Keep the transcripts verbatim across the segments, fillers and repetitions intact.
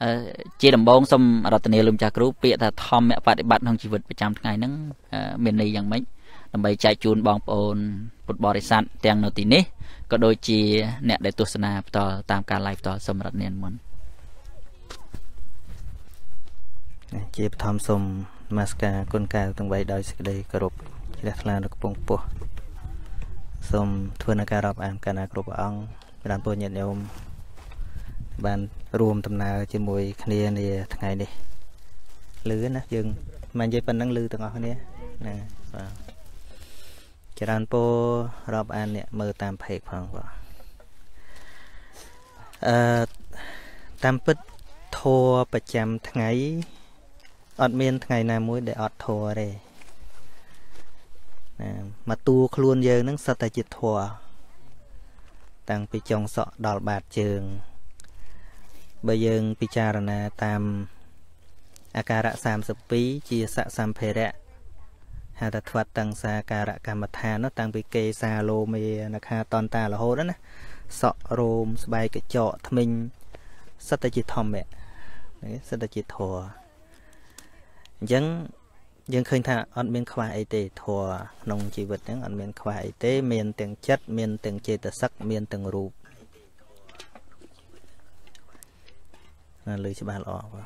chia đầm bông xong rồi tình yêu lùm chạc rú bịa là thom mẹ bạn để bạn không chỉ vượt một trăm ngày nắng miền nàyយ៉ាងmấy làm bài chạy chuồn bong ồn một bò để sẵn tiền nô tí ní có đôi chi nè để tu sna to tam cả live to xong rồi nên muốn chia thom xong masca con ca từng bài đôi đây cà rộp chỉ đặt là được bông po xong thưa na cà rộp ăn cà na cà rộp ăn làm po nhận nhau bạn rùm tầm nào trên mùi kia này ngày đi lưới nè dừng mà dây phần năng lư từng ngõ này nè chỉ đàn po rộp ăn nè mơ tam phèk phong vào tam pít thuaประจำថ្ងៃអត់មានថ្ងៃណាមួយដែលអត់ធัวទេណាមកតួខ្លួនយើងនឹងសិតតែជាធัวតាំងពីចុងសក់ដល់បាតជើងបើយើងពិចារណាតាមអាការៈសាមសិបពីរជាស័កសម្ភារៈហៅថាធ្វាត់តាំងសាការៈកម្មដ្ឋានតាំងពីកេសាលោមេនខាតនតារហូតណាសក់រោមស្បែកកញ្ចក់ធ្មេញសិតតែជាធម្មៈសិតតែជាធัวអញ្ចឹងយើងឃើញថាអត់មានខ្វះអីទេធัวក្នុងជីវិតហ្នឹងអត់មានខ្វះអីទេមានទាំងចិត្តមានទាំងចេតសិកមានទាំងរូបណាលើច្បាស់ល្អបាទ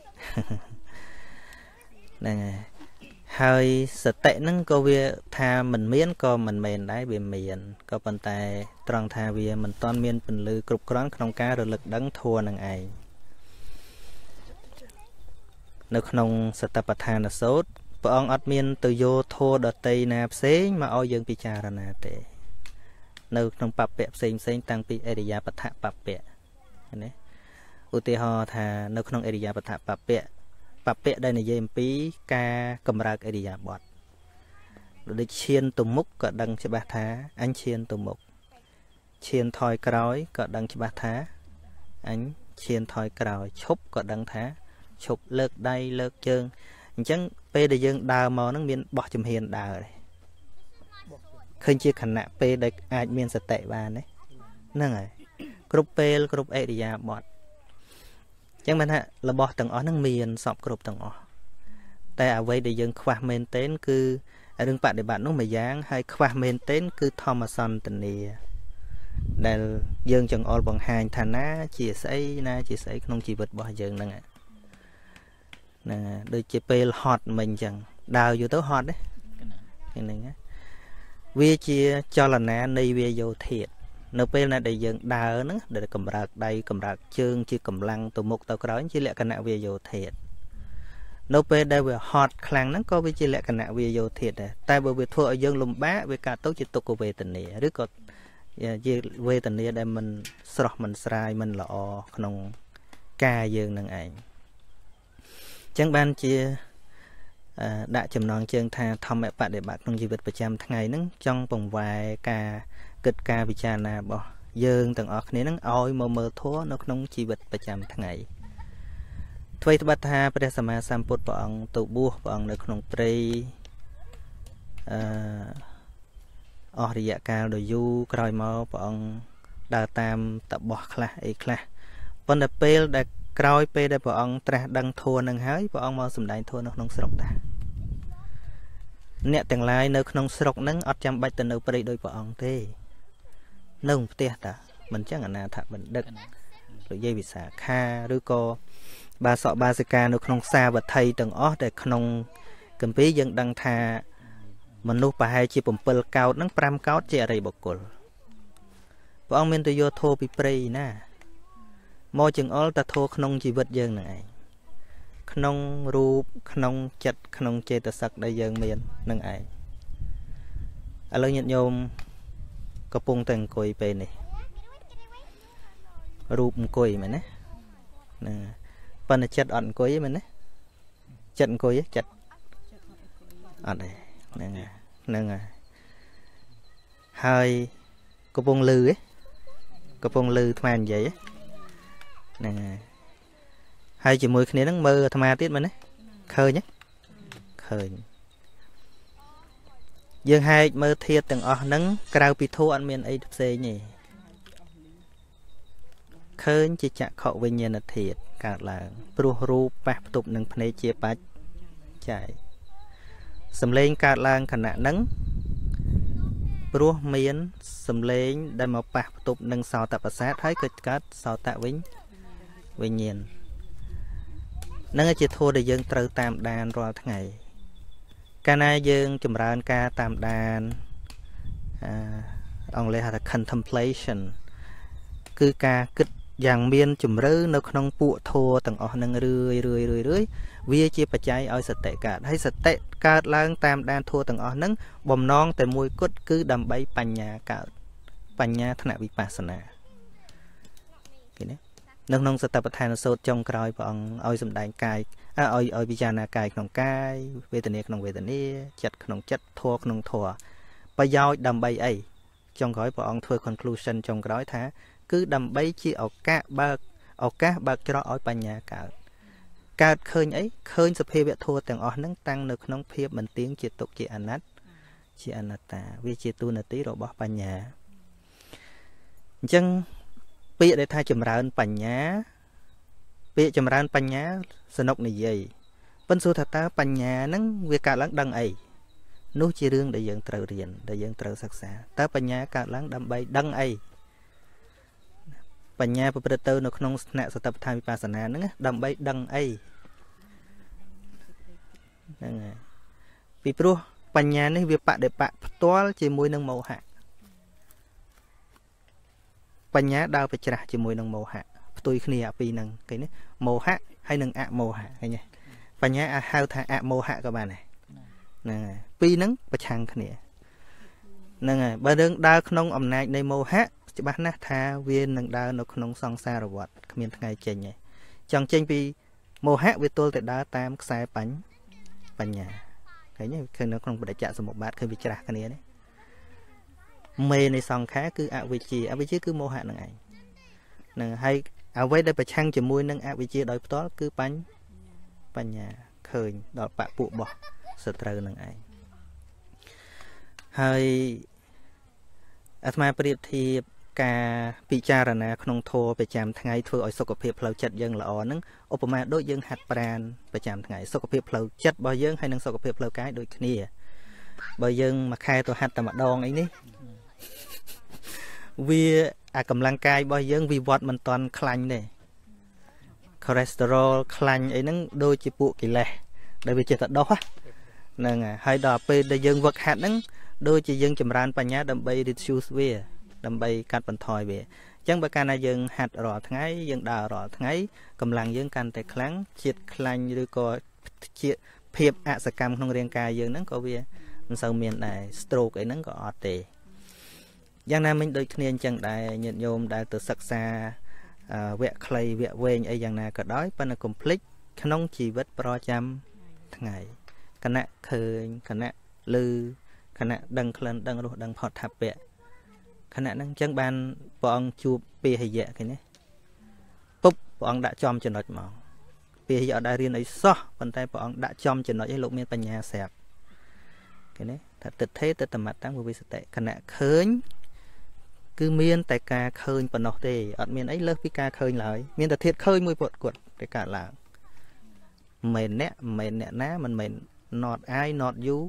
ហ្នឹងហើយហើយសតិហ្នឹងក៏វាថាមិនមានក៏មិនមែនដែរវាមានក៏ប៉ុន្តែត្រង់ថាវាមិនទាន់មានពន្លឺគ្រប់គ្រាន់ក្នុងការរលឹកដឹងធัวនឹងឯងនៅក្នុងសតបដ្ឋានសូត្រព្រះអង្គអត់មានទៅយកធัวដតីណាផ្សេងមកឲ្យយើងពិចារណាទេនៅក្នុងបព្វៈផ្សេងផ្សេងតាំងពីអរិយាបដ្ឋបព្វៈណាឧទាហរណ៍ថានៅក្នុងអរិយាបដ្ឋបព្វៈបព្វៈដែលនិយាយអំពីការកម្រើកអរិយាបថដូចឈានទៅមុខក៏ដឹងច្បាស់ថាអញឈានទៅមុខឈានថយក្រោយក៏ដឹងច្បាស់ថាអញឈានថយក្រោយឈប់ក៏ដឹងថាឈប់លើកដៃលើកជើងអញ្ចឹងពេលដែលយើងដើរមកហ្នឹងមានបោះជំហានដើរទេឃើញជាខណៈពេលដែលអាចមានសតិបានទេហ្នឹងហើយគ្រប់ពេលគ្រប់អរិយាបថចឹងបានថារបស់ទាំងអស់ហ្នឹងមានសពគ្រប់ទាំងអស់តែអ្វីដែលយើងខ្វះមែនទែនគឺរឿងបដិបត្តិនោះមួយយ៉ាងហើយខ្វះមែនទែនគឺធម្មសន្តានាដែលយើងចង្អុលបង្ហាញថាណាជាស្អីណាជាស្អីក្នុងជីវិតរបស់យើងហ្នឹងណាដូចជាពេលហត់មិញអញ្ចឹងដើរយូរទៅហត់ទេហ្នឹងណាវាជាចលនានៃវាយោធាតុនៅពេលណាដែលយើងដើរហ្នឹងដែលកម្រើកដៃកម្រើកជើងជាកម្លាំងទៅមុខទៅក្រោយជាលក្ខណៈវាយោធាតុនៅពេលដែលវាហត់ខ្លាំងហ្នឹងក៏វាជាលក្ខណៈវាយោធាតុដែរតែបើវាធ្វើឲ្យយើងលំបាកវាកាត់ទៅជាទុក្ខវេទនាឬក៏ជាវេទនាដែលមិនស្រស់មិនស្រាយមិនល្អក្នុងកាយយើងនឹងឯងចឹងបានជាដាក់ចំណងជើងថាធម្មបដិបត្តិក្នុងជីវិតប្រចាំថ្ងៃហ្នឹងចង់បង្វែរការគិតការពិចារណារបស់យើងទាំងអស់គ្នានឹងឲ្យមកមើលធម៌នៅក្នុងជីវិតប្រចាំថ្ងៃអ្វីត្បិតថាព្រះសម្មាសម្ពុទ្ធព្រះអង្គទៅបួសព្រះអង្គនៅក្នុងព្រៃអឺអស់រយៈកាលដ៏យូរក្រោយមកព្រះអង្គដើរតាមតបោះខ្លះអីខ្លះប៉ុន្តែពេលដែលក្រោយពេលដែលព្រះអង្គត្រាស់ដឹងធម៌នឹងហើយព្រះអង្គមកសម្ដែងធម៌នៅក្នុងស្រុកតាអ្នកទាំងឡាយនៅក្នុងស្រុកហ្នឹងអត់ចាំបាច់ទៅនៅព្រៃដោយព្រះអង្គទេនៅផ្ទះតាមិនចឹងអនាថបណ្ឌិតលោកយាយវិសាខាឬក៏បាសកបាសិកានៅក្នុងសាវត្ថីទាំងអស់តែក្នុងគម្ពីរយើងដឹងថាមនុស្សប្រហែលជា7កោដហ្នឹង5កោដជាអរិយបុគ្គលព្រះអង្គមានទៅយកធម៌ពីព្រៃណាមកចង្អុលតែធម៌ក្នុងជីវិតយើងហ្នឹងឯងក្នុងរូបក្នុងចិត្តក្នុងចេតសិកដែលយើងមាននឹងឯងឥឡូវញាតិញោមកំពុងតែអង្គុយពេលនេះរូបអង្គុយមែនទេណាប៉ុន្តែចិត្តអត់អង្គុយមែនទេចិត្តអង្គុយចិត្តអត់ទេហ្នឹងហ្នឹងហើយកំពុងលឺហ៎កំពុងលឺអាត្មានិយាយហ្នឹងហើយជាមួយគ្នាហ្នឹងមើលអាត្មាទៀតមែនទេឃើញទេឃើញយើងហែកមើលធាតុទាំងអស់ហ្នឹងក្រៅពីធัวអត់មានអីផ្សេងទេឃើញជាចក្ខុវិញ្ញាណធាតុកើតឡើងព្រោះរូបប៉ះផ្ទប់នឹងភ្នែកជាបច្ច័យសំឡេងកើតឡើងខណៈហ្នឹងព្រោះមានសំឡេងដែលមកប៉ះផ្ទប់នឹងសោតប្រសាទហើយក៏កើតសោតវិញវិញ្ញាណនឹងជាធម៌ដែលយើងត្រូវតាមដានរាល់ថ្ងៃកាលណាយើងចម្រើនការតាមដានអអង់គ្លេសហៅថា contemplation គឺការគិតយ៉ាងមានជំរឿនៅក្នុងពួកធម៌ទាំងអស់នឹងរឿយរឿយរឿយរឿយវាជាបច្ច័យឲ្យសតិកើតហើយសតិកើតឡើងតាមដានធម៌ទាំងអស់នឹងបំណងតែមួយគត់គឺដើម្បីបញ្ញាកើតបញ្ញាថ្នាក់វិបស្សនាឃើញទេនៅក្នុងសតិប្បដ្ឋានសូត្រចុងក្រោយព្រះអង្គឲ្យសម្ដែងកាយឲ្យឲ្យពិចារណាកាយក្នុងកាយវេទនាក្នុងវេទនាចិត្តក្នុងចិត្តធម៌ក្នុងធម៌ប្រយោជន៍ដើម្បីអីចុងក្រោយព្រះអង្គធ្វើ conclusion ចុងក្រោយថាគឺដើម្បីជាឱកាសបើកឱកាសបើកច្រកឲ្យបញ្ញាកើតកើតឃើញអីឃើញសភាវៈធម៌ទាំងអស់ហ្នឹងតាំងនៅក្នុងភាពមិនទៀងជាទុក្ខជាអនត្តជាអនត្តាវាជាទូនាទីរបស់បញ្ញាអញ្ចឹងពាក្យដែលថាចម្រើនបញ្ញាពាក្យចម្រើនបញ្ញាសនុកនិយាយប៉ុន្តែសួរថាតើបញ្ញាហ្នឹងវាកើតឡើងដឹងអីនោះជារឿងដែលយើងត្រូវរៀនដែលយើងត្រូវសិក្សាតើបញ្ញាកើតឡើងដើម្បីដឹងអីបញ្ញាប្រព្រឹត្តទៅនៅក្នុងស្នាក់សតិប្បដ្ឋានវិបស្សនាហ្នឹងដើម្បីដឹងអីហ្នឹងហើយពីព្រោះបញ្ញានេះវាបដិបកផ្ទាល់ជាមួយនឹងមោហៈបញ្ញាដើរប្រច្រាស់ជាមួយនឹងមោហៈផ្ទុយគ្នាអាពីរហ្នឹងឃើញទេមោហៈហើយនឹងអមោហៈឃើញទេបញ្ញាអាចហៅថាអមោហៈក៏បានដែរហ្នឹងហើយពីរហ្នឹងប្រឆាំងគ្នាហ្នឹងហើយបើយើងដើរក្នុងអំណាចនៃមោហៈច្បាស់ណាស់ថាវានឹងដើរនៅក្នុងសង្សារវដ្តគ្មានថ្ងៃចេញទេចង់ចេញពីមោហៈវាទល់តែដើរតាមខ្សែបញ្ញបញ្ញាឃើញទេឃើញនៅក្នុងបដិច្ចសមុប្បាតឃើញវាច្រាស់គ្នានេះមេនៃសង្ខារគឺអវិជ្ជាអវិជ្ជាគឺមោហៈនឹងឯងហ្នឹងហើយអ្វីដែលប្រឆាំងជាមួយនឹងអវិជ្ជាដោយផ្ទាល់គឺបញ្ញបញ្ញាឃើញដល់បពុបោះសត្រូវនឹងឯងហើយអាត្មាប្រៀបធៀបការពិចារណាក្នុងធម៌ប្រចាំថ្ងៃធ្វើឲ្យសុខភាពផ្លូវចិត្តយើងល្អហ្នឹងឧបមាដូចយើងហាត់ប្រាណប្រចាំថ្ងៃសុខភាពផ្លូវចិត្តរបស់យើងហើយនិងសុខភាពផ្លូវកាយដូចគ្នាបើយើងមួយខែទៅហាត់តែម្ដងអីនេះវាអាកម្លាំងកាយរបស់យើងវិវត្តមិនតាន់ខ្លាញ់ទេ cholesterol ខ្លាញ់អីហ្នឹងដូចជាពួកកិលេសដែលវាចេះតែដោះហ្នឹងហើយដល់ពេលដែលយើងវឹកហាត់ហ្នឹងដូចជាយើងចម្រើនបញ្ញាដើម្បី reduce វាដើម្បីកាត់បន្ថយវាអញ្ចឹងបើកាលណាយើងហាត់រាល់ថ្ងៃយើងដើររាល់ថ្ងៃកម្លាំងយើងកាន់តែខ្លាំងជាតិខ្លាញ់ឬក៏ជាភាពអសកម្មក្នុងរាងកាយយើងហ្នឹងក៏វាមិនសូវមានដែរ stroke អីហ្នឹងក៏អត់ទេយ៉ាងណាមិញដូចគ្នាអញ្ចឹងដែរញាតិញោមដែលទៅសិក្សាវគ្គខ្លីវគ្គវែងអីយ៉ាងណាក៏ដោយប៉ុន្តែកុំភ្លេចក្នុងជីវិតប្រចាំថ្ងៃគណៈឃើញគណៈឮគណៈដឹងក្លិនដឹងរសដឹងផុតថាពៈគណៈហ្នឹងអញ្ចឹងបានព្រះអង្គជួបពាហយៈឃើញទេពុបព្រះអង្គដាក់ចំចំណុចមកពាហយៈអត់ដែលរៀនអីសោះប៉ុន្តែព្រះអង្គដាក់ចំចំណុចឲ្យលោកមានបញ្ញាស្រាប់ឃើញទេថាទិដ្ឋេទិត្តមត្តੰវិសតិគណៈឃើញគឺមានតែការឃើញប៉ុណ្ណោះទេអត់មានអីលើសពីការឃើញឡើយមានតែធាតុឃើញមួយពុតគាត់តែកើតឡើងមិនអ្នកមិនអ្នកណាមិនមែន not I not you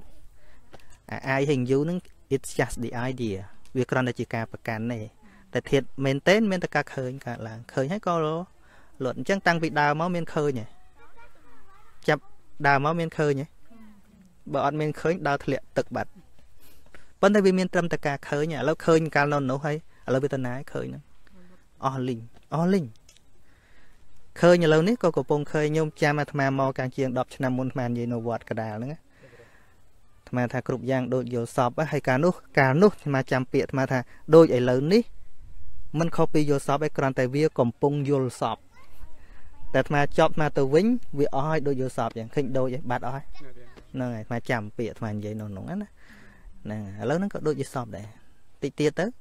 I ហើយ you ហ្នឹង it's just the idea វាគ្រាន់តែជាការប្រកាន់ទេតែធាតុមែនតើមានតែការឃើញកើតឡើងឃើញហើយក៏លត់អញ្ចឹងតាំងពីដើមមកមានឃើញហ៎ចាប់ដើមមកមានឃើញហ៎បើអត់មានឃើញដើរធ្លាក់ទឹកបាត់ប៉ុន្តែវាមានត្រឹមតែការឃើញឥឡូវឃើញកាលនៅនោះហើយឥឡូវវាទៅណាឃើញហ្នឹងអស់លីងអស់លីងឃើញឥឡូវនេះក៏កំពុងឃើញញោមចាំអាត្មាមកកាលជាងដប់ឆ្នាំមុនអាត្មានិយាយនៅវត្តកដាលហ្នឹងអាត្មាថាគ្រប់យ៉ាងដូចយល់សពហើយកាលនោះកាលនោះអាត្មាចាំពាក្យអាត្មាថាដូចឥឡូវនេះមិនខុសពីយល់សពឯគ្រាន់តែវាកំពុងយល់សពតែអាត្មាចប់អាត្មាទៅវិញវាអស់ហើយដូចយល់សពយ៉ាងឃើញដូចឯបាត់អស់ហើយហ្នឹងហើយអាត្មាចាំពាក្យអាត្មានិយាយនៅក្នុងហ្នឹងណាហ្នឹងឥឡូវហ្នឹងក៏ដូចជាសពដែរតិចទៀតទៅ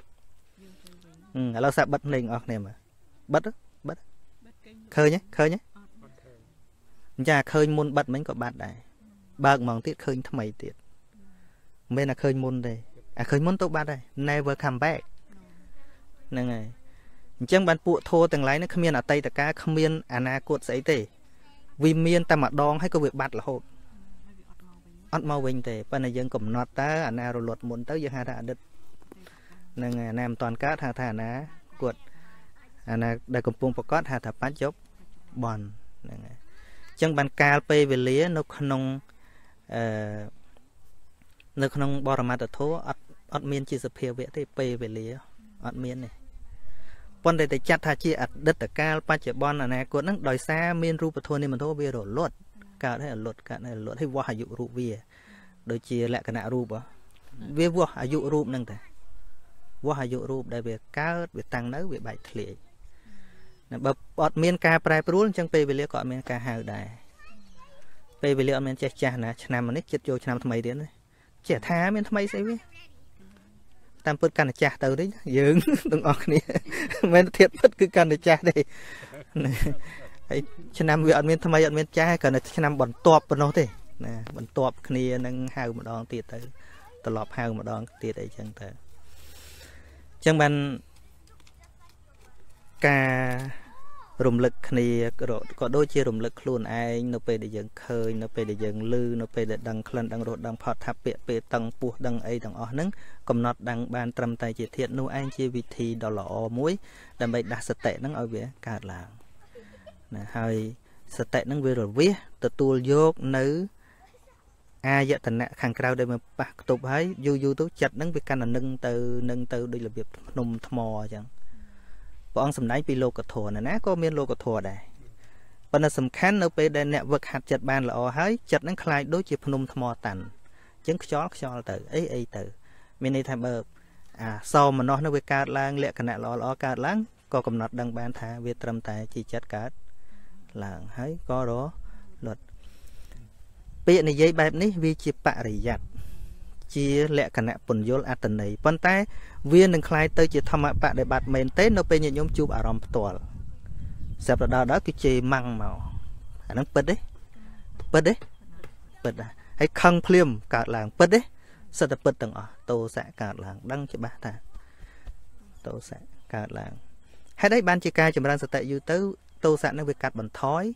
ឥឡូវសាបិទភ្នែកអស់គ្នាមើលបិទបិទឃើញទេឃើញទេអញ្ចឹងឃើញមុនបិទមិញក៏បាត់ដែរបើកហ្មងទៀតឃើញថ្មីទៀតមិនមែនថាឃើញមុនទេអាឃើញមុនទៅបាត់ហើយ never come back ហ្នឹងហើយអ chẳng bàn bộ thô từng lái nó không miên ở tây tất cả không miên à na cột sấy tê vì miên ta mà đong hay có việc bạt là hột ắt mau bình tê bên này dân cầm nọt ta à na rồi luật muốn tới dân hai thà đất nên nam toàn cát hà thà ná cột à na đại cầm pung bọc hà thà bán chốc bòn chẳng bàn cà phê về lía nó không nó không bỏ ra mặt thô ắt ắt miên chỉ sập hiệu vậy thì phê về lía ắt miên này bọn đây để chặt thà chi ắt đất ở cao ba triệu bon là nè cột nó đòi xa miên ru bờ thôn nên mình thô bia đổ lót cả đấy là lót cả này lót hay vua hà dụ ru bia đôi chia lại cái nạ ru bả bia vua hà dụ ru nâng thế vua hà dụ ru đây về cao về tăng nấu về bạch lệ bờ bọt miên ca prai pruol chẳng pe về lía cọ miên ca hào đài pe về lía miên che cha nè năm mình chết vô năm thay đến đấy trẻ tha miên thay sẽ biết tam bớt căn cha từ đấy dừng đừng ọt nè men thiệt bớt cứ căn cha đây cho năm việc miền tham miền cha cần là cho năm bẩn toạp bẩn nó thế nè bẩn toạp kia nâng hào một đòn tiệt tới tờ lọp hào một đòn tiệt đấy chẳng tới chẳng ban ca rùng lực kia có đôi chia rùng lực luôn ai nó về để dừng khơi nó về để dừng lư nó về để đằng khăn đằng rột đằng phật tháp bẹ bẹ tầng buộc đằng ấy đằng ó nứng cầm nọt đằng bàn trầm tay chỉ thiện nu anh chia vị thì đỏ lọ muối đằng bậy đặt sệt tệ nứng ở vỉa cả làng nè hơi sệt tệ nứng về rồi vía từ tua dốt nữ a dạ thành nè khang cao đây mà bạc tục ấy du du tú chặt nứng về căn là nâng từ nâng từ đây là việc nôm thò chẳng bọn sầm nấy pi lô cột thổ này ná có miên lô cột thổ đây bọn nó sầm khán ở bên đây nè vật hạt chặt ban là o hái chặt nó khai đối chịp nôm thò tàn chứng chó chó từ ấy ấy từ miền này tham bờ à sau mà nó nó về cát lang lẹ cái nè lò lò cát lang có cầm nọt đăng ban thà về trầm tài chỉ chặt cát là hái có đó luật bây này dây bài ní vi chịp bạ rỉ giặt chia lẹ cả nè bồn vô a tần này bận tay viên đừng khai tới chỉ thăm bạn để bạt mền tết nó bên những nhóm chụp ở rầm tòa sẹp là đó cái chì măng màu nó bật đấy bật đấy bật à hay khăng phim cả làng bật đấy sao tập bật tầng ở tô sẽ cả làng đăng cho bạn ta tô sẽ cả làng hay đấy ban chỉ ca chỉ đang tại dư tới tô sẽ nó việc cắt bằng thói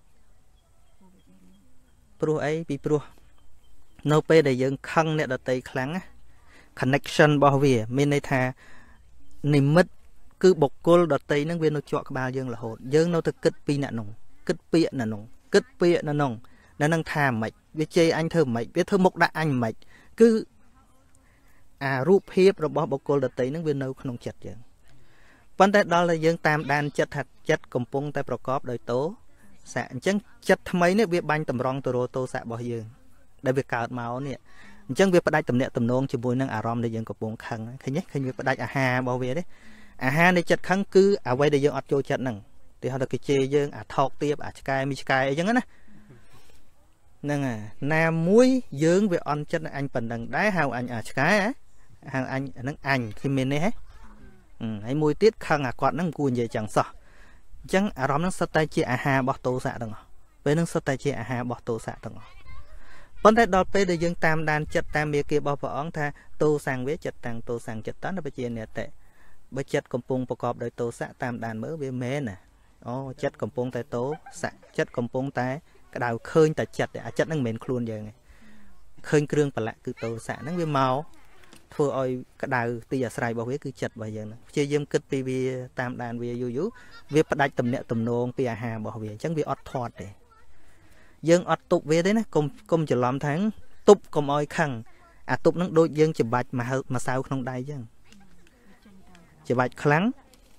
pro ấy bị pro nô pe để dân khăng nè đặt tay kháng connection bao vỉa bên đây thà niệm mất cứ bọc cô đặt tay nó viên nó chọn bao dân là hồn dân nó thực kết pi nè nồng kết pi nè nồng kết pi nè nồng nó năng thà mạch biết chơi anh thơ mạch biết thơ mộc đã anh mạch cứ à rúp hiếp rồi bỏ bọc cô đặt tay nó viên nó không chặt dân vấn đề đó là dân tam đan chất hạt chất cầm pung tay prokop đời tố sẽ chẳng chất mấy nữa việc banh tầm rong toro tô sẽ bỏ dương để việc cào máu nè chẳng việc bắt đại tầm nẹt tầm nông chỉ bôi năng à rom để dân có buông khăng khi nhất khi việc bắt đại à ha bao về đấy à ha để chặt khăng cứ à quay để dân ọt cho chặt nằng thì họ được cái chê dân à thọc tiếp à sky mi sky chẳng á nè à nam muối dân về on chất anh phần đằng đáy hào anh à sky á hàng anh nó anh khi mình đấy hết hay muối tiết khăng à quạt nó cuồn về chẳng sợ chẳng à rom nó sắt tay chia à ha bỏ tô xạ đằng với nó sắt tay chia à ha bỏ tô xạ đằng vấn đề đó bây giờ dân tam đàn chặt tam bia kia bao vợ ông tha tô sang với chặt tăng tô sang chặt tán nó bây giờ nè tệ bây chặt cầm pungประกอบ đời tô xạ tam đàn mới với mê nè ô chặt cầm pung tay tố xạ chặt cầm pung tay cái đào khơi tại chặt để chặt nó mền khuôn giờ này khơi kêu phải lại cứ tô xạ nó với màu thua ơi cái đào bây giờ xài bao với cứ chặt bây giờ này chơi dân kịch tivi tam đàn về du du về bắt đại tầm nẹt tầm nông bây hà bảo về chẳng vì ọt thoát để dân ọt tục về đấy nè công công chỉ làm tháng tục công oi khăng à tục nó đôi dân chỉ bạch mà mà sao không đai chứ chỉ bạch kháng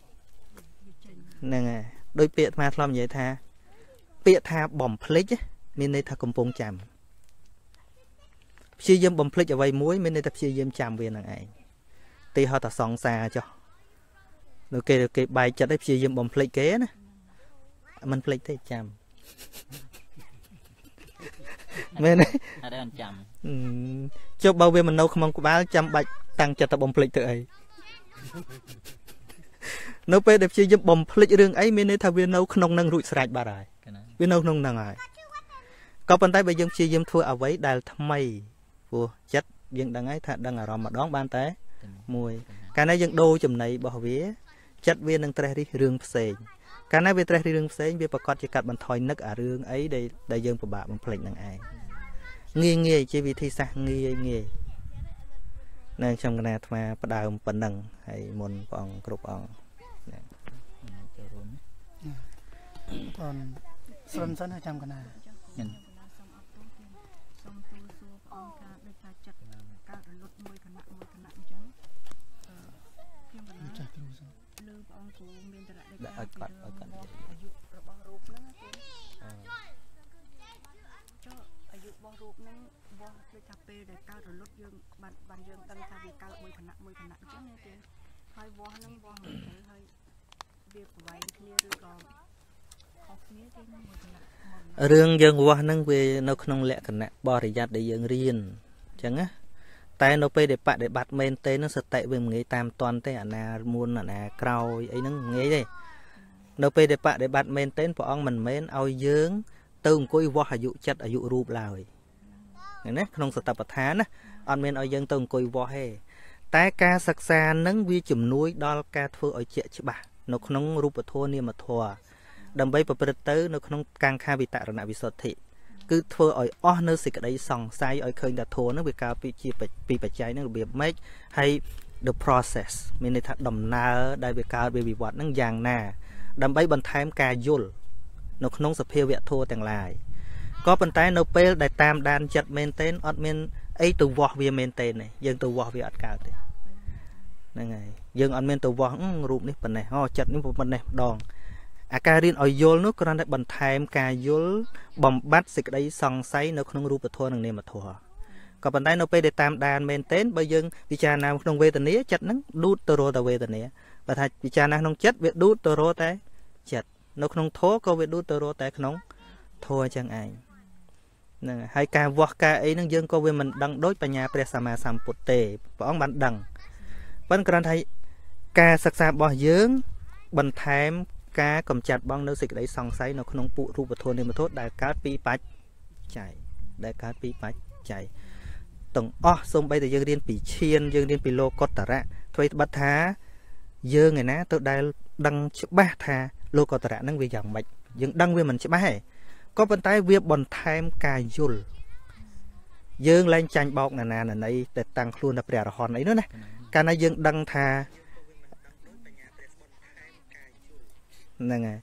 nè đôi bịa mà làm vậy tha bịa tha bỏng plek nên đây tha công pong chạm chia dân bỏng plek ở vay muối nên đây tập chia dân chạm về nàng ấy thì họ ta song xa cho rồi kê kê bài chặt đấy chia dân bỏng plek kế nè mình plek thế chạm mẹ này cho bao về mình nấu không có bán trăm bạch tăng cho ta bom plek tự ấy nấu pe đẹp chi giúp bom plek riêng ấy mẹ này thà viên nấu không năng rụi sạch bà rồi viên nấu không năng rồi có bàn tay bây giờ chi giúp thua ở với đài tham mày vua chất dân đang ấy thật đang ở mà đón ban té mùi cái này dân đô chùm này bỏ vía chất viên nâng tre đi rương phê cái này về tre đi rương phê về bà con chỉ cắt bàn thoi nức ở rương ấy để để dương của bà bằng phệnh nâng ai nghi nghi chỉ vì thi sang nghi nghi nên trong cái này mà bắt đầu phần nâng hay môn bằng group on còn xuân xuân ở trong cái này đã ở cận ở cận rương dương qua nâng về nó không lẽ cần nè bỏ thì giặt để dương riêng chẳng á tại nó pe để bạn để bắt men tên nó sẽ tệ về người tam toàn thế anh à muôn anh à cào ấy nó nghe đây nó pe để bạn để bắt men tên của ông mình men ao dương từ coi qua dụ chất ở dụ rụp lại này không sẽ tập tháng á anh men ao dương từ coi qua hè tại ca sắc xa nâng vi chùm núi đo ca thưa ở chợ chứ bà nó không rụp ở thua niệm mà thua đầm bay bật tới nó không càng kha bị tạ là bị sọt thị cứ thưa ở o nơi xịt cái đấy sòng sai ở khơi đã thua nó bị cao bị chi bị bị cháy nó bị make hay the process mình để thật đầm na đại bị cao bị bị vọt nó vàng nà đầm bay bần thái cà yul nó không sập phê vẹt thua tàng lại có bần thái nó pel đại tam đan chặt men tên ọt men ấy từ vọt về men tên này dân từ vọt về ọt cao thì này dân ọt men từ vọt rụp ní bần này ho chặt ní bần này đòn à ca riêng ở yul nó còn bần thái cà yul bầm bắt xịt đấy sòng say nó không rụp thua năng niệm mà thua có bần thái nó pel đại tam đan men tên bây giờ vì cha nào không về tận ní chặt nắng đút từ rồi tàu về tận ní và thay vì cha nào không chết việc đút từ rồi té chặt nó không thố có việc đút từ rồi té không thua chẳng ai hai ca vọt ca ấy nâng dương có về mình đăng đối tại nhà Presama Samputte và ông bạn đăng vẫn còn thấy ca sắc xa bỏ dưỡng bần thèm ca cầm chặt băng nước xịt đấy song sấy nó không phụ ru và thua nên mà thốt đại cát pi bách chạy đại cát pi bách chạy tổng o xong bây giờ dương điên bị chiên dương điên bị lô cốt tả ra thôi bắt thá dương ngày ná tôi đây đăng chữ ba thà lô cốt tả năng về dòng mạch dương đăng về mình chữ ba hệ có bên tay việc bòn thêm cài yul dương lên tranh bọc nè nè này để tăng luôn là bè hòn ấy nữa này cái này dương đăng thà nè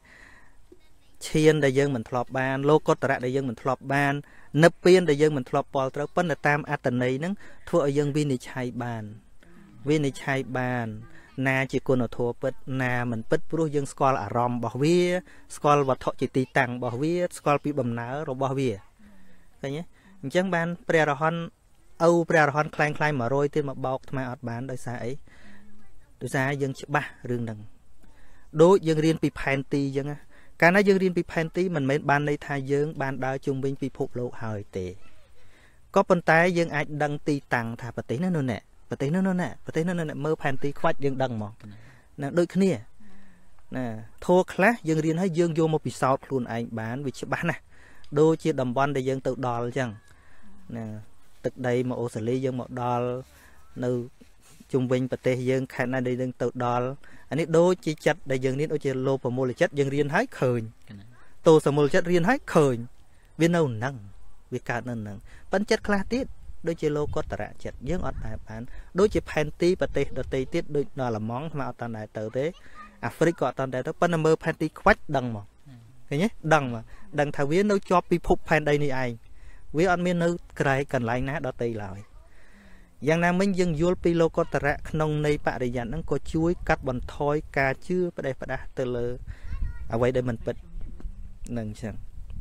chiên để dương mình thọp ban lô cốt tả để dương mình thọp ban nấp piên để dương mình thọp bò trâu phân là tam atan này nắng thua ở dương viên chai bàn viên chai bàn na chỉ còn ở thua bớt na mình bớt pro dương score ở rom bảo vía score vật thọ chỉ tì tăng bảo vía score bị bầm ná rồi bảo vía cái nhé chẳng ban prehon âu prehon klein klein mà rồi tên mà bọc mà ọt bán đời xa ấy đời xa dương chữ ba rương đằng đối dương riêng bị panty dương á cái này dương riêng bị panty mình mấy ban đây thay dương ban đa trung bình bị phục lộ hỏi tệ có bên tay dương ai đăng tì tăng thà bát tí nữa nè bát tí nữa nè bát tí nữa nè mơ panty khoát dương đăng mà nè đôi khi nè nè thua class dương riêng hay dương vô một bị sọt luôn anh bán vì chữ bán nè đôi chia đầm bòn để dương tự đo chăng nè từ đây mà ô xử lý dương một đo nơi trung bình bát tí dương khai này đây dương tự đo anh ấy đôi chỉ chặt để dương đến đôi chỉ lô và mua là chất dương riêng hái khởi tô sờ mua chất riêng hái khởi viên đâu năng việc cả năng năng bản chất class tiết đôi chỉ lô có tả chặt dương ọt đại bán đôi chỉ panty và tê đôi tê tiết đôi nó là món mà toàn đại tử thế Africa toàn đại tử pan mơ panty khoách đằng mà cái nhé đằng mà đằng thảo viên đâu cho pi phục pan đây này ai với anh miên đâu cái cần lại ná đó tê lại giang nam minh dương vô pi lô có tả nông này bạn để dàn nó có chuối cắt bòn thoi cà chưa ở đây phải đã từ lơ ở vậy đây mình bật nâng chẳng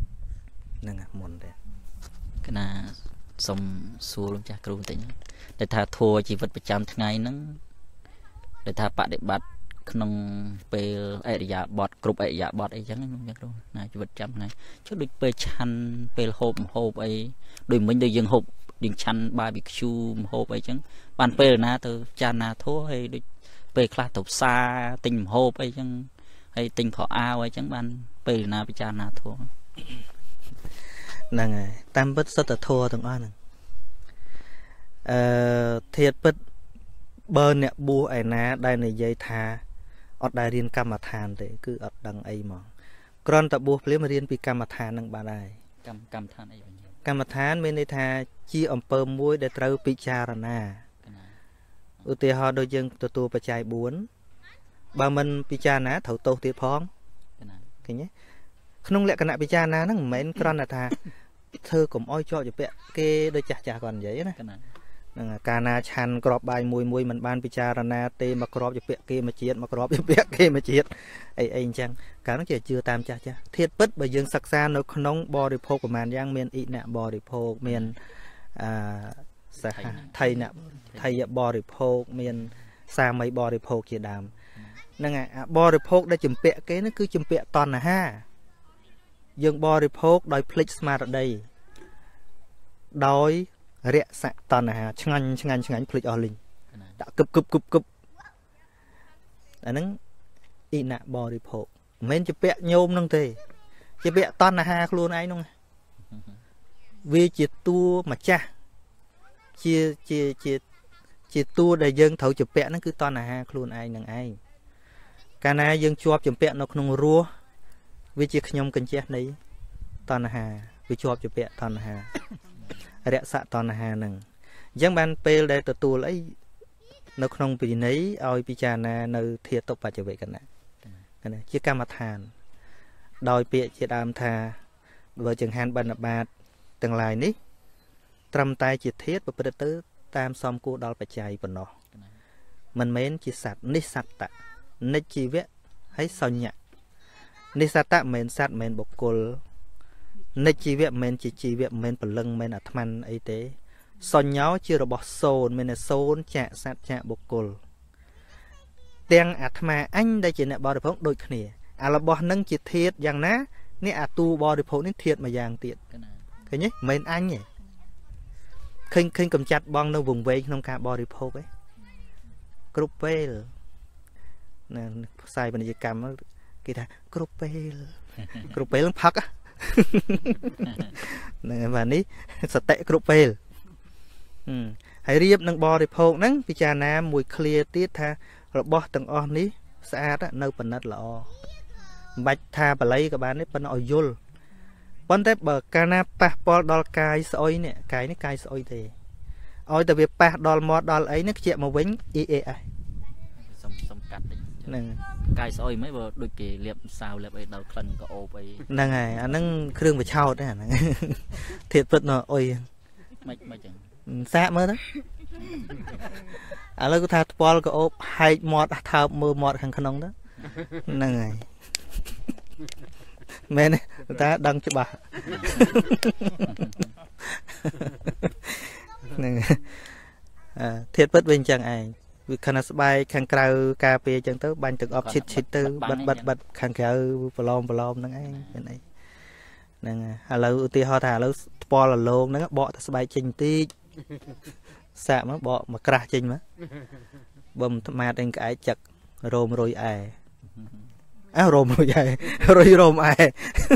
nâng mòn đây cái nào xong xua luôn cha kêu tính để thà thua chỉ vật bị chạm ngày nắng để thà bạn để bắt không về ấy giả bọt group ấy giả bọt ấy chẳng không biết đâu này chỉ vật chạm này chứ được về chăn về hộp hộp ấy đôi mình đôi dừng hộp đình chăn ba bị chu hộp ấy chẳng bàn về na từ cha na thua hay được về class tập xa tình hộp ấy chẳng hay tình phò ao ấy chẳng bàn về na bị cha na thua nè ngày tam bất rất là thua từng anh thiệt bất bơ nè bùa ai ná đây này dây thà ở đại riêng cam mà than thế cứ ở đằng ấy mà còn tập buộc lấy mà riêng vì cam mà than đằng bà này cam cam than ấy cam mà than bên đây tha chia ẩm pơ muối để trâu bị cha ra nà ưu tiên họ đôi dân tụi tôi phải chạy bốn bà mình bị cha ná thầu tô tiệt phong cái nhé không lẽ cái nạ bị cha ná nó mấy con là thà thơ cũng oi cho chụp cái đôi chả chả còn vậy nè cà na chăn crop bài mùi mùi mình ban bị cha ra na tê mà crop chụp kia mà chết mà crop chụp kia mà chết ấy ấy chăng cả nó chỉ chưa tam cha cha thiết bất bởi dương sắc xa nó không body po của màn giang miền ít nè body po miền à thầy nè thầy body po miền xa mấy body po kia đàm nè ngài body po đã chụp cái nó cứ chụp toàn là ha dương body po đòi click smart ở đây đòi rẽ sạ toàn là chăng chăng chăng click ở linh đã cúp cúp cúp cúp anh nâng ít nè body po men chụp nhôm nông thế chụp toàn là ha luôn ấy nông vì chỉ tua mà cha chia chia chia chia tua để dân thầu chụp nó cứ toàn là ha luôn ai nâng ai cả na dân chụp chụp nó không rùa vì chỉ nhom cần chết đấy toàn là hà vì chụp chụp toàn là hà rẽ sạ toàn là hà nâng dân ban pe để tụi tôi lấy nó không bị nấy oi bị cha na nơi thiệt tục và chụp cái này cái này chỉ cam mặt hàn đòi bịa chỉ đam thà vợ chừng hàn bần bạt từng lại ní trầm tay chỉ thiết và bật tứ tam xóm cô đòi phải chạy vào nó mình mến chỉ sạch ní sạch tạ ní chỉ viết hay sao nhẹ ní sạch tạ mến sạch mến bọc cồn ní chỉ viết mến chỉ chỉ viết mến phần lưng mến ở thman ấy tế sao nháo chưa được bỏ sồn mến là sồn chạ sạch chạ bọc cồn tiếng ạt mà anh đây chỉ là bỏ được phong đôi khỉ à là bỏ nâng chỉ thiết dạng ná ní à tu bỏ được phong ní thiệt mà dạng tiệt cái nhé mến anh nhỉ khinh khinh cầm chặt bong đâu vùng vây không cả body pop ấy cropel nè sai bên dưới cầm kia ta cropel cropel phắc á nè và ní sạch tệ cropel hãy riêng nâng body pop nắng picha nam mùi clear tiết tha rồi bỏ từng on ní xa đó nơi phần đất lọ bạch tha và lấy các bạn ấy phần nội vô vấn đề bờ cana passport đo cài soi nè cái này cài soi thì ôi tại vì pa đo mod đo ấy nó chuyện mà vĩnh e e ai cài soi mấy bờ đôi kỳ liệp sao liệp ấy đầu khăn có ô vậy nè ngày anh nâng khương phải trao đấy hả thiệt vật nó ôi mấy mấy chẳng xa mới đó à lấy cái thà Paul có ô hai mod thao mưa mod hàng khăn đó nè ngày mẹ này người ta đăng cho bà à, thiệt bất bình chẳng ai vì khăn bay khăn cào cà phê chẳng tới ban từng ốp chít chít tư bật bật bật khăn cào plom plom nó ngay cái này nè à lâu ti ho thà lâu po là luôn nó bọ ta bay chinh tí xạ nó bọ mà cra chinh mà bầm mà trên cái chặt rôm rồi ai à rôm rồi vậy rồi rôm ai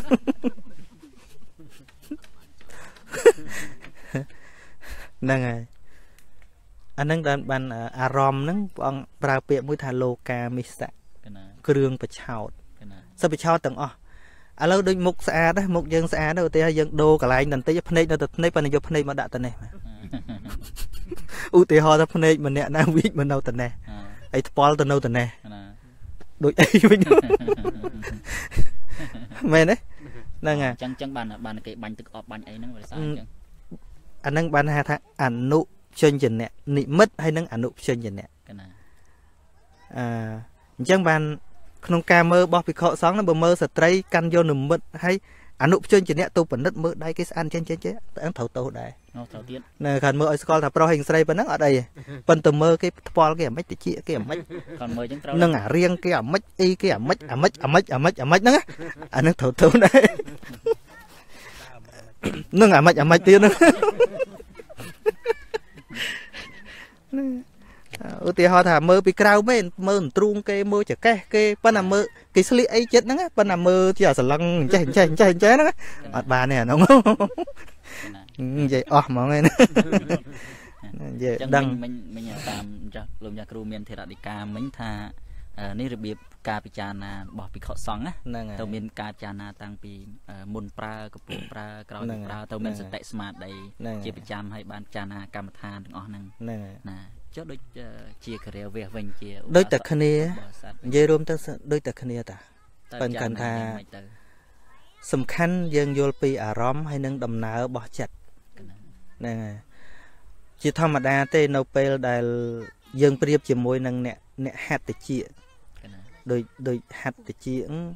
nè ngày anh đang đang bàn arom nắng bọn bà bịa mũi thà lô ca mi sạ kêu bạch chảo sao bạch chảo tầng o à lâu đôi mục xa đó mục dân xa đâu thì dân đô cả lại đàn tây phơi nó tây phơi phần này phơi mà đã tận này ưu tiên họ ta phơi mình nè đang viết mình đâu tận này ấy Paul tận đâu tận này đôi ấy mình mày đấy nâng à chẳng chẳng bàn bàn cái bánh thực ọp bánh ấy nó là sao chẳng anh nâng bàn hai tháng ảnh nụ chân chân nè nị mất hay nâng ảnh nụ chân chân nè à chẳng bàn không ca mơ bỏ bị khó sáng nó bờ mơ sợi trai căn vô nằm mất hay ảnh nụ chân chân nè tôi vẫn đất mơ đây cái ăn trên trên chế anh thầu tàu đây nè khẩn mơ ở school thà pro hình sợi vẫn ở đây vẫn từ mơ cái Paul cái mấy chị cái mấy nâng à riêng cái mấy y cái mấy à mấy à mấy à mấy à mấy nữa anh nó thầu tàu đây nâng à mấy à mấy tiền nữa ưu tiên họ thà mơ bị cào mấy mơ trung cái mơ chả cái cái bên là mơ cái sợi ấy chết nó bên là mơ chỉ là sờ lăng chạy chạy chạy chạy nó ở bà này nó không vậy ọ mọi người vậy đăng mình mình làm cho lùm nhà kêu miền thì là đi ca mình tha នេះរបៀបការពិចារណារបស់ភិក្ខុសង្ឃណាទៅមានការពិចារណាតាំងពីមុនប្រើកំពុងប្រើក្រោយប្រើទៅមានសតិស្មារតីជាប្រចាំឲ្យបានពិចារណាកម្មដ្ឋានទាំងអស់ហ្នឹងណាចុះដូចជាគរាវះវិញជាដូចតែគ្នានិយាយរួមទៅដូចតែគ្នាតាប៉ុន្តែថាសំខាន់យើងយល់ពីអារម្មណ៍ហើយនឹងដំណើររបស់ចិត្តហ្នឹងហើយជាធម្មតាទេនៅពេលដែលយើងប្រៀបជាមួយនឹងអ្នកអ្នកហាត់តិចដូចដូចហាត់តិច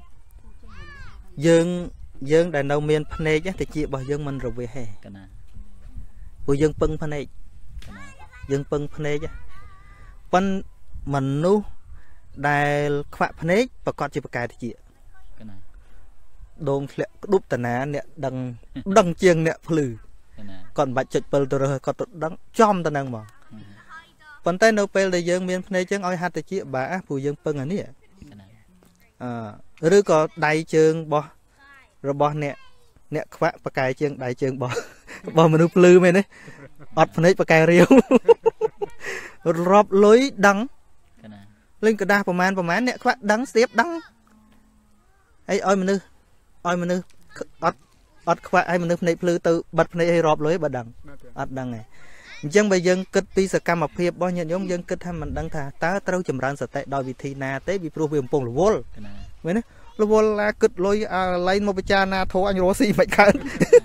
យើងយើងដែលនៅមានភ្នែកតិចរបស់យើងមិនរវេះទេព្រោះយើងពឹងភ្នែកយើងពឹងភ្នែកប៉ុន្តែមនុស្សដែលខ្វាក់ភ្នែកប្រកាសជាប្រកែតិចដងធ្លាក់ក្ដុបតាណាអ្នកដឹងដឹងជាងអ្នកភ្លឺគាត់មិនបាច់ចុចពិលទៅរើសគាត់ទៅដឹងចំទៅនឹងមកប៉ុន្តែនៅពេលដែលយើងមានភ្នែកចឹងឲ្យហាត់តិចបាក់ព្រោះយើងពឹងអានេះអឺឬក៏ដៃជើងរបស់របស់អ្នកអ្នកខ្វាក់ប្រកែជើងដៃជើងរបស់របស់មនុស្សភ្លឺមែនទេអត់ភ្នែកប្រកែរាវរាប់លុយដឹងលេងกระดาษប្រមាណប្រមាណអ្នកខ្វាក់ដឹងស្ទាបដឹងហើយឲ្យមនុស្សឲ្យមនុស្សអត់អត់ខ្វាក់ឲ្យមនុស្សភ្នែកភ្លឺទៅបិទភ្នែកឲ្យរាប់លុយបើដឹងអត់ដឹងទេអញ្ចឹងបើយើងគិតពីសកម្មភាពរបស់ញាតិញោមយើងគិតថាមិនដឹងថាតើត្រូវចម្រើនសតិដោយវិធីណាទេពីព្រោះវាកំពុងរវល់មែនទេរវល់ឡាគិតលុយអាឡៃមកពិចារណាធោះអញរស់ស៊ីមិនកើត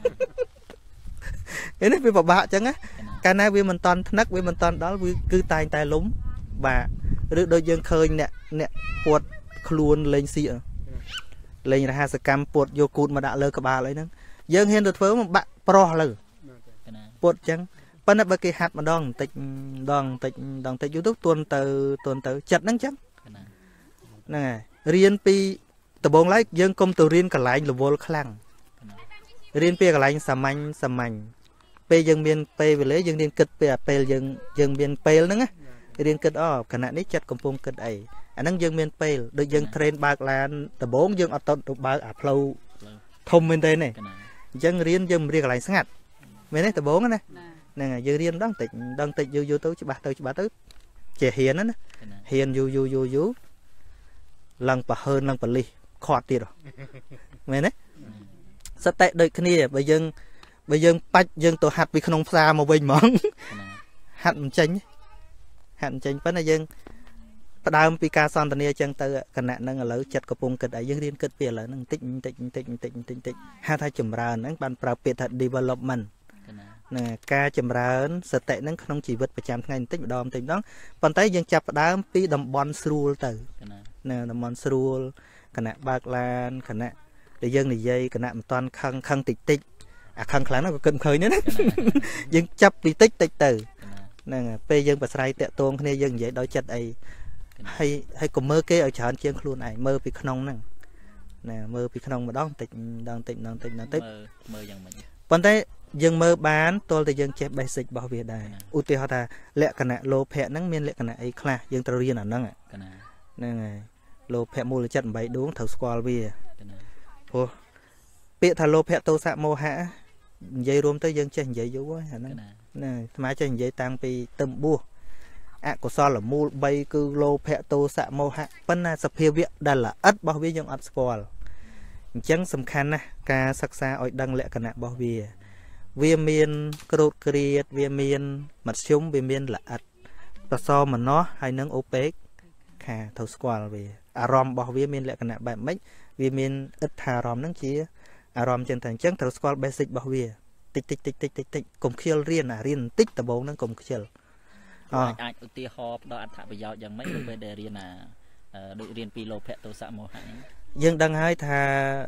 នេះវាពិបាកអញ្ចឹងណាកាលណាវាមិនតន់ថ្នឹកវាមិនតន់ដល់វាគឺតែងតែលំបាទឬដូចយើងឃើញអ្នកអ្នកពួតខ្លួនលេងស៊ីលេងរហស្សកម្មពួតយកគូតមកដាក់លើក្បាលអីហ្នឹងយើងហ៊ានទៅធ្វើមកបាក់ប្រោះលើពួតអញ្ចឹងប៉ុន្តែបើគេហាត់ម្ដងបន្តិចម្ដងបន្តិចម្ដងបន្តិចយូរទៅទន់ទៅទន់ទៅចិត្តហ្នឹងអញ្ចឹងហ្នឹងហើយរៀនពីដំបូងឡើយយើងកុំទៅរៀនកន្លែងរវល់ខ្លាំងរៀនពីកន្លែងសាមញ្ញសាមញ្ញពេលយើងមានពេលវេលាយើងរៀនគិតពីពេលយើងយើងមានពេលហ្នឹងណារៀនគិតអូខណៈនេះចិត្តកំពុងគិតអីអាហ្នឹងយើងមានពេលដូចយើង train បើកឡានដំបូងយើងអត់ទៅបើកអាផ្លូវធំមែនទេនេះអញ្ចឹងរៀនយើងរៀនកន្លែងស្ងាត់មែនទេដំបូងណាហ្នឹងហើយយើងរៀនដល់តិចដល់តិចយូរយូរទៅច្បាស់ទៅច្បាស់ទៅជាហ៊ានណាហ៊ានយូរយូរយូរយូរឡើងប្រហើនឡើងបលិសខាត់ទៀតមែនទេសតិដូចគ្នាបើយើងបើយើងបាច់យើងទៅហាត់ពីក្នុងផ្សារមកវិញហ្មងហាត់មិនចេញហាត់មិនចេញប៉ុន្តែយើងផ្ដើមពីការសន្ទនាអញ្ចឹងទៅគណៈហ្នឹងឥឡូវចិត្តកំពុងគិតអីយើងរៀនគិតពីឥឡូវហ្នឹងតិចតិចតិចតិចតិចតិចហៅថាចម្រើនហ្នឹងបានប្រើពាក្យថា development ណាការចម្រើនសតិហ្នឹងក្នុងជីវិតប្រចាំថ្ងៃបន្តិចម្ដងបន្តិចម្ដងប៉ុន្តែយើងចាប់ផ្ដើមពីតំបន់ស្រួលទៅណាតំបន់ស្រួលគណៈបើកឡានគណៈដែលយើងនិយាយគណៈមិនតាន់ខឹងខឹងតិចតិចអាខឹងខ្លាំងហ្នឹងក៏គិតមិនឃើញទេណាយើងចាប់ពីតិចតិចទៅហ្នឹងពេលយើងប្រស្រ័យតាក់ទងគ្នាយើងនិយាយដោយចិត្តអីហើយហើយកុំមើលគេឲ្យច្រើនជាងខ្លួនឯងមើលពីក្នុងហ្នឹងណាមើលពីក្នុងម្ដងតិចម្ដងតិចម្ដងតិចម្ដងតិចមើលយ៉ាងម៉េចប៉ុន្តែយើងមើលបានតលតែយើងចេះ basic របស់វាដែរឧទាហរណ៍ថាលក្ខណៈលោភៈហ្នឹងមានលក្ខណៈអីខ្លះយើងត្រូវរៀនអាហ្នឹងហ្នឹងហើយលោភៈមូលចិត្តeightដួងត្រូវស្គាល់វាព្រោះពាក្យថាលោភៈទោសៈមោហៈនិយាយរួមទៅយើងចេះនិយាយយូរហើយអាហ្នឹងណាស្មាចេះនិយាយតាំងពីទឹមបួសអកុសលមូល3គឺលោភៈទោសៈមោហៈប៉ុន្តែសភាវៈដែលល្អិតរបស់វាយើងអត់ស្គាល់អញ្ចឹងសំខាន់ណាស់ការសិក្សាឲ្យដឹងលក្ខណៈរបស់វាវាមានក្រូតក្រៀតវាមានមធ្យមវាមានល្អិតបសមណោះហើយនឹងអូពេកខាត្រូវស្គាល់វាអារម្មណ៍របស់វាមានលក្ខណៈបែបម៉េចវាមានអិដ្ឋារម្មណ៍ហ្នឹងជាអារម្មណ៍ចឹងតែអញ្ចឹងត្រូវស្គាល់ basic របស់វាតិចតិចតិចតិចតិចតិចកុំខ្ជិលរៀនអារៀនបន្តិចដំបូងហ្នឹងកុំខ្ជិលអាចឧទាហរណ៍ផ្ដល់អត្ថប្រយោជន៍យ៉ាងម៉េចនៅពេលដែលរៀនអាដូចរៀនពីលោភៈទោសៈមោហៈហ្នឹងយើងដឹងហើយថា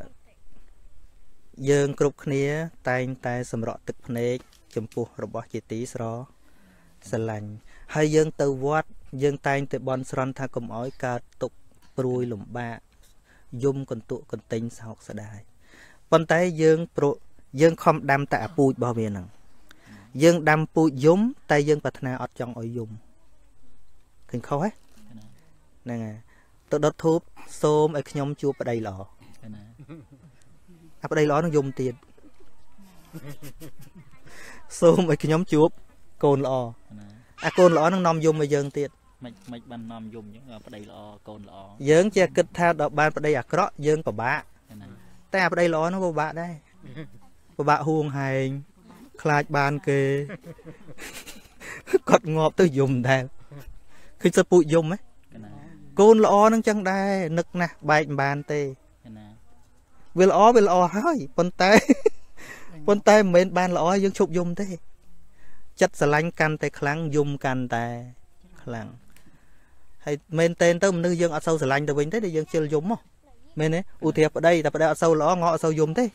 យើងគ្រប់គ្នាតែងតែសម្រក់ទឹកភ្នែកចំពោះរបស់ជាទីស្រស្រឡាញ់ហើយយើងទៅវត្តយើងតែងតែបន់ស្រន់ថាកុំអោយកើតទុកព្រួយលំបាកយំកន្ទក់កន្ទិញសោកស្ដាយប៉ុន្តែយើងប្រយើងខំដាំតែអាពូជរបស់វាហ្នឹងយើងដាំពូជយំតែយើងប្រាថ្នាអត់ចង់ឲ្យយំឃើញខុសហ៎ហ្នឹងហើយទៅដុតធូបសូមឲ្យខ្ញុំជួបប្តីល្អអាប្តីល្អនឹងយំទៀតសូមឲ្យខ្ញុំជួបកូនល្អអាកូនល្អនឹងនាំយំឲ្យយើងទៀត mấy mấy ban nom dùng những ở đây là cồn là dưỡng chia kịch theo đọc ban ở đây à có dưỡng của bạ ta ở đây lo nó của bạ đây của bạ huông hành khai ban kê cọt ngọt tôi dùng theo khi sắp bụi dùng ấy côn lo nó chẳng đây nực nè bài bàn tê vì lo vì lo hơi con tay con tay mình bàn lo dưỡng chụp dùng thế chất xà lanh căn tay kháng dùng căn tay kháng hay men tên tới nữ dương ở sâu xà lanh từ bình thế thì dương chưa dùng không men ấy ưu thiệp ở đây tập ở đây ở sâu lõ ngõ sâu dùng thế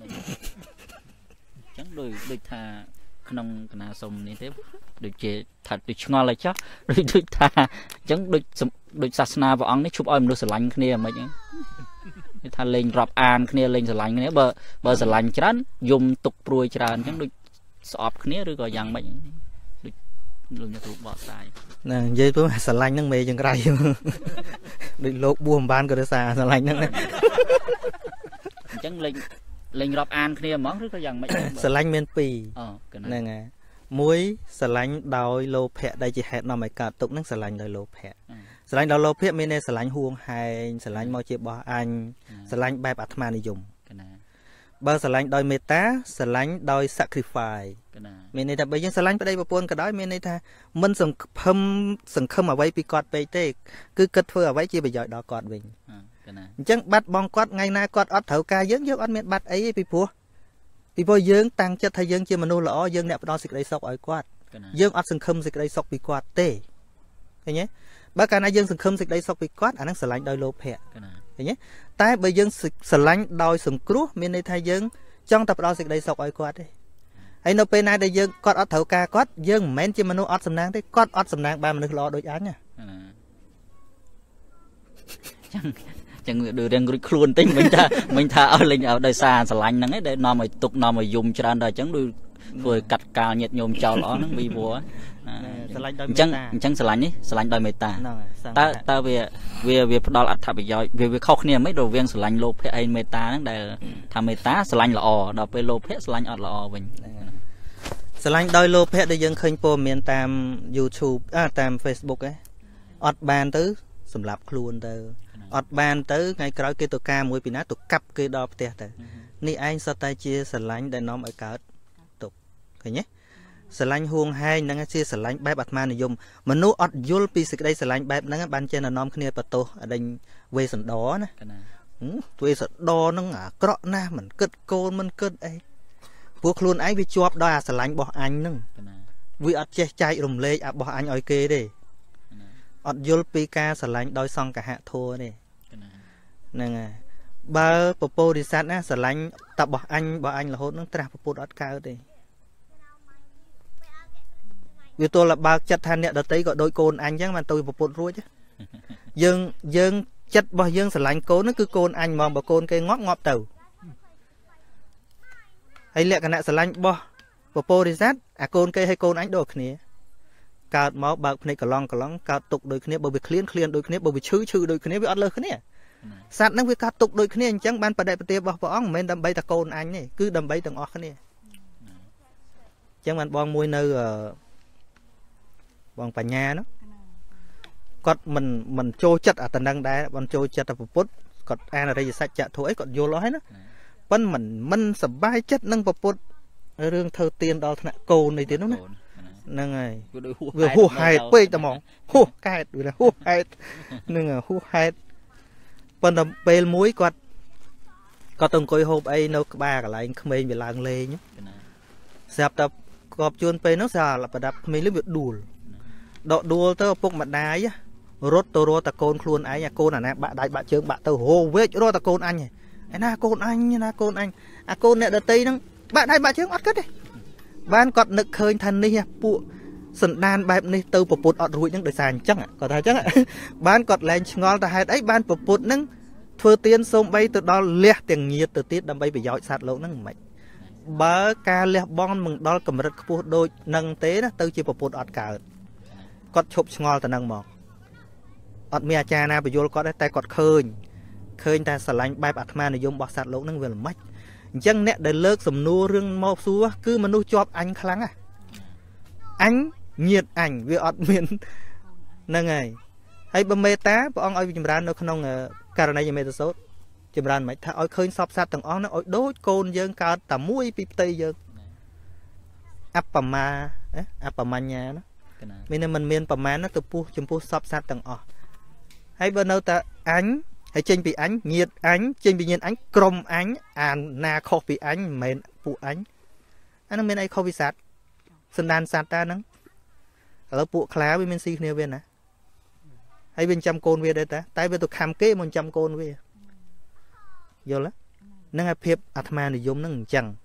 chẳng đôi đôi thà không cái nào xong này thế đôi chế thật đôi ngon lại chắc đôi đôi thà chẳng đôi đôi sasna vào ông ấy chụp ôm đôi xà lanh kia mà chứ thà lên rập an kia lên xà lanh kia bờ bờ xà lanh chán dùng tục ruồi chán chẳng đôi sọp kia rồi còn dạng mấy luôn như tụi bỏ sai nè dây tôi xà lanh nó mê chẳng cái định lột buồm ban cái xà xà lanh nó chẳng lên lên rập an kia món rất có dạng mấy xà lanh men pì nè nghe muối xà lanh đòi lô pẹ đây chỉ hẹn nó mày cả tục nó xà lanh đòi lô pẹ xà lanh đòi lô pẹ men này xà lanh huông hay xà lanh mau chia bỏ anh xà lanh bài bát ma này dùng bao xà lanh đòi meta xà lanh đòi sacrifice mình này ta bây giờ xà lanh ở đây bà buồn cả đó mình này ta mình sừng khâm sừng khâm ở vậy bị cọt về tê cứ cất phơi ở vậy chỉ bây giờ đó cọt mình chẳng bắt bong cọt ngày nay cọt ót thấu ca dướng dướng ót miệt bắt ấy bị pua bị pua dướng tăng chất thay dướng chưa mà nô lõ dướng nẹp đó xịt đây sọc ở quạt dướng ót sừng khâm xịt đây sọc bị quạt tê thấy nhé bác cả nay dướng sừng khâm xịt đây sọc bị quạt anh đang xà lanh đòi lô pẹ thấy nhé tai bây giờ xà lanh đòi sừng cú mình này thay dướng trong tập đó xịt đây sọc ở quạt đấy hay nó bên này để dương cọt ót thấu ca cọt dương men chỉ mà nó ót sầm nang thế cọt ót sầm nang ba mình lo đối án nha chẳng chẳng được đang khuôn tính mình ta mình ta ở lên ở đây xa sờ lạnh nắng ấy để nó mày tục nó mày dùng cho anh đời chẳng đôi vừa cắt cào nhiệt nhôm trào lõ nó bị bùa chẳng chẳng sờ lạnh ấy sờ lạnh đòi mày ta ta ta về về về đó là thà bị giỏi về về khóc nè mấy đồ viên sờ lạnh lốp hay mày ta nó để tham mày ta sờ lạnh là o đào về lốp hết sờ lạnh ọt là o mình sờ lạnh đòi lốp hết để dân khơi po miền tam YouTube à tam Facebook ấy ọt bàn tứ sầm lạp luôn từ ọt bàn tứ ngày cõi kia tụ ca mùi pina tụ cặp kia đo tè từ ni anh sao tay chia sờ lạnh để nó ở cỡ tục thấy nhé sờ lạnh huông hai năng chia sờ lạnh bài bát ma này dùng mà nô ọt yul pi sực đây sờ lạnh bài năng ban trên là nom kia bát tô ở đây quê sần đó nè quê sần đo nó ngả cọ na mình cất côn mình cất ấy buộc luôn ấy bị chọp đo sờ lạnh bỏ anh nưng vì ọt che chạy rùng lê à bỏ anh ở kia đi ọt yul pi ca sờ lạnh đôi xong cả hạ thua đi nè ba popo đi sát á sờ lạnh tập bỏ anh bỏ anh là hốt nó tra popo ọt cao đi vì tôi là ba chất than nè đợt tới gọi đôi côn anh chứ mà tôi một bột ruồi chứ dương dương chất bao dương sờ lạnh côn nó cứ côn anh mong bảo côn cây ngót ngọt tàu hay lẹ cái nè sờ lạnh bo popo đi sát à côn cây hay côn anh đổ khné cào máu bạc này cả long cả long cào tục đôi khné bởi vì clean clean đôi khné bởi vì chữ chữ đôi khné bị ót lơ khné sát nó với cào tục đôi khné chẳng ban bờ đại bờ tiệp bảo bóng mình đâm bay ta côn anh này cứ đâm bay từng ót khné chẳng ban bong môi nơi bằng bà nhà nó còn mình mình trôi chất ở tầng đăng đá bọn trôi chất ở phút còn ai là đây sạch chạ thổi còn vô nói nó vẫn mình mình sập bay chất nâng vào phút rương thơ tiền đó thằng cô này tiếng nó nè này vừa hú hai quê tao mong hú hai vừa là hú hai nâng à hú hai còn tầm bê muối còn có từng coi hộp ấy nó ba cả lại không mình bị làng lê nhé sạp tập gọp chuôn bê nó sao là phải đập mình lấy việc đùa đọ đua tao phục mặt đá á rốt tao rô ta côn luôn ấy nhà côn à nè bạn đại bạn trưởng bạn tao hồ vết rô ta côn anh này na côn anh na côn anh à côn nè đợt tây nó bạn đại bạn trưởng ót cất đi ban cọt nực khơi thành đi phụ sần đan bài này tao bột bột ọt ruồi những đời sàn chắc à còn thấy chắc à ban cọt lên ngon ta hai đấy ban bột bột nâng thưa tiên sông bay từ đó lẹ tiền nhiệt từ tiết đâm bay bị giỏi sạt lỗ nâng mạnh bờ ca lẹ bon mừng đó cầm rất phụ đôi nâng tế đó tao chỉ bột bột ọt cả cọt chụp ngon ta nâng mọc ọt mía cha na bị vô cọt đấy tay cọt khơi khơi ta sờ lạnh bài bát ma này dùng bọt sạt lỗ nâng về là mách chẳng nè để lơ sầm nua rương mau xua cứ mà nua chọp anh khăng à anh nhiệt ảnh vì ọt miền nâng ngày hay bơm mê tá bọn ơi chìm ra nó không cả này mê sốt chìm ra mấy thằng ơi khơi sọp sát tầng ón nó ơi đốt côn dương cao tầm mũi pip tây dương áp bầm ma áp bầm ma nhà nó mình mình miền bầm ma nó từ pu chìm pu sọp sát tầng ón hay bên đâu ta ánh hay trên bị ánh nhiệt ánh trên bị nhiệt ánh crom ánh à na khô bị ánh mền pu ánh anh nó bên đây không bị sát sân đan sát ta nắng ở pu khá với men si nêu bên nè hay bên trăm côn về đây ta tại bên tôi khám kế một trăm côn về vô lắm năng áp hiệp atma này dùng năng chẳng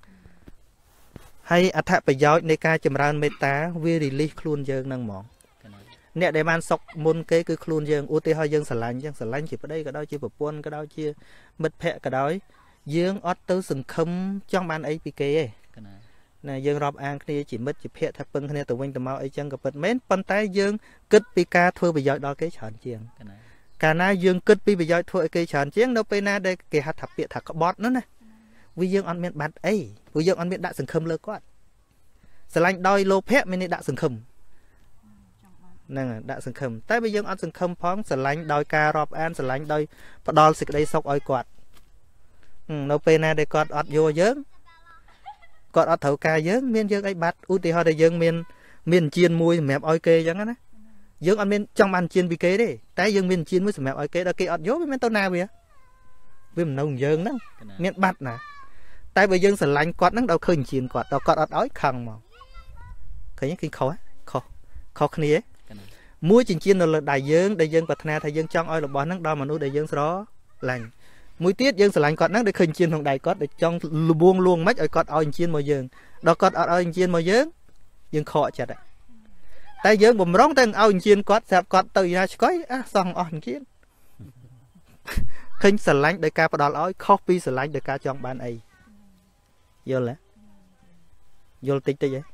hay áp thạch phải giáoในការចម្រើនមេត្តាវា release ខ្លួនយើងនឹងហ្មងអ្នកដែលបានសុកមុនគេគឺខ្លួនយើងឧទាហរណ៍យើងស្រឡាញ់ចឹងស្រឡាញ់ជាប្តីក៏ដោយជាប្រពន្ធក៏ដោយជាមិត្តភក្តិក៏ដោយយើងអត់ទៅសង្ឃឹមចង់បានអីពីគេទេណាយើងរាប់អានគ្នាជាមិត្តជាភក្តិថាពឹងគ្នាទៅវិញទៅមកអីចឹងក៏ពិតមែនប៉ុន្តែយើងគិតពីការធ្វើប្រយោជន៍ដល់គេច្រើនជាងកាលណាយើងគិតពីប្រយោជន៍ធ្វើឲ្យគេច្រើនជាងនៅពេលណាដែលគេហៅថាពាក្យថាក្បត់នោះណាវាយើងអត់មានបាត់អីព្រោះយើងអត់មានដាក់សង្ឃឹមលើគាត់ស្រឡាញ់ដោយលោភៈមាននេះដាក់សង្ឃឹមហ្នឹងដាក់សង្ឃឹមតែបើយើងអត់សង្ឃឹមផងស្រឡាញ់ដោយការរាប់អានស្រឡាញ់ដោយផ្ដល់សេចក្តីសុខឲ្យគាត់នៅពេលណាដែលគាត់អត់យកយើងគាត់អត់ត្រូវការយើងមានយើងអីបាត់ឧទាហរណ៍ដែលយើងមានមានជៀនមួយសម្រាប់ឲ្យគេអញ្ចឹងណាយើងអត់មានចង់បានជៀនពីគេទេតែយើងមានជៀនមួយសម្រាប់ឲ្យគេដល់គេអត់យកវាមានទៅណាវាវាមិននៅយើងហ្នឹងមានបាត់ណាតែបើយើងស្រឡាញ់គាត់ហ្នឹងដល់ឃើញជៀនគាត់ដល់គាត់អត់ឲ្យខឹងមកឃើញគេខុសខុសខុសគ្នាមួយចិញ្ចៀននៅលើដៃយើងដែលយើងប្រាថ្នាថាយើងចង់ឲ្យរបស់ហ្នឹងដល់មនុស្សដែលយើងស្រឡាញ់មួយទៀតយើងស្រឡាញ់គាត់ហ្នឹងដែលឃើញជៀនក្នុងដៃគាត់ដែលចង់លួងលួងមិនឲ្យគាត់ឲ្យជៀនមកយើងដល់គាត់អត់ឲ្យជៀនមកយើងយើងខកចិត្តតែយើងបំរុងតែឲ្យជៀនគាត់ស្រាប់គាត់ទៅណាឆ្កយអះសោះអស់ជៀនឃើញស្រឡាញ់ដោយការផ្ដល់ឲ្យខុសពីស្រឡាញ់ដោយការចង់បានអីយល់ទេយល់តិចតិចហ៎ហ៎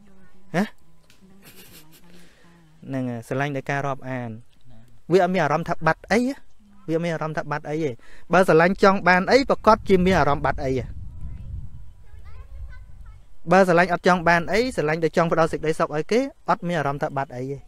ហ្នឹងស្រឡាញ់ដោយការរាប់អានវាអត់មានអារម្មណ៍ថាបាត់អីវាមានអារម្មណ៍ថាបាត់អីទេបើស្រឡាញ់ចង់បានអីប្រកាសជាមានអារម្មណ៍បាត់អីបើស្រឡាញ់អត់ចង់បានអីស្រឡាញ់តែចង់ផ្ដល់សេចក្តីសុខឲ្យគេអត់មានអារម្មណ៍ថាបាត់អីទេ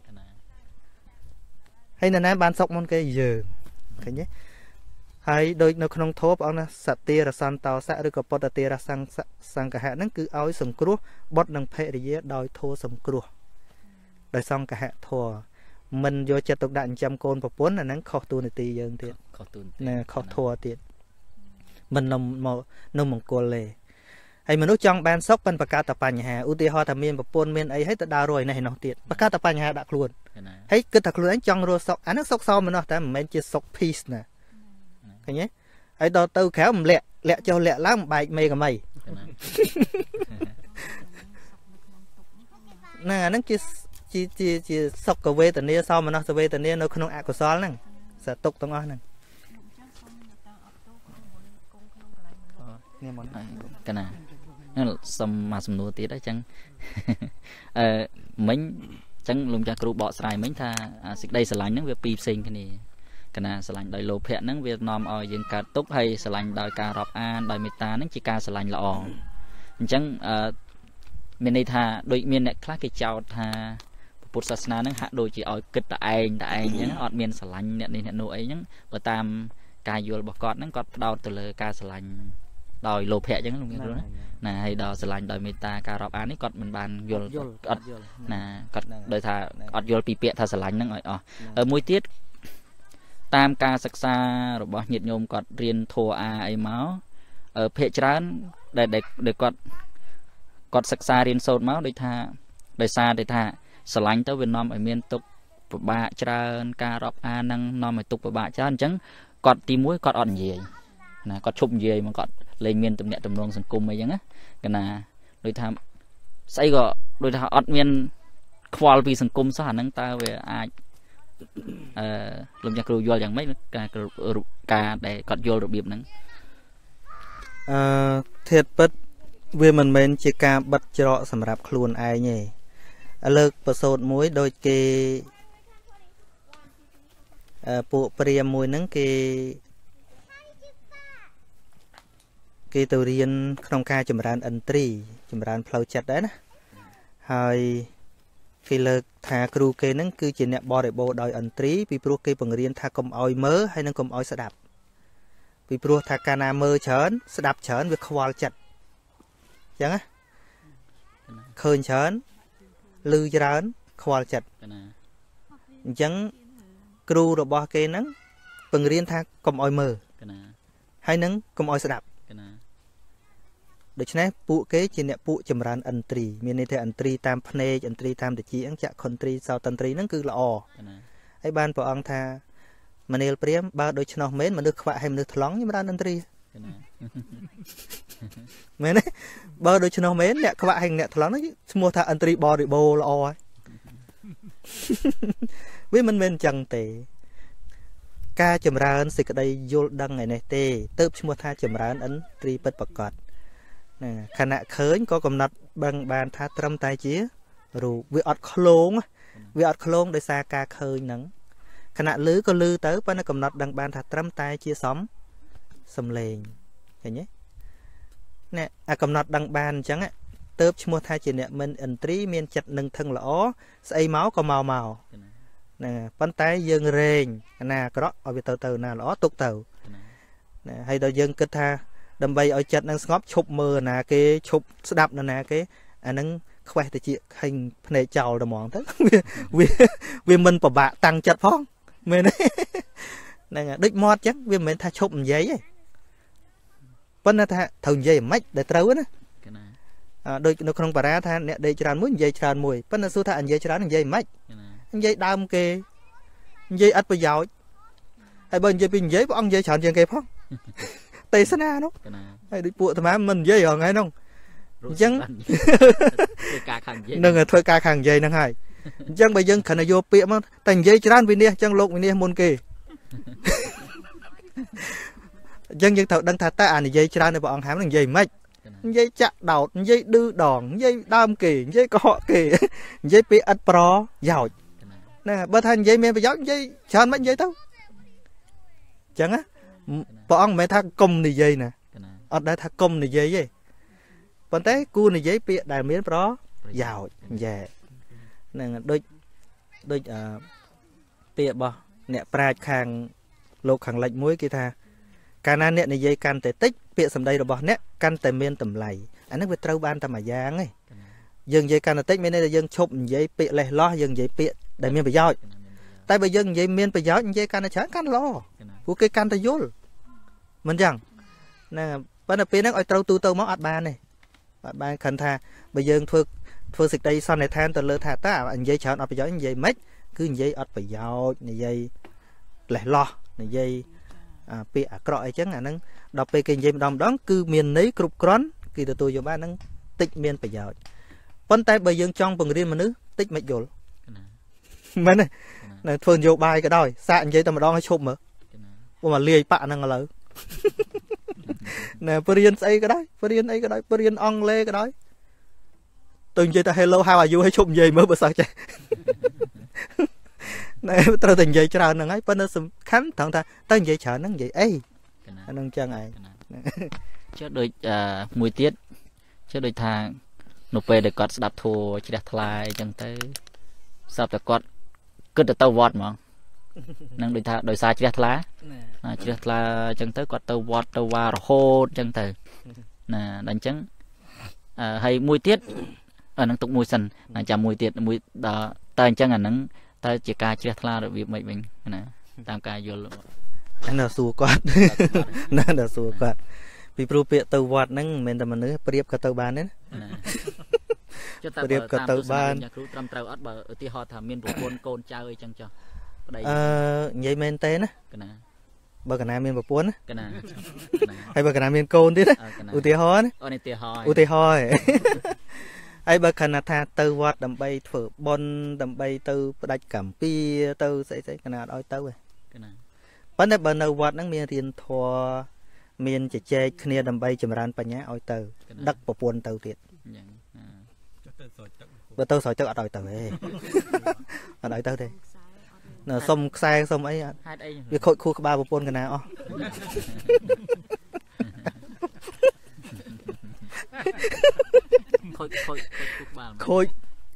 ហើយនរណាបានសុខមុនគេយើងឃើញទេហើយដូចនៅក្នុងធម៌ព្រះអង្គណាសតិរសន្តោសៈឬក៏ពុទ្ធតិរសង្សសង្កហៈហ្នឹងគឺឲ្យសង្គ្រោះបុត្រនិងភរិយាដោយធម៌សង្គ្រោះដោយសង្កហៈធម៌មិនយកចិត្តទុកដាក់ចិញ្ចឹមកូនប្រពន្ធអាហ្នឹងខុសទូនាទីយើងទៀតខុសទូនាទីណាខុសធម៌ទៀតមិននំមកនំមង្គលទេហើយមនុស្សចង់បានសុខប៉ុន្តែបង្កើតតែបញ្ហាឧទាហរណ៍ថាមានប្រពន្ធមានអីហើយទៅដើររយនេះនោះទៀតបង្កើតតែបញ្ហាដាក់ខ្លួនហើយគិតថាខ្លួនឯងចង់រស់សុខអាហ្នឹងសុខសោមនោះតែមិនមែនជាសុខ peace ណាឃើញទេហើយដល់ទៅក្រៅមិនលាក់លាក់ចុះលាក់ឡើងបែកមេកមៃណាអាហ្នឹងជាជាជាជាសុខវេទនាសោមនស្សវេទនានៅក្នុងអកុសលហ្នឹងសតុកទាំងអស់ហ្នឹងនេះមកកណាហ្នឹងសុំមកសំណួរទៀតអញ្ចឹងអឺមិញអញ្ចឹងលោកចាស់គ្រូបកស្រាយមិញថាសេចក្តីស្រឡាញ់ហ្នឹងវាពីរផ្សេងគ្នាកណាស្រឡាញ់ដោយលោភៈហ្នឹងវានាំឲ្យយើងកើតទុក្ខហើយស្រឡាញ់ដោយការរាប់អានដោយមេត្តាហ្នឹងជាការស្រឡាញ់ល្អអញ្ចឹងអឺមានន័យថាដូចមានអ្នកខ្លះគេចោទថាពុទ្ធសាសនាហ្នឹងហាក់ដូចជាឲ្យគិតតែឯងតែឯងអញ្ចឹងអត់មានស្រឡាញ់អ្នកនេះអ្នកនោះអីហ្នឹងបើតាមការយល់របស់គាត់ហ្នឹងគាត់ផ្ដោតទៅលើការស្រឡាញ់ដោយលោភៈអញ្ចឹងលោកគ្រូណាហើយដល់ស្រឡាញ់ដោយមេត្តាការរាប់អាននេះគាត់មិនបានយល់អត់ណាគាត់ដោយថាអត់យល់ពីពាក្យថាស្រឡាញ់ហ្នឹងឲ្យអស់មួយទៀតតាមការសិក្សារបស់ញាតិញោមគាត់រៀនធម៌អាអីមកភាគច្រើនដែលដែលគាត់គាត់សិក្សារៀនសូត្រមកដូចថាដោយសារតែថាស្រឡាញ់ទៅវានាំឲ្យមានទុក្ខពិបាកច្រើនការរាប់អានហ្នឹងនាំឲ្យទុក្ខពិបាកច្រើនអញ្ចឹងគាត់ទីមួយគាត់អត់និយាយណាគាត់ឈប់និយាយមកគាត់លែងមានទំនាក់ទំនងសង្គមអីចឹងណាកណាដូចថាស្អីក៏ដូចថាអត់មានខ្វល់ពីសង្គមសោះអាហ្នឹងតើវាអាចអឺលោកចាស់គ្រូយល់យ៉ាងម៉េចការការដែលគាត់យល់របៀបហ្នឹងអឺធាតុពិតវាមិនមែនជាការបិទច្រកសម្រាប់ខ្លួនឯងទេលើកប្រសូតមួយដូចគេអឺពួកព្រាហ្មណ៍មួយហ្នឹងគេគេទៅរៀនក្នុងការចម្រើនឥន្ទ្រីចម្រើនផ្លូវចិត្តដែរណាហើយគេលើកថាគ្រូគេហ្នឹងគឺជាអ្នកបរិបូរដោយអន្ត្រីពីព្រោះគេបង្រៀនថាកុំឲ្យមើលហើយនឹងកុំឲ្យស្ដាប់ពីព្រោះថាកាលណាមើលច្រើនស្ដាប់ច្រើនវាខ្វល់ចិត្តអញ្ចឹងណាឃើញច្រើនឮច្រើនខ្វល់ចិត្តអញ្ចឹងគ្រូរបស់គេហ្នឹងបង្រៀនថាកុំឲ្យមើលហើយនឹងកុំឲ្យស្ដាប់ដូច្នេះពួកគេជាអ្នកពួកចម្រើនឥន្ទ្រីមានន័យថាឥន្ទ្រីតាមភ្នែកឥន្ទ្រីតាមតិចអញ្ចឹងចក្ខុន្ទ្រីសោតន្ទ្រីហ្នឹងគឺល្អហើយបានព្រះអង្គថាមនាលព្រាមបើដូច្នោះមែនមនុស្សខ្វាក់ហើយមនុស្សថ្លង់ចម្រើនឥន្ទ្រីមែនទេបើដូច្នោះមែនអ្នកខ្វាក់ហើយអ្នកថ្លង់ហ្នឹងឈ្មោះថាឥន្ទ្រីបរិបូរល្អហើយវាមិនមែនអញ្ចឹងទេការចម្រើនសេចក្តីយល់ដឹងឯនេះទេទៅឈ្មោះថាចម្រើនឥន្ទ្រីពិតប្រាកដណាខណៈឃើញក៏កំណត់បឹងបានថាត្រឹមតែជារូបវាអត់ឃ្លោងវាអត់ឃ្លោងដោយសារការឃើញហ្នឹងខណៈឮក៏ឮទៅប៉ុន្តែកំណត់ដឹងបានថាត្រឹមតែជាសំសំឡេងឃើញទេណែអាកំណត់ដឹងបានអញ្ចឹងទៅឈ្មោះថាជាអ្នកមិនឥន្ទ្រីមានចិត្តនឹងថឹងល្អស្អីមកក៏មកមកណាប៉ុន្តែយើងរែងណាអាក្រក់ឲ្យវាទៅទៅណាល្អទុកទៅណាហើយដល់យើងគិតថាដើម្បីឲ្យចិត្តនឹងស្ងប់ឈប់មើលណាគេឈប់ស្ដាប់ណាគេអានឹងខ្វេះទៅជាខេញភ្នែកចោលតែហ្មងទៅវាវាមិនពិបាកតាំងចិត្តផងមែនទេហ្នឹងហើយដូចមាត់អញ្ចឹងវាមិនមែនថាឈប់និយាយទេប៉ុន្តែថាត្រូវនិយាយមិនដែលត្រូវណាដូចនៅក្នុងបារាថាអ្នកដេកច្រើនមួយនិយាយច្រើនមួយប៉ុន្តែសួរថានិយាយច្រើននិយាយមិននិយាយដើមគេនិយាយអត់ប្រយោជន៍ហើយបើនិយាយពីនិយាយព្រះអង្គនិយាយច្រើនជាងគេផងទេសនានោះហើយដូចពួកអាត្មាមិននិយាយហងៃនោះអញ្ចឹងធ្វើការខាងនិយាយនឹងធ្វើការខាងនិយាយហ្នឹងហើយអញ្ចឹងបើយើងគ្រាន់តែយកពាក្យមកតែនិយាយច្រើនវិនិច្ឆ័យអញ្ចឹងលោកវិនិច្ឆ័យមុនគេអញ្ចឹងយើងត្រូវដឹងថាតើអានិយាយច្រើននៃព្រះអង្គហាមនឹងនិយាយមិននិយាយចាក់ដោតនិយាយឌឺដងនិយាយដើមគេនិយាយកុហកគេនិយាយពាក្យឥតប្រយោជន៍ណាបើថានិយាយមានប្រយោជន៍និយាយច្រើនមិននិយាយទៅអញ្ចឹងណាព្រះអង្គមិនមែនថាកុំនិយាយណាអត់ដែរថាកុំនិយាយទេប៉ុន្តែគួរនិយាយពាក្យដែលមានប្រយោជន៍យ៉ែហ្នឹងដូចដូចអឺពាក្យរបស់អ្នកប្រាជ្ញខាងលោកខាងលិចមួយគេថាកាលណាអ្នកនិយាយកាន់តែតិចពាក្យសម្ដីរបស់អ្នកកាន់តែមានតម្លៃអានេះវាត្រូវបានតែមួយយ៉ាងទេយើងនិយាយកាន់តែតិចមានន័យថាយើងឈប់និយាយពាក្យលេះលោះយើងនិយាយពាក្យដែលមានប្រយោជន៍តែបើយើងនិយាយមានប្រយោជន៍និយាយកាន់តែច្រើនកាន់ល្អពួកគេកាន់តែយល់មិនចឹងណាប៉ុន្តែពេលហ្នឹងឲ្យត្រូវទូទៅមកអត់បានទេអត់បានខឹងថាបើយើងធ្វើធ្វើសេចក្តីសន្និដ្ឋានទៅលើថាតើនិយាយច្រើនអត់ប្រយោជន៍និយាយមិនគឺនិយាយអត់ប្រយោជន៍និយាយលេះលោះនិយាយពាក្យអាក្រក់អីចឹងអាហ្នឹងដល់ពេលគេនិយាយម្ដងម្ដងគឺមានន័យគ្រប់គ្រាន់គេទទួលយកបានហ្នឹងតិចមានប្រយោជន៍ប៉ុន្តែបើយើងចង់បង្រៀនមនុស្សតិចមិនយល់មែនទេនៅធ្វើនយោបាយក៏ដោយសាកនិយាយតែម្ដងឲ្យឈប់មើលពួកមកលាយបាក់ហ្នឹងឥឡូវណែបរៀនស្អីក៏ដោយបរៀនអីក៏ដោយបរៀនអង់គ្លេសក៏ដោយទៅនិយាយតែ hello how are you ឲ្យឈប់និយាយមើលបើសិនចេះណែត្រូវតែនិយាយច្រើនហ្នឹងហើយប៉ុន្តែសំខាន់ត្រង់ថាតើនិយាយច្រើនហ្នឹងនិយាយអីអាហ្នឹងចឹងឯងចុះដូចមួយទៀតចុះដូចថានៅពេលដែលគាត់ស្ដាប់ធัวជ្រះថ្លាអញ្ចឹងទៅស្រាប់តែគាត់គិតទៅទៅវត្តហ្មងនឹងដូចថាដោយសារជ្រះថ្លាជ្រះថ្លាអញ្ចឹងទៅគាត់ទៅវត្តទៅវារហូតអញ្ចឹងទៅណាដល់អញ្ចឹងហើយមួយទៀតអានឹងទុកមួយសិនចាំមួយទៀតមួយដល់តែអញ្ចឹងអានឹងតើជាការជ្រះថ្លារបៀបម៉េចវិញណាតាមការយល់ណាសួរគាត់ណាដល់សួរគាត់ពីព្រោះពាក្យទៅវត្តហ្នឹងមិនមែនតែមនុស្សប្រៀបក៏ទៅបានទេណាប្រៀបក៏ទៅបានគ្រូត្រឹមត្រូវអត់បើឧទាហរណ៍ថាមានប្រពន្ធកូនចៅអីចឹងចុះប្តីអឺនិយាយមែនទេណាកណាបើកណាមានប្រពន្ធណាកណាហើយបើកណាមានកូនទៀតណាឧទាហរណ៍ណាឧទាហរណ៍ឧទាហរណ៍ហើយបើខណៈថាទៅវត្តដើម្បីធ្វើបុណ្យដើម្បីទៅផ្ដាច់កម្មពីទៅស្អីស្អីកណាអត់ឲ្យទៅទេកណាប៉ុន្តែបើនៅវត្តហ្នឹងមានរៀនធម៌មានជជែកគ្នាដើម្បីចម្រើនបញ្ញាឲ្យទៅដឹកប្រពន្ធទៅទៀតបើទៅស្រោចទឹកអត់ឲ្យទៅទេអត់ឲ្យទៅទេនៅសុំខ្សែសុំអីអត់ហេតុអីវាខូចខួរក្បាលប្រពន្ធកណាអស់ខូចខូចខូចក្បាលខូច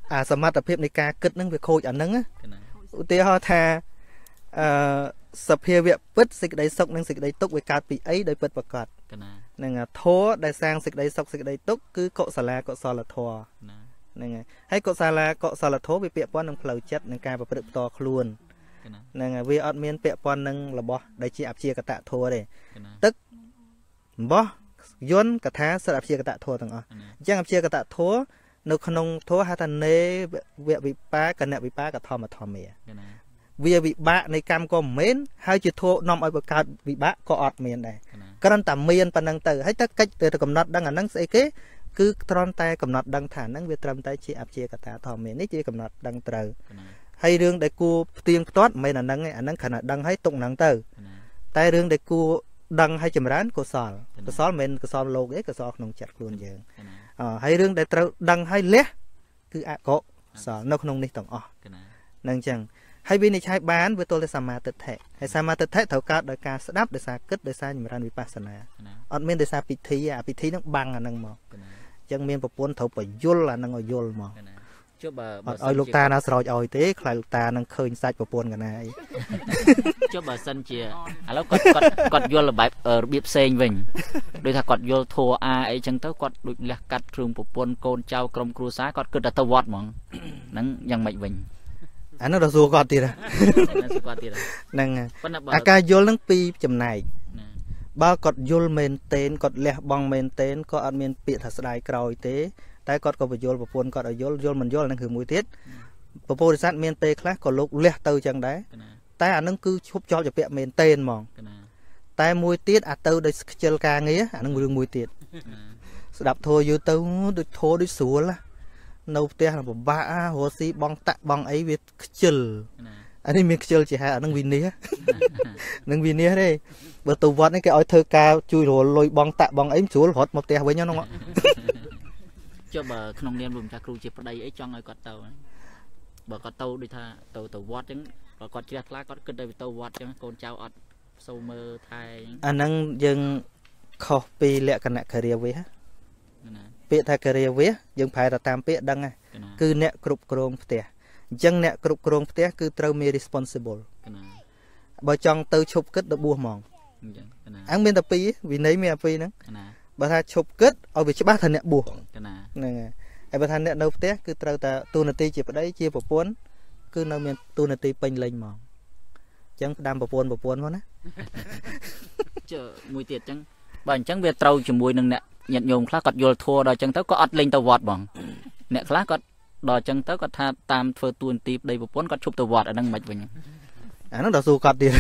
àสมรรถភាពនៃការគិតហ្នឹងវាខូចអាហ្នឹងឧទាហរណ៍ថាអឺសភាវៈពិតសេចក្តីសុខនិងសេចក្តីទុក្ខវាកើតពីអីដោយពិតប្រាកដហ្នឹងធម៌ដែលសាងសេចក្តីសុខសេចក្តីទុក្ខគឺកុសលាកុសលធម៌ហ្នឹងហើយហើយកុសលាកុសលធម៌វាពាក់ព័ន្ធនឹងផ្លូវចិត្តនិងការប្រព្រឹត្តផ្ទាល់ខ្លួនហ្នឹងហើយវាអត់មានពាក់ព័ន្ធនឹងរបស់ដែលជាអព្យាកតធម៌ទេទឹកបោះយន្តកថាសិទ្ធអព្យាកតធម៌ទាំងអស់អញ្ចឹងអព្យាកតធម៌នៅក្នុងធម៌ហៅថានេវវិបាកនវិបាកធម្មធម្មាវាវិបាកនៃកម្មក៏មិនមែនហើយជាធម៌នាំឲ្យបង្កើតវិបាកក៏អត់មានដែរគ្រាន់តែមានប៉ុណ្ណឹងទៅហើយទៅកិច្ចទៅកំណត់ដឹងអាហ្នឹងស្អីគេគឺត្រង់តែកំណត់ដឹងថាហ្នឹងវាត្រឹមតែជាអព្យាកតធម្មានេះជាកំណត់ដឹងត្រូវហើយរឿងដែលគួរផ្ទៀងផ្ទាត់មិនមែនអាហ្នឹងឯងអាហ្នឹងគ្រាន់តែដឹងហើយទុកហ្នឹងទៅតែរឿងដែលគួរដឹងឲ្យចម្រើនកុសលកុសលមិនមែនកុសលលោកទេកុសលក្នុងចិត្តខ្លួនយើងអឺហើយរឿងដែលត្រូវដឹងឲ្យលះគឺអកុសលនៅក្នុងនេះទាំងអស់ហ្នឹងអញ្ចឹងហើយវិនិច្ឆ័យបានវាទល់តែសមាទិដ្ឋិហើយសមាទិដ្ឋិត្រូវកើតដោយការស្ដាប់ដោយសារគិតដោយសារចម្រើនវិបស្សនាអត់មានដោយសារពិធីអាពិធីហ្នឹងបាំងអាហ្នឹងមកអញ្ចឹងមានប្រពន្ធត្រូវបញ្យលអាហ្នឹងឲ្យយល់មកចុះបើអត់ឲ្យលោកតាណាស្រោចឲ្យទេខ្លាចលោកតានឹងឃើញសាច់ប្រពន្ធកណាអីចុះបើសិនជាឥឡូវគាត់គាត់គាត់យល់បែបរបៀបផ្សេងវិញដូចថាគាត់យល់ធัวអាអីចឹងទៅគាត់ដូចលះកាត់គ្រឿងប្រពន្ធកូនចៅក្រុមគ្រួសារគាត់គិតតែទៅវត្តហ្មងហ្នឹងយ៉ាងម៉េចវិញអានោះដល់សួរគាត់ទៀតហ្នឹងអាការយល់ហ្នឹងពីចំណែកបើគាត់យល់មែនតេនគាត់លះបង់មែនតេនក៏អត់មានពាក្យថាស្ដាយក្រោយទេតែគាត់ក៏បញ្យល់ប្រពន្ធគាត់ឲ្យយល់យល់មិនយល់ហ្នឹងគឺមួយទៀតពពុទ្ធិស័តមានពេលខ្លះក៏លោកលះទៅចឹងដែរតែអាហ្នឹងគឺឈប់ចោលជាពាក្យមែនតេនហ្មងតែមួយទៀតអាទៅដោយខ្ជិលការងារអាហ្នឹងរឿងមួយទៀតស្ដាប់ធัวយូរទៅដូចធัวដូចស្រួលនៅផ្ទះពិបាករស់ស៊ីបងតាក់បងអីវាខ្ជិលអានេះមានខ្ជិលជាហេតុអាហ្នឹងវិនិច្ឆ័យនឹងវិនិច្ឆ័យទេបើទៅវត្តនេះគេឲ្យធ្វើការជួយរលុយបងតាក់បងអីស្រួលរត់មកផ្ទះវិញហ្នឹងចុះបើក្នុងនាមលោកម្ចាស់គ្រូជាប្តីអីចង់ឲ្យគាត់ទៅបើគាត់ទៅដូចថាទៅទៅវត្តអញ្ចឹងបើគាត់ជ្រះថ្លាគាត់គិតទៅទៅវត្តអញ្ចឹងកូនចៅអត់សូវមើលថែអាហ្នឹងយើងខុសពីលក្ខណៈការិយាវេសពាក្យថាការិយាវេសយើងប្រែទៅតាមពាក្យដឹងគឺអ្នកគ្រប់គ្រងផ្ទះអញ្ចឹងអ្នកគ្រប់គ្រងផ្ទះគឺត្រូវមាន responsible បើចង់ទៅឈប់គិតទៅបួសហ្មងអញ្ចឹងអញ្ចឹងមានតែពីរវិន័យមានតែពីរហ្នឹងបើថាឈប់គិតឲ្យវាច្បាស់ថាអ្នកបួសហ្នឹងហើយបើថាអ្នកនៅផ្ទះគឺត្រូវតែទូនាទីជាប្តីជាប្រពន្ធគឺនៅមានទូនាទីពេញលេញហ្មងអញ្ចឹងផ្ដាំប្រពន្ធប្រពន្ធមកណាចុះមួយទៀតអញ្ចឹងបើអញ្ចឹងវាត្រូវជាមួយនឹងអ្នកញាតិញោមខ្លះគាត់យល់ធัวដល់អញ្ចឹងទៅក៏អត់លេងទៅវត្តហ្មងអ្នកខ្លះគាត់ដល់អញ្ចឹងទៅគាត់ថាតាមធ្វើទូនាទីប្តីប្រពន្ធគាត់ឈប់ទៅវត្តអាហ្នឹងមិនវិញអាហ្នឹងដល់សួរគាត់ទៀត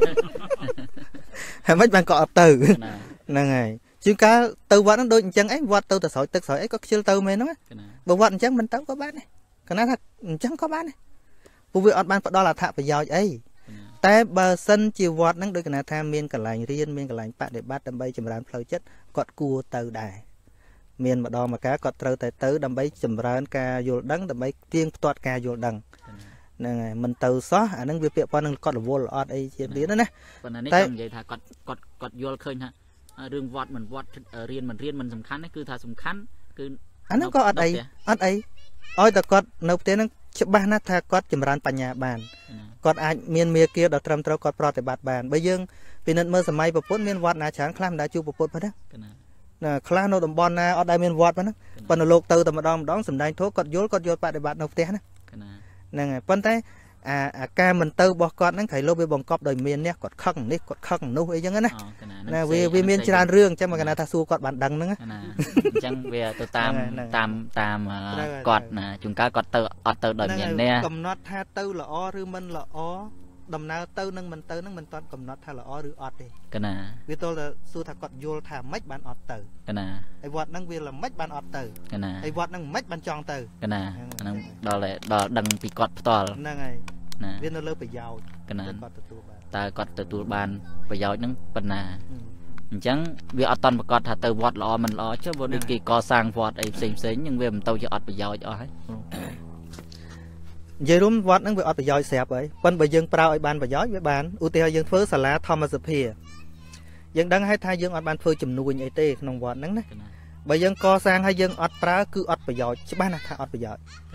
ហើយមិនបានគាត់អត់ទៅហ្នឹងហើយជាងកាលទៅវត្តហ្នឹងដូចអញ្ចឹងអីវត្តទៅទៅស្រោចទឹកស្រោចអីក៏ខ្ជិលទៅមែនហ្នឹងបើវត្តអញ្ចឹងមិនទៅក៏បានដែរគណៈថាអញ្ចឹងក៏បានដែរពួកវាអត់បានផ្ដល់អត្ថប្រយោជន៍អីតែបើសិនជាវត្តហ្នឹងដូចគណៈថាមានកន្លែងរៀនមានកន្លែងបដិបត្តិដើម្បីចម្រើនផ្លូវចិត្តគាត់គួរទៅដែរមានម្ដងម្កាលគាត់ត្រូវតែទៅដើម្បីចម្រើនការយល់ដឹងដើម្បីទៀងផ្ទាត់ការយល់ដឹងហ្នឹងហើយមិនទៅសោះអាហ្នឹងវាពាក់ព័ន្ធនឹងគាត់រវល់អត់អីជាទៀតណាប៉ុន្តែនេះខ្ញុំនិយាយថាគាត់គាត់គាត់យល់ឃើញថារឿងវត្តមិនវត្តរៀនមិនរៀនមិនសំខាន់ទេគឺថាសំខាន់គឺអាហ្នឹងក៏អត់អីអត់អីឲ្យតែគាត់នៅផ្ទះហ្នឹងច្បាស់ណាស់ថាគាត់ចម្រើនបញ្ញាបានគាត់អាចមានមាគ៌ាដ៏ត្រឹមត្រូវគាត់ប្រតិបត្តិបានបើយើងពិនិត្យមើលសម័យប្រពន្ធមានវត្តណាច្រើនខ្លះមិនដែលជួបប្រពន្ធប៉ុណ្ណាណាខ្លះនៅតំបន់ណាអត់ដែលមានវត្តប៉ុណ្ណាប៉ុន្តែលោកទៅតែម្ដងម្ដងសំដែងធម៌គាត់យល់គាត់យល់បដិបត្តិនៅផ្ទះណាហ្នឹងហើយប៉ុន្តែអាអាការមិនទៅរបស់គាត់ហ្នឹងក្រៃលោកវាបង្កប់ដោយមាននេះគាត់ខឹងនេះគាត់ខឹងនោះអីចឹងណាណាវាវាមានច្រើនរឿងចឹងមកកណាថាសួរគាត់បានដឹងហ្នឹងណាអញ្ចឹងវាទៅតាមតាមតាមគាត់ណាជួនកាលគាត់ទៅអត់ទៅដោយមាននេះកំណត់ថាទៅល្អឬមិនល្អដំណើរទៅនឹងមិនទៅនឹងមិនតាន់កំណត់ថាល្អឬអត់ទេកណាវាទល់តែសួរថាគាត់យល់ថាម៉េចបានអត់ទៅកណាហើយវត្តហ្នឹងវាល្មិចបានអត់ទៅកណាហើយវត្តហ្នឹងម៉េចបានចង់ទៅកណាហ្នឹងដល់ដល់ដឹងពីគាត់ផ្ទាល់ហ្នឹងហើយណាវានៅលើប្រយោជន៍កណាគាត់ទទួលបានតើគាត់ទទួលបានប្រយោជន៍ហ្នឹងប៉ុណ្ណាអញ្ចឹងវាអត់តន់ប្រកាសថាទៅវត្តល្អមិនល្អចុះបើដូចគេកសាងវត្តអីផ្សេងផ្សេងហ្នឹងវាមិនទៅជាអត់ប្រយោជន៍អស់ហើយនិយាយរួមវត្តហ្នឹងវាអត់ប្រយោជន៍ស្រាប់ហើយប៉ុន្តែបើយើងប្រើឲ្យបានប្រយោជន៍វាបានឧទាហរណ៍យើងធ្វើសាលាធម្មសភាយើងដឹងហើយថាយើងអត់បានធ្វើជំនួញអីទេក្នុងវត្តហ្នឹងណាបើយើងកសាងហើយយើងអត់ប្រើគឺអត់ប្រយោជន៍ច្បាស់ណាស់ថាអត់ប្រយោជន៍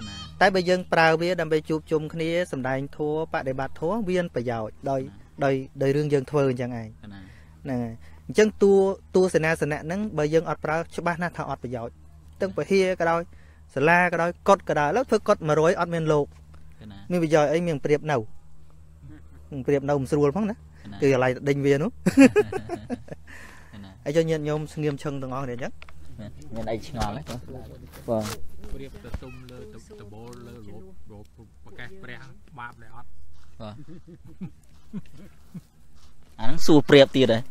តែបើយើងប្រើវាដើម្បីជួបជុំគ្នាសម្ដែងធัวបដិបត្តិធัวវាប្រយោជន៍ដោយដោយដោយរឿងយើងធ្វើអញ្ចឹងឯងហ្នឹងហើយអញ្ចឹងតួតួសេនាសនៈហ្នឹងបើយើងអត់ប្រើច្បាស់ណាស់ថាអត់ប្រយោជន៍ទាំងពហិក៏ដោយសាលាក៏ដោយកត់ក៏ដោយឥឡូវធ្វើកត់មួយរយអត់មានលោកមានប្រយោជន៍អីមានប្រៀបនៅប្រៀបនៅមិនស្រួលផងណាគឺកន្លែងដេញវានោះហើយចូលញាតិញោមស្ងៀមឈឹងទាំងអស់គ្នាអញ្ចឹងមានអីឆ្ងល់ទេបងព្រៀបទៅទុំលើតបូលលើរោបរោបប្រកាសព្រះបាបដែរអត់បាទអាហ្នឹងសួរព្រៀបទៀតហ៎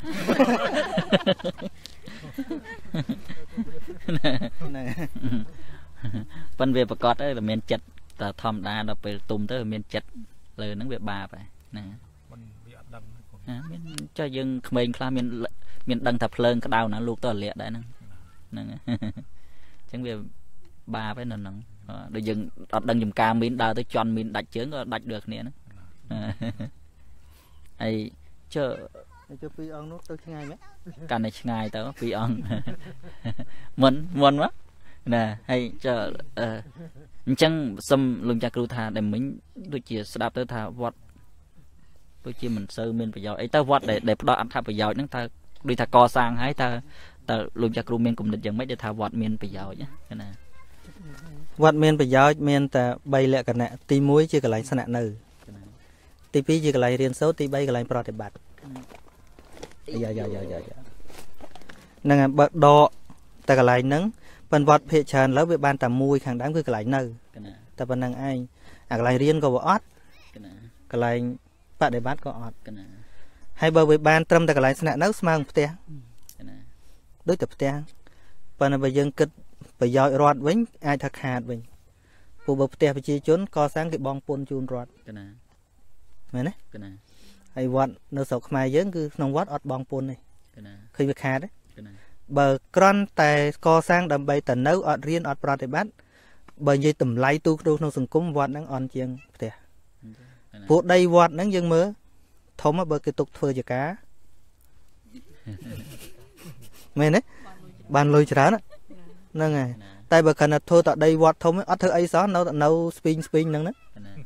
ប៉ិនវាប្រកាសទៅវាមានចិត្តតែធម្មតាដល់ពេលទុំទៅវាមានចិត្តលើហ្នឹងវាបាបហើយហ្នឹងមិនវាអត់ដឹងមានចុះយើងក្មេងខ្លះមានមានដឹងថាភ្លើងក្តៅណាលោកទៅលាក់ដែរហ្នឹងហ្នឹងអញ្ចឹងវាបាបឯនៅហ្នឹងដូចយើងអត់ដឹងចំការមីនដើរទៅជន់មីនដាច់ជើងក៏ដាច់ដូចគ្នាហ្នឹងហើយចុះចុះពីរអង្គនោះទៅឆ្ងាយមែនកាន់តែឆ្ងាយទៅពីរអង្គមុនមុនមកណាហើយចុះអញ្ចឹងសុំលោកចាស់គ្រូថាដែលមិញដូចជាស្ដាប់ទៅថាវត្តដូចជាមិនសូវមានប្រយោជន៍អីទៅវត្តដែលផ្ដោតអត្ថប្រយោជន៍ហ្នឹងតើដូចថាកសាងហើយតើតើលោកចាស់គ្រូមានគំនិតយ៉ាងម៉េចដែលថាវត្តមានប្រយោជន៍ណាវត្តមានប្រយោជន៍មានតែបីលក្ខណៈទីមួយជាកន្លែងស្នាក់នៅទីពីរជាកន្លែងរៀនសូត្រទីបីកន្លែងប្រតិបត្តិយ៉ាយ៉ាយ៉ាយ៉ាហ្នឹងហើយបើដកតែកន្លែងហ្នឹងប៉ុន្តែវត្តភាគច្រើនលើវាបានតែមួយខាងដើមគឺកន្លែងនៅតែប៉ុណ្្នឹងឯងអាកន្លែងរៀនក៏វាអត់កន្លែងបដិបត្តិក៏អត់ហើយបើវាបានត្រឹមតែកន្លែងស្នាក់នៅស្មើនឹងផ្ទះដូចតែផ្ទះប៉ុន្តែបើយើងគិតប្រយោជន៍រដ្ឋវិញអាចថាខាតវិញពួកបើផ្ទះប្រជាជនកសាងគេបងពុនជូនរដ្ឋមែនទេហើយវត្តនៅស្រុកខ្មែរយើងគឺក្នុងវត្តអត់បងពុនទេឃើញវាខាតទេបើក្រន់តែកសាងដើម្បីតែនៅអត់រៀនអត់ប្រតិបត្តិបើនិយាយតម្លៃទូគ្រូក្នុងសង្គមវត្តហ្នឹងអន់ជាងផ្ទះពួកដីវត្តហ្នឹងយើងមើលធំបើគេទុកធ្វើជាការមែនទេបានលុយច្រើនហ្នឹងហើយតែបើគ្រាន់តែធ្វើតដីវត្តធំអត់ធ្វើអីសោះនៅនៅស្ពីងស្ពីងហ្នឹងណា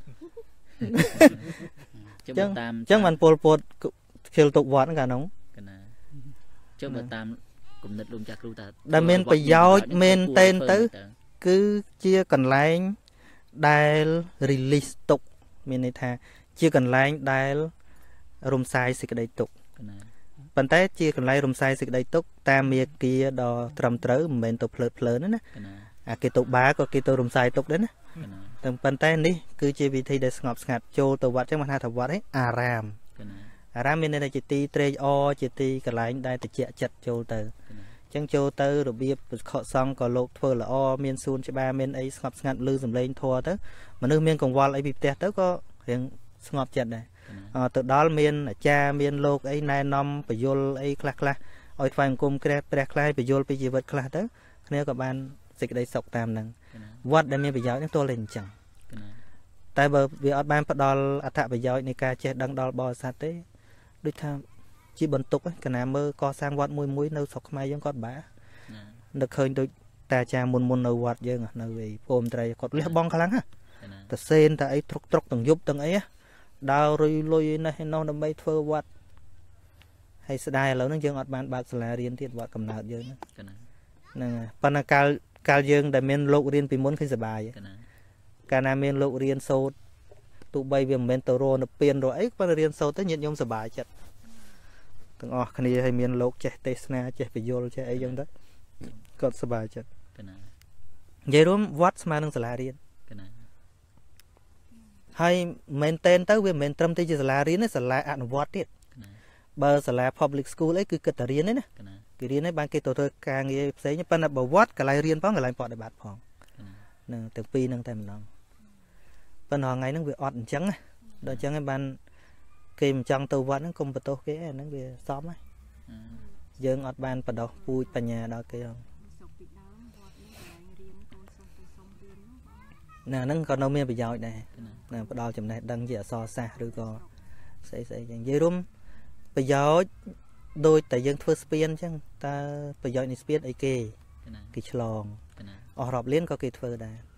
ចឹងចឹងបានពលពតខិលទុកវត្តហ្នឹងកាលនោះចឹងបើតាមគំនិតលោកចាស់គ្រូថាដែលមានប្រយោជន៍មែនតែនទៅគឺជាកន្លែងដែល release ទុកមានន័យថាជាកន្លែងដែលរំសាយសេចក្តីទុកប៉ុន្តែជាកន្លែងរំសាយសេចក្តីទុកតាមមាគាដ៏ត្រឹមត្រូវមិនមែនទៅភ្លើតភ្លើនណាអាគេទៅបាក៏គេទៅរំសាយទុកដែរណាតែប៉ុន្តែនេះគឺជាវិធីដែលស្ងប់ស្ងាត់ចូលទៅវត្តចឹងមិនថាថាវត្តឯអារាមអារាមមានន័យថាជាទីត្រេកអរជាទីកន្លែងដែលត្រជាក់ចិត្តចូលទៅចឹងចូលទៅរបៀបខកសង្ឃក៏លោកធ្វើល្អមានសួនច្បារមានអីស្ងប់ស្ងាត់ឮសំឡេងធម៌ទៅមនុស្សមានកង្វល់អីពីផ្ទះទៅក៏រៀងស្ងប់ចិត្តដែរទៅដល់មានអាចារ្យមានលោកអីណែនាំបយលអីខ្លះខ្លះឲ្យថ្វាយអង្គមព្រះព្រះខ្លះបយលពីជីវិតខ្លះទៅគ្នាក៏បានសេចក្តីសុខតាមហ្នឹងវត្តដែលមានប្រយោជន៍ហ្នឹងទល់តែអញ្ចឹងតែបើវាអត់បានផ្ដល់អត្ថប្រយោជន៍នៃការចេះដឹងដល់បរិស័ទទេដូចថាជាបន្ទុកកណាមើលកសាងវត្តមួយមួយនៅស្រុកខ្មែរយើងគាត់បានឹកឃើញដូចតាអាចារ្យមុនមុននៅវត្តយើងនៅឯភូមិត្រីគាត់លះបង់ខ្លាំងណាតែសេនតែអីត្រុកត្រុកទាំងយប់ទាំងអីដើររុយលុយនេះនោះដើម្បីធ្វើវត្តហើយស្ដាយឥឡូវហ្នឹងយើងអត់បានបើកសាលារៀនទៀតវត្តកំណើតយើងហ្នឹងហ្នឹងប៉ុន្តែកាលកាលយើងដែលមានលោករៀនពីមុនឃើញសប្បាយកាលណាមានលោករៀនសូត្រទោះបីវាមិនមែនទៅរកនៅពៀនរកអីប៉ុន្តែរៀនសូត្រទៅញាតិញោមសប្បាយចិត្តទាំងអស់គ្នាឲ្យមានលោកចេះទេសនាចេះពយល់ចេះអីចឹងទៅគាត់សប្បាយចិត្តនិយាយរួមវត្តស្មើនឹងសាលារៀនហើយមែនតែនទៅវាមិនមែនត្រឹមតែជាសាលារៀនទេសាលាអនុវត្តទៀតបើសាលា public school អីគឺគិតតែរៀនទេណាគេរៀនឯងបានគេទៅធ្វើការងារផ្សេងប៉ុន្តែបើវត្តកន្លែងរៀនផងកន្លែងបដិបត្តិផងហ្នឹងទាំងពីរហ្នឹងតែម្ដងប៉ុន្តែថ្ងៃហ្នឹងវាអត់អញ្ចឹងណាដល់អញ្ចឹងឯងបានគេមិនចង់ទៅវត្តហ្នឹងកុំបន្ទោសគេអាហ្នឹងវាសមហើយយើងអត់បានបដោះពូជបញ្ញាដល់គេហ្នឹងណាហ្នឹងក៏នៅមានប្រយោជន៍ដែរណាផ្ដល់ចំណេះដឹងជាអក្សរសាស្ត្រឬក៏ស្អីស្អីចឹងនិយាយរួមប្រយោជន៍ដូចតែយើងធ្វើស្ពានអញ្ចឹងតើប្រយោជន៍នៃស្ពានអីគេគេឆ្លងអស់រាប់លានក៏គេធ្វើដែរ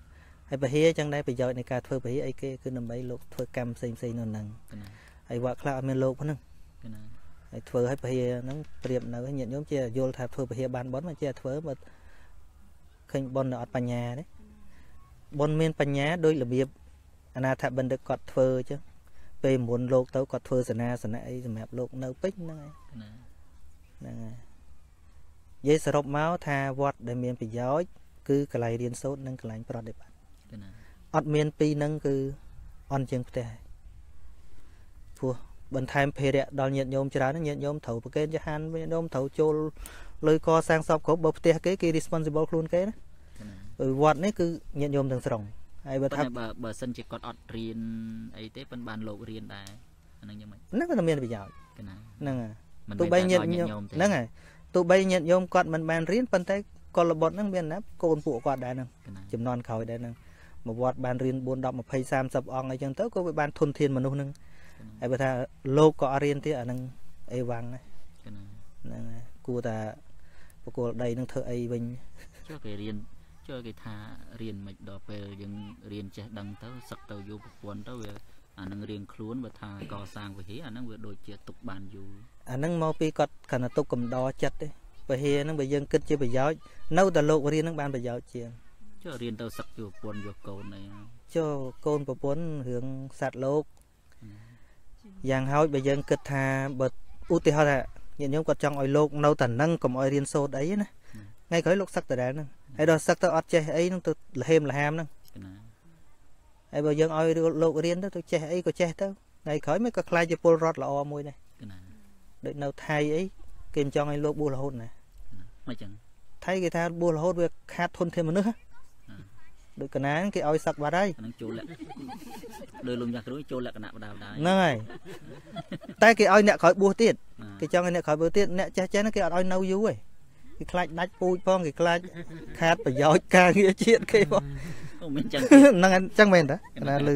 ហើយបរិយាចឹងដែរប្រយោជន៍នៃការធ្វើបរិយាអីគេគឺដើម្បីលោកធ្វើកម្មផ្សេងផ្សេងនៅហ្នឹងហើយវត្តខ្លះអត់មានលោកហ្នឹងហើយធ្វើឲ្យបរិយាហ្នឹងប្រៀបនៅញាតិញោមជាយល់ថាធ្វើបរិយាបានប៉ុនមិនជាធ្វើបើឃើញប៉ុនអត់បញ្ញាទេប៉ុនមានបញ្ញាដោយរបៀបអនាថបណ្ឌិតគាត់ធ្វើចឹងពេលមុនលោកទៅគាត់ធ្វើសនាសនៈអីសម្រាប់លោកនៅពេញហ្នឹងហើយហ្នឹងហើយនិយាយសរុបមកថាវត្តដែលមានប្រយោជន៍គឺកន្លែងរៀនសូត្រនិងកន្លែងប្រតិបត្តិអត់មានពីរហ្នឹងគឺអន់ជាងផ្ទះព្រោះបន្ថែមភារៈដល់ញាតិញោមច្រើនញាតិញោមត្រូវប្រកេនចហានញាតិញោមត្រូវចូលលុយកសាងសពគ្រប់បើផ្ទះគេគេ responsible ខ្លួនគេណាវត្តនេះគឺញាតិញោមទាំងស្រុងហើយបើថាបើបើសិនជាគាត់អត់រៀនអីទេប៉ុន្តែបានលោករៀនដែរអាហ្នឹងយ៉ាងម៉េចហ្នឹងក៏មានប្រយោជន៍ហ្នឹងហើយទោះបីញាតិញោមហ្នឹងហើយទោះបីញាតិញោមគាត់មិនបានរៀនប៉ុន្តែកុលបុត្រហ្នឹងមានណាកូនពួកគាត់ដែរហ្នឹងចំនួនក្រោយដែរហ្នឹងមកវត្តបានរៀនបួន ដប់ ยี่สิบ สามสิบអង្គអីចឹងទៅក៏វាបានធនធានមនុស្សហ្នឹងហើយបើថាលោកក៏អត់រៀនទៀតអាហ្នឹងអីវ៉ាំងហ្នឹងហើយគួរតែបកគលដីនឹងធ្វើអីវិញចុះគេរៀនចុះគេថារៀនមិនដល់ពេលយើងរៀនចេះដឹងទៅសឹកទៅយូរប្រព័ន្ធទៅវាអានឹងរៀងខ្លួនបើថាកសាងវិហារអានឹងវាដូចជាទុកបានយូរអានឹងមកពីគាត់គ្រាន់តែទុកកំដរចិត្តទេវិហារហ្នឹងបើយើងគិតជាប្រយោជន៍នៅតែលោករៀនហ្នឹងបានប្រយោជន៍ជាងចុះរៀនទៅសឹកយូរប្រព័ន្ធយកកូនអីចុះកូនប្រពន្ធរឿងសត្វលោកយ៉ាងហោចបើយើងគិតថាបើឧទាហរណ៍ថាញាតិញោមគាត់ចង់ឲ្យលោកនៅតែនឹងកុំឲ្យរៀនសូត្រអីណាថ្ងៃក្រោយលោកសឹកតដែរហ្នឹងហើយដល់សឹកទៅអត់ចេះអីហ្នឹងទៅលហេមលហាមហ្នឹងហើយបើយើងឲ្យលោករៀនទៅទៅចេះអីក៏ចេះទៅថ្ងៃក្រោយមិនក៏ខ្លាចជាពលរដ្ឋល្អមួយដែរដូចនៅថៃអីគេចង់ឲ្យលោកបួសរហូតណាមិនចឹងថៃគេថាបួសរហូតវាខាតធនធានមនុស្សដូចកណានគេឲ្យសឹកបាត់ហើយហ្នឹងចូលលក្ខដោយលំយ៉ាគ្រូចូលលក្ខណៈបដាបដាហ្នឹងហើយតែគេឲ្យអ្នកក្រោយបួសទៀតគេចង់ឲ្យអ្នកក្រោយបួសទៀតអ្នកចេះចេះហ្នឹងគេអត់ឲ្យនៅយូរទេគេខ្លាចដាច់ពូជផងគេខ្លាចខាតប្រយោជន៍ការងារជាតិគេផងមិនចឹងហ្នឹងអញ្ចឹងមែនតាណាលឺ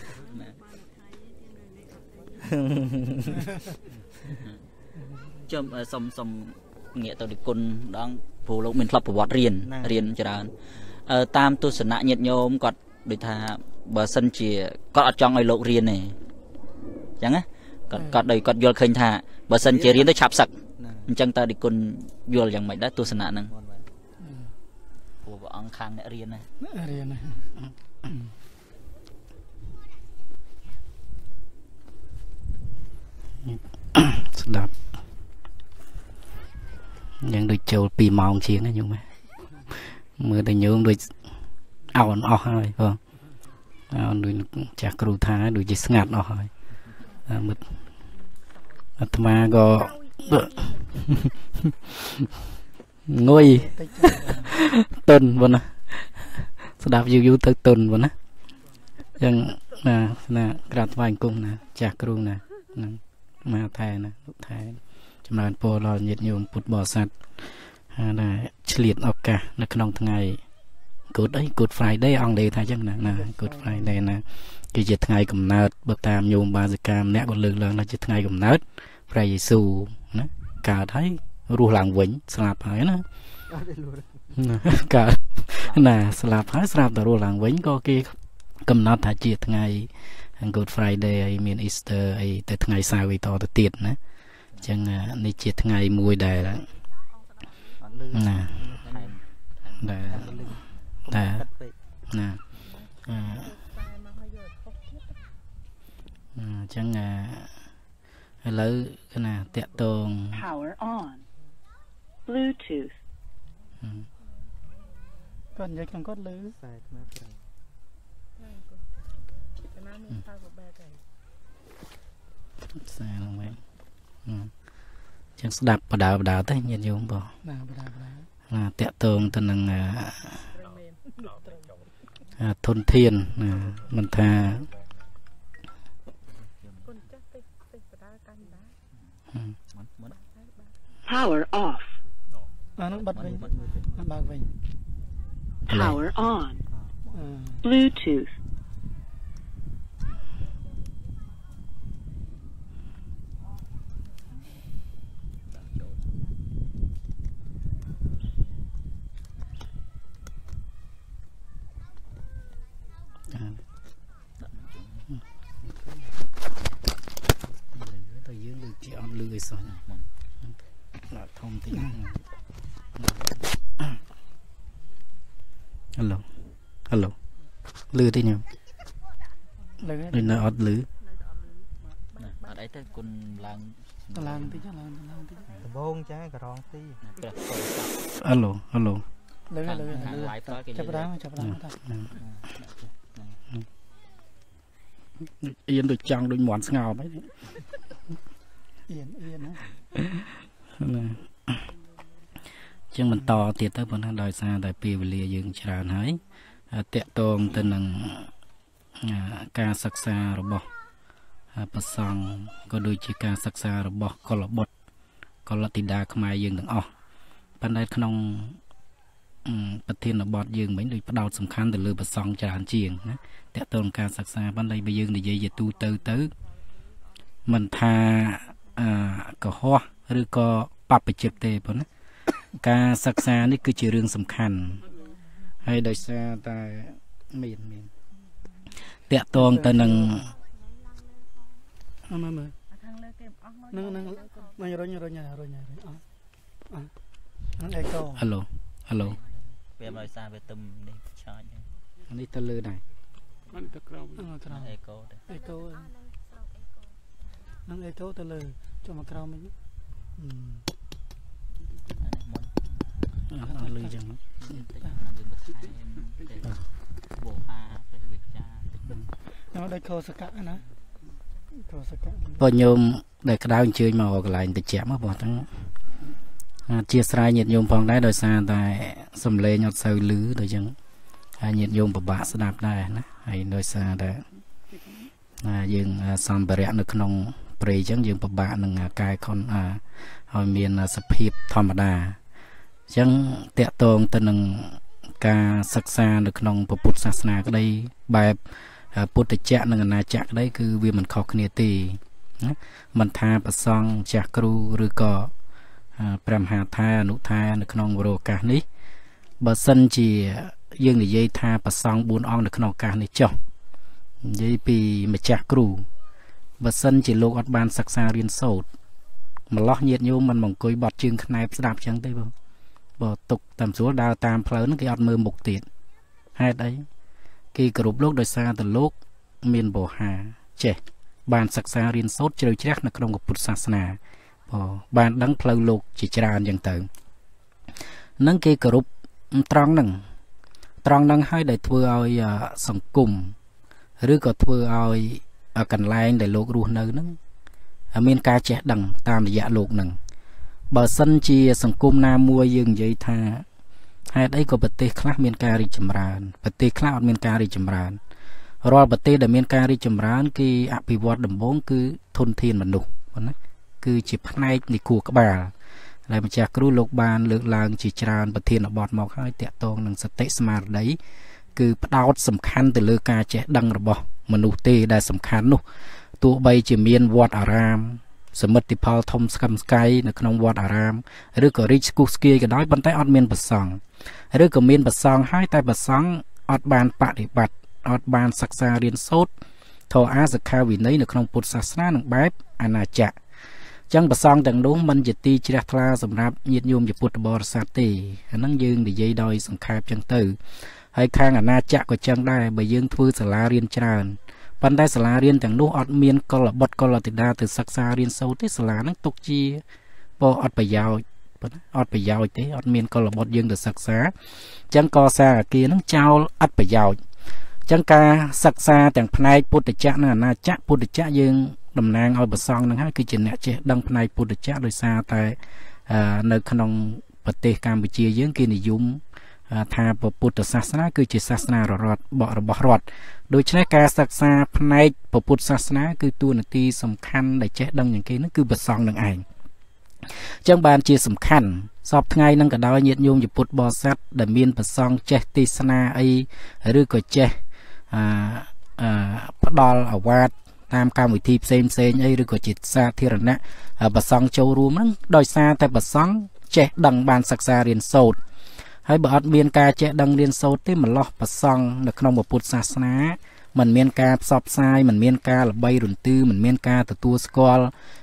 ចាំសុំសុំងាកទៅនិគុណដងព្រោះលោកមានធ្លាប់ប្រវត្តិរៀនរៀនច្រើនអឺតាមទស្សនៈញាតិញោមគាត់ដូចថាបើសិនជាគាត់អត់ចង់ឲ្យលោករៀនទេអញ្ចឹងណាគាត់គាត់ដោយគាត់យល់ឃើញថាបើសិនជារៀនទៅឆាប់សឹកអញ្ចឹងតើនិគុណយល់យ៉ាងម៉េចដែរទស្សនៈហ្នឹងព្រោះព្រះអង្គខាងអ្នករៀនណារៀនណាស្ដាប់យ៉ាងដូចចូលពីរម៉ោងជាងណាញោមមើលតែញោមដូចអោនអស់ហើយបងអោនដូចចាស់គ្រូថាដូចជាស្ងាត់អស់ហើយមើលអាត្មាក៏ងុយតុនបងណាស្ដាប់យូរយូរទៅតុនបងណាអញ្ចឹងណាណាក្រាបថ្វាយអង្គមណាចាស់គ្រូណាហ្នឹងមកថែណាលោកថែចម្រើនពរដល់ញាតិញោមពុទ្ធបរិស័ទណាឆ្លៀតឱកាសនៅក្នុងថ្ងៃ Good អី Good Friday អង់គ្លេសថាអញ្ចឹងណាណា Good Friday ណាគឺជាថ្ងៃកំណើតបើតាមញោមបាសិកាម្នាក់ក៏លើកឡើងថាជាថ្ងៃកំណើតព្រះយេស៊ូវណាកើតហើយរស់ឡើងវិញស្លាប់ហើយណាកើតណាស្លាប់ហើយស្រាប់តែរស់ឡើងវិញក៏គេកំណត់ថាជាថ្ងៃ Good Friday ហើយមាន Easter អីទៅថ្ងៃសៅរ៍តទៅទៀតណាអញ្ចឹងនេះជាថ្ងៃមួយដែលណាដែលតែណាអញ្ចឹងឥឡូវគឺណាតាក់ទង Power on Bluetooth គាត់និយាយក្នុងគាត់លឺខ្សែខ្មៅប្រៃណាមាន power back ហើយខ្សែហ្នឹងវិញចឹងស្ដាប់បដាបដាទៅញាតិញោមបងណាបដាបដាណាតាក់ទងទៅនឹងធនធានមិនថា Power off អានោះបិទវិញបើកវិញ Power on Bluetooth rồi là thông tin alo alo lư thế nhau lư nó ọt lư ở đấy tới con lang lang tí chứ lang lang tí bông trái cà rong tí alo alo lư lư lư chập đá chập đá yên được chăng đôi món ngào mấy yên yên chứ mình to tiệt tới vẫn đòi xa tại pi về lìa dương tràn hái tẹt tông tên là ca sắc xa rồi bỏ bát song có đôi chỉ ca sắc xa rồi bỏ có là bột có là tì đa không ai dương được ọ ban đây khôngประเทศบอดยืงเหมือนโดยประดาวสำคัญแต่เรือประซองจานเชียงนะแต่ต้นการศึกษาบันไดไปยืงในเยตูเตอเตอมันทาอ่ากระหัวหรือก็ปรับไปเจ็บเตะปนนะการศึกษานี่คือเรื่องสำคัญให้โดยซาแต่เมียนเมียนแต่ต้นแต่หนึ่งนั่งนั่งนั่งนั่งนั่งรอยรอยรอยรอยอ๋อนั่งเอโก้ฮัลโหลฮัลโหลเปียมอยซาเวตุมนี่ชาเนี่ยอันนี้ตะลือไหนมันตะกราวเอโก้เอโก้นั่งเอโก้ตะลือจะมากราวมั้ยอืมอันนี้มันลือจังมั้ยมันยืมบัตรไทยโบฮาไปวิจาร nó đây khâu sạc cảนะkhâu sạc cả พอโยมได้กระดาษเชิญมาออกหลายแต่แจกมาบ่ทั้งเชียร์สายnhiệtโยมฟังได้โดยซาแต่สำเร็จยอดเซลลือโดยจังnhiệtโยมประบาสนับได้นะให้โดยซาแต่ยังสัมปะเระนึกนองเปรย์จังยังประบาหนึ่งกายคนเอาเมียนสภิบธรรมดาจังเตะตรงตัวหนึ่งการศึกษานึกนองพระพุทธศาสนาก็ได้แบบพุทธเจ้าหนึ่งนาจักได้คือวิมันขอกเนียตีมันทาประซองจากครูหรือก็พระมหาทานุทาในขนมโรกานี้บสันจียังในยัยทาประซองบุญอ่องในขนมกานี้จ่อยัยปีมาจากครูบสันจีโลกอัดบานศักษาเรียนโสดมาล้อเยียดโยมมันมองกุยบอดจึงขนายสดับจังได้บ่บ่ตกตามสัวดาวตามเพลินกี่อัดมือหมกติดให้ได้กี่กรุบโลกโดยซาแต่โลกเมียนโบหาเจบานศักษาเรียนโสดเจริญแรกในขนมกับพุทธศาสนาบานดังเพลโลกจิจารานอย่างเติมนั่งเกกรุบตรองหนึ่งตรองนั่งให้ได้ทัวเอาสังกุมหรือก็ทัวเอากันไล่ได้โลกรูเนื้อนั่งมีการแจกดังตามระยะโลกหนึ่งบ่สันจีสังกุมนามัวยืงยัยธาให้ได้ก็ปฏิคลามีการริจมรานปฏิคลาอดมีการริจมรานรอปฏิได้มีการริจมรานคืออภิวัตดำบงคือทนเทียนมนุษย์นะคือจีบพนัยในขู่กบาอะไรมาจากรู้โลกบาลเลือกลางจีจรานประเทศอบอดมอกให้เตะตรงหนังสเตสมาร์ได้คือดาวสำคัญแต่เลือกการแจกดังระบมนุษย์เตได้สำคัญนุตัวใบจีเมียนวัดอารามสมมติพอลทอมสกัมสกายในขนมวัดอารามหรือก็ริชกุสกีก็ได้บรรทัดอดเมียนปัสสังหรือก็เมียนปัสสังให้แต่ปัสสังอดบานปฏิบัติอดบานศึกษาเรียนโซดทออาสคาวินัยในขนมพุทธศาสนาหนึ่งแบบอาณาจักรจังประซองดังนู้มันจะตีเจริญทลาสำหรับยิดโยมจะพุทธบริษัทตีนั่งยืนในยัยดอยสังขารจังตือให้ข้างอาณาจักรก็จังได้ใบยืนฟื้นสลาเรียนจานปันได้สลาเรียนดังนู้อดเมียนกลบดกลติดาถึงศักษาเรียนโซที่สลานั่งตกจีพออดไปยาวอดไปยาวเตอดเมียนกลบดยืนถึงศักษาจังกอซาเกียนั่งเจ้าอดไปยาวจังกาศักษาแต่งพนายพุทธเจ้าอาณาจักรพุทธเจ้ายืนดำนางเอาบทซองนั่งให้คือเจเนเจดังพนายพุทธเจ้าโดยซาแต่ในขนมปฏิกรรมวิจิยังกินยุมทาพุทธศาสนาคือจิตศาสนารอดบ่ระบ่รอดโดยใช้การศึกษาพนายพุทธศาสนาคือตัวหนึ่งที่สำคัญได้เจดังอย่างกี้นั่นคือบทซองหนึ่งเองจังบานจีสำคัญสอบไงนั่งกระดาวเย็ดโยมจะพุทธบอสัตได้มีนบทซองเจติสนาไอหรือก็เจพระดอลอวาดตามการวิธีเซมเซนไอหรือก็จิตซาธิรณะบทซองโจรูมันโดยซาแต่บทซองเจดังบานศึกษาเรียนโสดให้บทเมียนการเจดังเรียนโสดที่มันล็อกบทซองในขนมพุทธศาสนามันเมียนการสอบทรายมันเมียนการระบายรุนตื้อมันเมียนการตัวตัวสกอล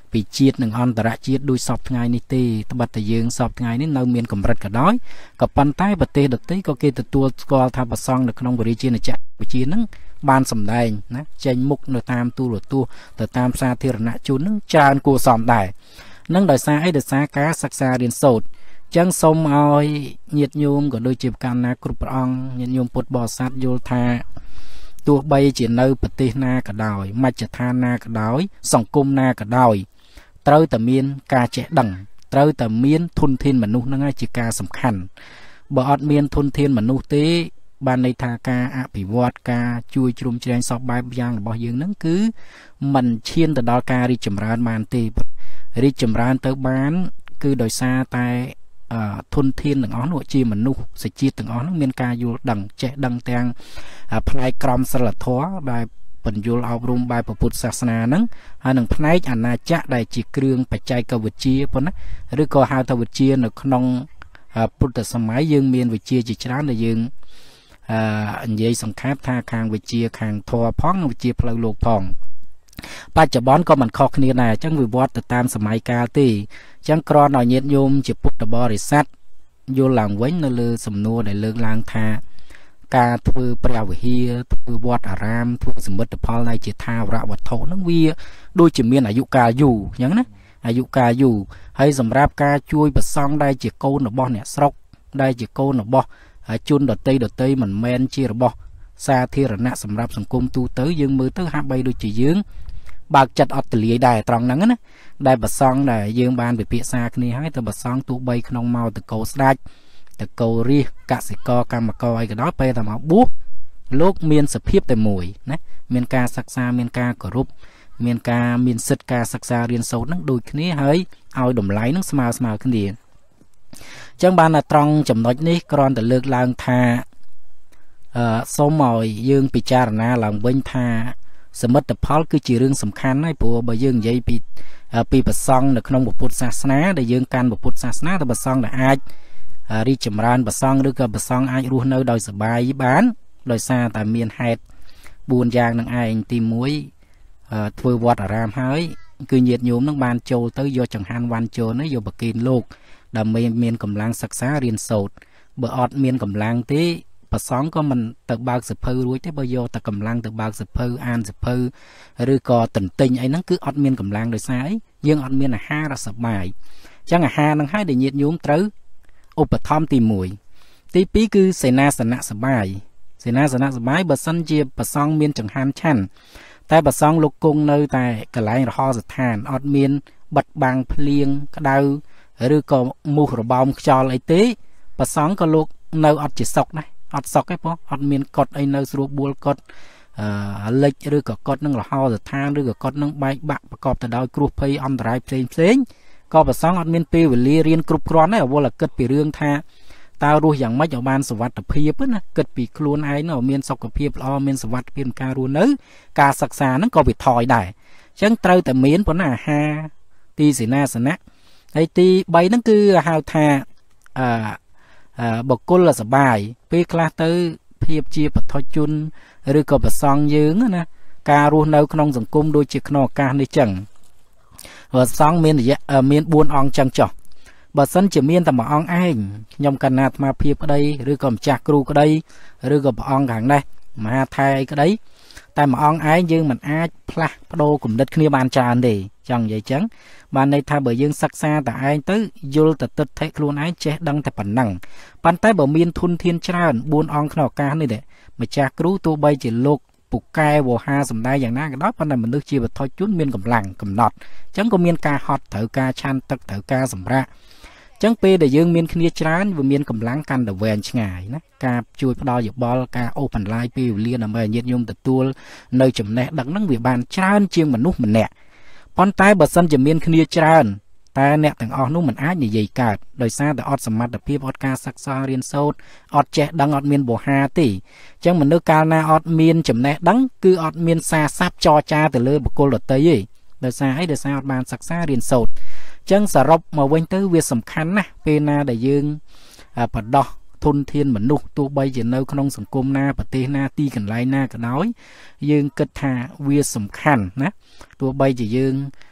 ពីជាតិនិងអន្តរជាតិដូចសពថ្ងៃនេះទេត្បិតតែយើងសពថ្ងៃនេះនៅមានកម្រិតក៏ដោយក៏ប៉ុន្តែប្រទេសដទៃក៏គេទទួលស្គាល់ថាប្រសង់នៅក្នុងវិរិយជាណាចក្រកម្ពុជាហ្នឹងបានសម្ដែងណាចេញមុខនៅតាមទូរទស្សន៍ទៅតាមសាធារណជនហ្នឹងច្រើនគួរសមដែរនឹងដោយសារអីដោយសារការសិក្សារៀនសូត្រចឹងសូមឲ្យញាតិញោមក៏ដូចជាប្រកាន់ណាគ្រប់ព្រះអង្គញាតិញោមពុទ្ធបរិស័ទយល់ថាទោះបីជានៅប្រទេសណាក៏ដោយមជ្ឈដ្ឋានណាក៏ដោយសង្គមណាក៏ដោយត្រូវតែមានការចេះដឹងត្រូវតែមានធនធានមនុស្សហ្នឹងឯងជាការសំខាន់បើអត់មានធនធានមនុស្សទេបានន័យថាការអភិវឌ្ឍការជួយជ្រោមជ្រែងសពបែបយ៉ាងរបស់យើងហ្នឹងគឺมันឈានទៅដល់ការរីកចម្រើនបានទេរីកចម្រើនទៅបានគឺដោយសារតែធនធានទាំងអស់នោះជាមនុស្សសេចក្ដីទាំងអស់នោះមានការយល់ដឹងចេះដឹងទាំងផ្នែកក្រមសីលធម៌បែបបញ្យលអប់រំបែបពុទ្ធសាសនាហ្នឹងហើយនឹងផ្នែកអាណាចក្រដែលជាគ្រឿងបច្ចេកវិទ្យាប៉ុណ្ណាឬក៏ហៅថាវិទ្យានៅក្នុងពុទ្ធសម័យយើងមានវិទ្យាជាច្រើនដែលយើងអឺនិយាយសង្ខេបថាខាងវិទ្យាខាងធម៌ផងវិទ្យាផ្លូវលោកផងបច្ចុប្បន្នក៏មិនខុសគ្នាដែរអញ្ចឹងវិវត្តទៅតាមសម័យកាលទេអញ្ចឹងគ្រាន់តែញាតិញោមជាពុទ្ធបរិស័ទយល់ឡើងវិញនៅលើសំណួរដែលលើកឡើងថាការធ្វើព្រះវិហារធ្វើវត្តអារាមធ្វើសមិទ្ធផលដែលជាថាវរវត្ថុហ្នឹងវាដូចជាមានអាយុកាលយូរអញ្ចឹងណាអាយុកាលយូរហើយសម្រាប់ការជួយប្រសង់ដែលជាកូនរបស់អ្នកស្រុកដែលជាកូនរបស់ជនដតីដតីមិនមែនជារបស់សាធារណៈសម្រាប់សង្គមទូទៅយើងមើលទៅហាក់បីដូចជាយើងបើកចិត្តអត់ទលាយដែរត្រង់ហ្នឹងណាដែលប្រសង់ដែលយើងបានពិភាក្សាគ្នាហើយទៅប្រសង់ទោះបីក្នុងមកតកោស្ដាច់តកោរាជកសិករកម្មករអីក៏ដោយពេលតែមកបួសលោកមានសភាពតែមួយណាមានការសិក្សាមានការគោរពមានការមានសិទ្ធិការសិក្សារៀនសូត្រហ្នឹងដូចគ្នាហើយឲ្យតម្លៃហ្នឹងស្មើស្មើគ្នាអញ្ចឹងបានតែត្រង់ចំណុចនេះគ្រាន់តែលើកឡើងថាអឺសូមឲ្យយើងពិចារណាឡើងវិញថាសមិទ្ធផលគឺជារឿងសំខាន់ហើយព្រោះបើយើងនិយាយពីពីប្រសង់នៅក្នុងពុទ្ធសាសនាដែលយើងកាន់ពុទ្ធសាសនាទៅប្រសង់ដែលអាចរីកចម្រើនប្រសង់ឬក៏ប្រសង់អាចរស់នៅដោយសុបាយបានដោយសារតែមានហេតុបួនយ៉ាងនឹងឯងទីមួយធ្វើវត្តអារាមហើយគឺញាតិញោមនឹងបានចូលទៅយកចង្ហាន់វ៉ាន់ចូលនេះយកប្រគិនលោកដើម្បីមានកម្លាំងសិក្សារៀនសូត្របើអត់មានកម្លាំងទេប្រសង់ក៏មិនទៅបើកសភៅរួចទេបើយកតែកម្លាំងទៅបើកសភៅអានសភៅឬក៏ទន្ទិញអីហ្នឹងគឺអត់មានកម្លាំងដោយសារអីយើងអត់មានអាហារសប្បាយអញ្ចឹងអាហារហ្នឹងហើយដែលញាតិញោមត្រូវឧបត្ថម្ភទីមួយទីពីរគឺសេនាសនៈសប្បាយសេនាសនៈសប្បាយបើសិនជាប្រសង់មានចង្ហាន់ឆាន់តែប្រសង់លោកគង់នៅតែកន្លែងរហោស្ថានអត់មានបិទបាំងភ្លៀងក្តៅឬក៏មូសរបោមខ្យល់អីទេប្រសង់ក៏លោកនៅអត់ជាសុខដែរអត់សុខទេបងអត់មានកត់អីនៅស្រួលបួលកត់អឺលិចឬក៏កត់នឹងរហោស្ថានឬក៏កត់នឹងបែកបាក់ប្រកបទៅដោយគ្រោះភ័យអន្តរាយផ្សេងផ្សេងក៏ប្រសង់អត់មានពេលវេលារៀនគ្រប់គ្រាន់ដែរវល់តែគិតពីរឿងថាតើរស់យ៉ាងម៉េចឲ្យបានសុវត្ថិភាពណាគិតពីខ្លួនឯងឲ្យមានសុខភាពល្អមានសុវត្ថិភាពក្នុងការរស់នៅការសិក្សាហ្នឹងក៏វាថយដែរអញ្ចឹងត្រូវតែមានប៉ុណ្ណាអាហារទីសេនាសនៈហើយទីបីហ្នឹងគឺហៅថាអឺបុគ្គលសបាយពេលខ្លះទៅភាពជាបឋមជនឬក៏ប្រសង់យើងណាការរស់នៅក្នុងសង្គមដូចជាក្នុងឱកាសនេះចឹងប្រសង់មានរយៈមានបួនអង្គចឹងចុះបើសិនជាមានតែមួយអង្គឯងខ្ញុំកណ្ណាអាត្មាភាពក្តីឬក៏ម្ចាស់គ្រូក្តីឬក៏ព្រះអង្គខាងនេះមហាថែអីក្តីតែមួយអង្គឯងយើងមិនអាចផ្លាស់ប្ដូរគំនិតគ្នាបានច្រើនទេចង់និយាយចឹងបានន័យថាបើយើងសិក្សាតែឯងទៅយល់ទៅទិដ្ឋិខ្លួនឯងចេះដឹងតែប៉ុណ្ណឹងប៉ុន្តែបើមានធនធានច្រើនបួនអង្គក្នុងឱកាសនេះទេម្ចាស់គ្រូទោះបីជាលោកពូកែវោហាសំដែងយ៉ាងណាក៏ដោយប៉ុន្តែមនុស្សជាវត្ថុជនមានកម្លាំងកំណត់អញ្ចឹងក៏មានការហត់ត្រូវការឆាន់ទឹកត្រូវការសម្រាកអញ្ចឹងពេលដែលយើងមានគ្នាច្រើនវាមានកម្លាំងកាន់តែវែងឆ្ងាយណាការជួយផ្ដល់យោបល់ការអូសបន្លាយពេលវេលាដើម្បីឲ្យញាតិញោមទទួលនៅចំណេះដឹងហ្នឹងវាបានច្រើនជាងមនុស្សម្នាក់ប៉ុន្តែបើសិនជាមានគ្នាច្រើនតែអ្នកទាំងអស់នោះមិនអាចនិយាយកើតដោយសារតែអត់សមត្ថភាពអត់ការសិក្សារៀនសូត្រអត់ចេះដឹងអត់មានវោហារទេអញ្ចឹងមនុស្សកាលណាអត់មានចំណេះដឹងគឺអត់មានសារស័ព្ទចរចាទៅលើបុគ្គលដទៃទេដោយសារអីដោយសារអត់បានសិក្សារៀនសូត្រអញ្ចឹងសរុបមកវិញទៅវាសំខាន់ណាស់ពេលណាដែលយើងបដោះធនធានមនុស្សទោះបីជានៅក្នុងសង្គមណាប្រទេសណាទីកន្លែងណាក៏ដោយយើងគិតថាវាសំខាន់ណាទោះបីជាយើង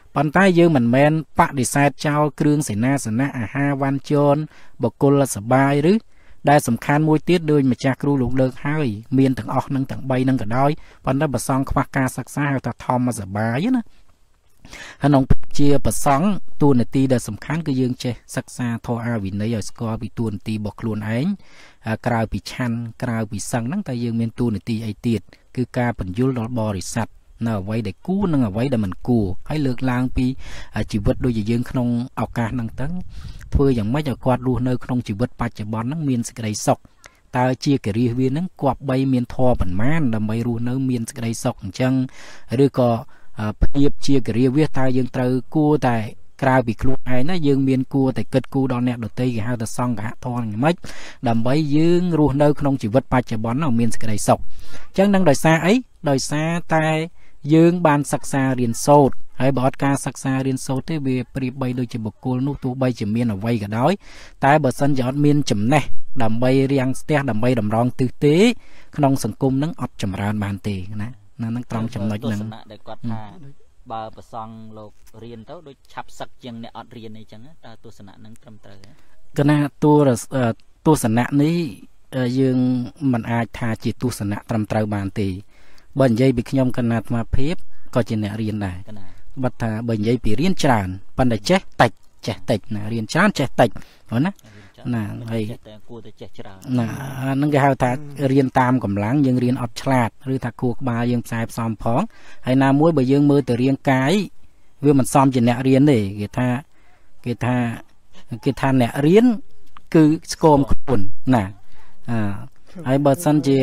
ប៉ុន្តែយើងមិនមែនបដិសេធចោលគ្រឿងសេនាសនៈអាហារវ៉ាន់ជនបកុលសបាយឬដែលសំខាន់មួយទៀតដូចម្ចាស់គ្រូលោកលើកហើយមានទាំងអស់នឹងទាំងបីនឹងក៏ដោយប៉ុន្តែប្រសងខ្វះការសិក្សាហៅថាធម្មសបាយណាក្នុងជាប្រសងតួនាទីដែលសំខាន់គឺយើងចេះសិក្សាធម៌អាវិន័យឲ្យស្គាល់ពីតួនាទីរបស់ខ្លួនឯងក្រៅពីឆាន់ក្រៅពីសឹងហ្នឹងតែយើងមានតួនាទីអីទៀតគឺការបញ្យលដល់បរិស័ទនៅអ្វីដែលគួរនិងអ្វីដែលមិនគួរហើយលើកឡើងពីជីវិតដូចជាយើងក្នុងឱកាសហ្នឹងទៅធ្វើយ៉ាងម៉េចឲ្យគាត់រស់នៅក្នុងជីវិតបច្ចុប្បន្នហ្នឹងមានសេចក្តីសុខតើជាកិរិយាវាហ្នឹងគប្បីមានធម៌ប៉ុន្មានដើម្បីរស់នៅមានសេចក្តីសុខអញ្ចឹងឬក៏ព្រៀបជាកិរិយាវាតើយើងត្រូវគួរតែក្រៅពីខ្លួនឯងណាយើងមានគួរតែគិតគូរដល់អ្នកដទៃគេហៅថាសង្ឃៈធម៌យ៉ាងម៉េចដើម្បីយើងរស់នៅក្នុងជីវិតបច្ចុប្បន្ននោះមានសេចក្តីសុខអញ្ចឹងនឹងដោយសារអីដោយសារតែយើងបានសិក្សារៀនសូត្រហើយបើអត់ការសិក្សារៀនសូត្រទេវាប្រៀបបីដូចជាបុគ្គលនោះទោះបីជាមានអ្វីក៏ដោយតែបើសិនជាអត់មានចំណេះដើម្បីរៀងស្ទះដើម្បីតម្រង់ទិសទេក្នុងសង្គមនឹងអត់ចម្រើនបានទេណាណានឹងត្រង់ចំណុចហ្នឹងដែលគាត់ថាបើប្រសងលោករៀនទៅដូចឆាប់សឹកជាងអ្នកអត់រៀនអីចឹងតើទស្សនៈនឹងត្រឹមត្រូវទេកណាតួទស្សនៈនេះយើងមិនអាចថាជាទស្សនៈត្រឹមត្រូវបានទេបើនិយាយពីខ្ញុំកណាអាត្មាភាពក៏ជាអ្នករៀនដែរបើថាបើនិយាយពីរៀនច្រើនប៉ុន្តែចេះតិចចេះតិចណារៀនច្រើនចេះតិចហ្នឹងណាណាហើយគួរតែចេះច្រើនណាហ្នឹងគេហៅថារៀនតាមកម្លាំងយើងរៀនអត់ឆ្លាតឬថាគួរក្បាលយើងផ្សាយផ្សំផងហើយណាមួយបើយើងមើលទៅរាងកាយវាមិនសមជាអ្នករៀនទេគេថាគេថាគេថាអ្នករៀនគឺស្គមខ្លួនណាអឺហើយបើសិនជា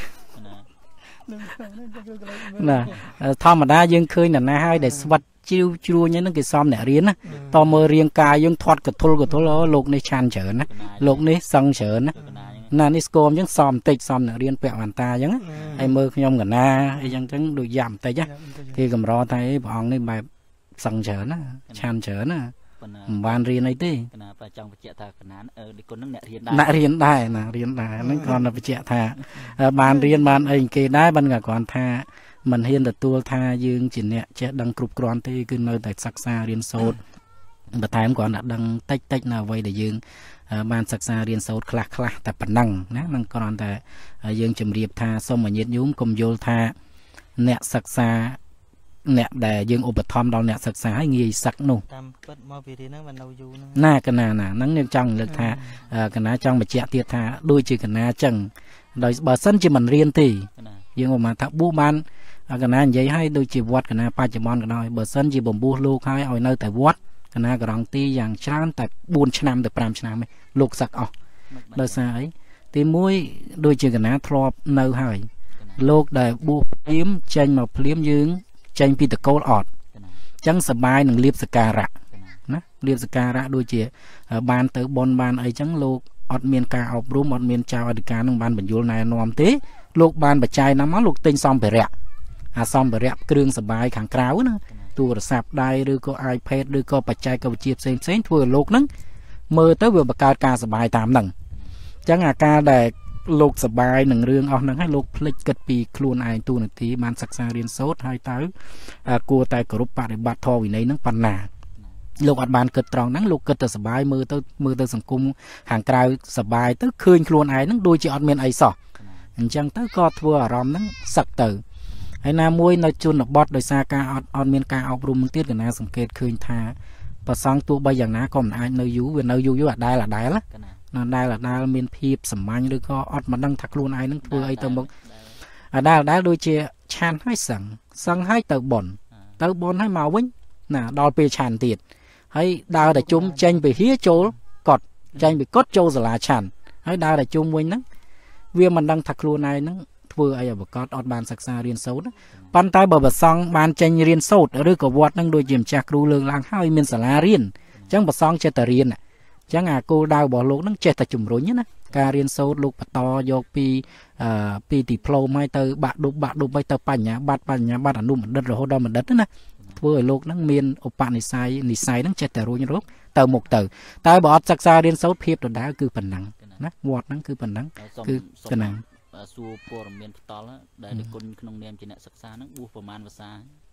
ណាធម្មតាយើងឃើញនរណាហើយដែលស្វិតជ្រឿជ្រួញហ្នឹងគេសមអ្នករៀនណាតមើលរាងកាយយើងធាត់កធុលកធុលលោកនេះឆានច្រើនណាលោកនេះសឹងច្រើនណាណានេះស្គមអញ្ចឹងសមបន្តិចសមអ្នករៀនពាក់វ៉ាន់តាអញ្ចឹងហើយមើលខ្ញុំកណាអីចឹងចឹងដូចយ៉ាំបន្តិចគេកម្រថាអីព្រះអង្គនេះបែបសឹងច្រើនណាឆានច្រើនណាមិនបានរៀនអីទេកណាបើចង់បញ្ជាក់ថាកណាអឺដូចគុណនឹងអ្នករៀនដែរអ្នករៀនដែរណារៀនដែរហ្នឹងគ្រាន់តែបញ្ជាក់ថាបានរៀនបានអីគេដែរបានក៏គ្រាន់ថាមិនហ៊ានទទួលថាយើងជាអ្នកចេះដឹងគ្រប់គ្រាន់ទេគឺនៅតែសិក្សារៀនសូត្របន្ថែមគ្រាន់តែដឹងតិចតិចនៅអ្វីដែលយើងបានសិក្សារៀនសូត្រខ្លះខ្លះតែប៉ុណ្ណឹងណានឹងគ្រាន់តែយើងជម្រាបថាសូមញាតិញោមកុំយល់ថាអ្នកសិក្សាអ្នកដែលយើងឧបត្ថម្ភដល់អ្នកសិក្សាឲ្យងាយសឹកនោះតាមពិតមកពីរៀនហ្នឹងបាននៅយូរហ្នឹងណាកណាណាហ្នឹងខ្ញុំចង់លើកថាកណាចង់បញ្ជាក់ទៀតថាដូចជាកណាចឹងដោយបើសិនជាមិនរៀនទេយើងឧបមាថាបួសបានកណានិយាយឲ្យដូចជាវត្តកណាបច្ចុប្បន្នក៏ដោយបើសិនជាបំពុះលោកឲ្យឲ្យនៅតែវត្តកណាករងទីយ៉ាងច្រើនតែបួនឆ្នាំទៅប្រាំឆ្នាំឯងលោកសឹកអស់ដោយសារអីទីមួយដូចជាកណាធ្លាប់នៅហើយលោកដែលបួសភ្លាមចេញមកភ្លាមយើងចេញពីតកូលអត់អញ្ចឹងសបាយនឹងលៀបសការៈណាលៀបសការៈដូចជាបានទៅបនបានអីចឹងលោកអត់មានការអប់រំអត់មានចៅអធិការនឹងបានបញ្យល់ណែនាំទេលោកបានបច្ច័យណាមកលោកទិញសម្ភារៈអាសម្ភារៈគ្រឿងសបាយខាងក្រៅណាទូរស័ព្ទដៃឬក៏ iPad ឬក៏បច្ចេកវិទ្យាផ្សេងផ្សេងធ្វើឲ្យលោកហ្នឹងមើលទៅវាបង្កើតការសបាយតាមហ្នឹងអញ្ចឹងអាការដែលលោកសបាយនឹងរឿងអស់ហ្នឹងឲ្យលោកភ្លេចគិតពីខ្លួនឯងទូនាទីបានសិក្សារៀនសូត្រហើយតើគួរតែគោរពបប្រតិបត្តិធម៌វិន័យហ្នឹងប៉ុណ្ណាលោកអត់បានគិតត្រង់ហ្នឹងលោកគិតតែសបាយមើលទៅមើលទៅសង្គមខាងក្រៅសបាយទៅឃើញខ្លួនឯងហ្នឹងដូចជាអត់មានអីសោះអញ្ចឹងទៅក៏ធ្វើអារម្មណ៍ហ្នឹងសឹកទៅហើយណាមួយនៅជនបទដោយសារការអត់អត់មានការអប់រំទៀតកណាសង្កេតឃើញថាប្រសងទោះបីយ៉ាងណាក៏មិនអាចនៅយូរវានៅយូរយូរអាដែលអាដែលណាដែលអាដែលមានភាពសម្ាញ់ឬក៏អត់មិនដឹងថាខ្លួនឯងនឹងធ្វើអីទៅមកអាដែលអាដែលដូចជាឆានហើយសឹងសឹងហើយទៅបនទៅបនហើយមកវិញណាដល់ពេលឆានទៀតហើយដើរតែជុំចេញពីហៀចូលកត់ចេញពីកត់ចូលសាលាឆានហើយដើរតែជុំវិញហ្នឹងវាមិនដឹងថាខ្លួនឯងហ្នឹងធ្វើអីឲ្យប្រកបអត់បានសិក្សារៀនសូត្រប៉ុន្តែបើប្រសងបានចេញរៀនសូត្រឬក៏វត្តហ្នឹងដូចជាម្ចាស់គ្រូលើកឡើងហើយមានសាលារៀនអញ្ចឹងប្រសងចេះតែរៀនអញ្ចឹងអាគោលដៅរបស់លោកហ្នឹងចេះតែជំរុញណាការរៀនសូត្រលោកបន្តយកពីអឺពីឌីប្លូមហើយទៅបាក់ឌុបបាក់ឌុបហើយទៅបញ្ញាបត្របញ្ញាបត្រអនុបណ្ឌិតរហូតដល់បណ្ឌិតណាធ្វើឲ្យលោកហ្នឹងមានឧបនិស្ស័យនិស្ស័យហ្នឹងចេះតែរួញរកទៅមុខទៅតែបើអត់សិក្សារៀនសូត្រភាពដដែលគឺប៉ុណ្ណឹងណាវត្តហ្នឹងគឺប៉ុណ្ណឹងគឺប៉ុណ្ណឹងសួរព័ត៌មានផ្ទាល់ដែលនិគុណក្នុងនាមជាអ្នកសិក្សាហ្នឹងបួសប្រមាណភាសា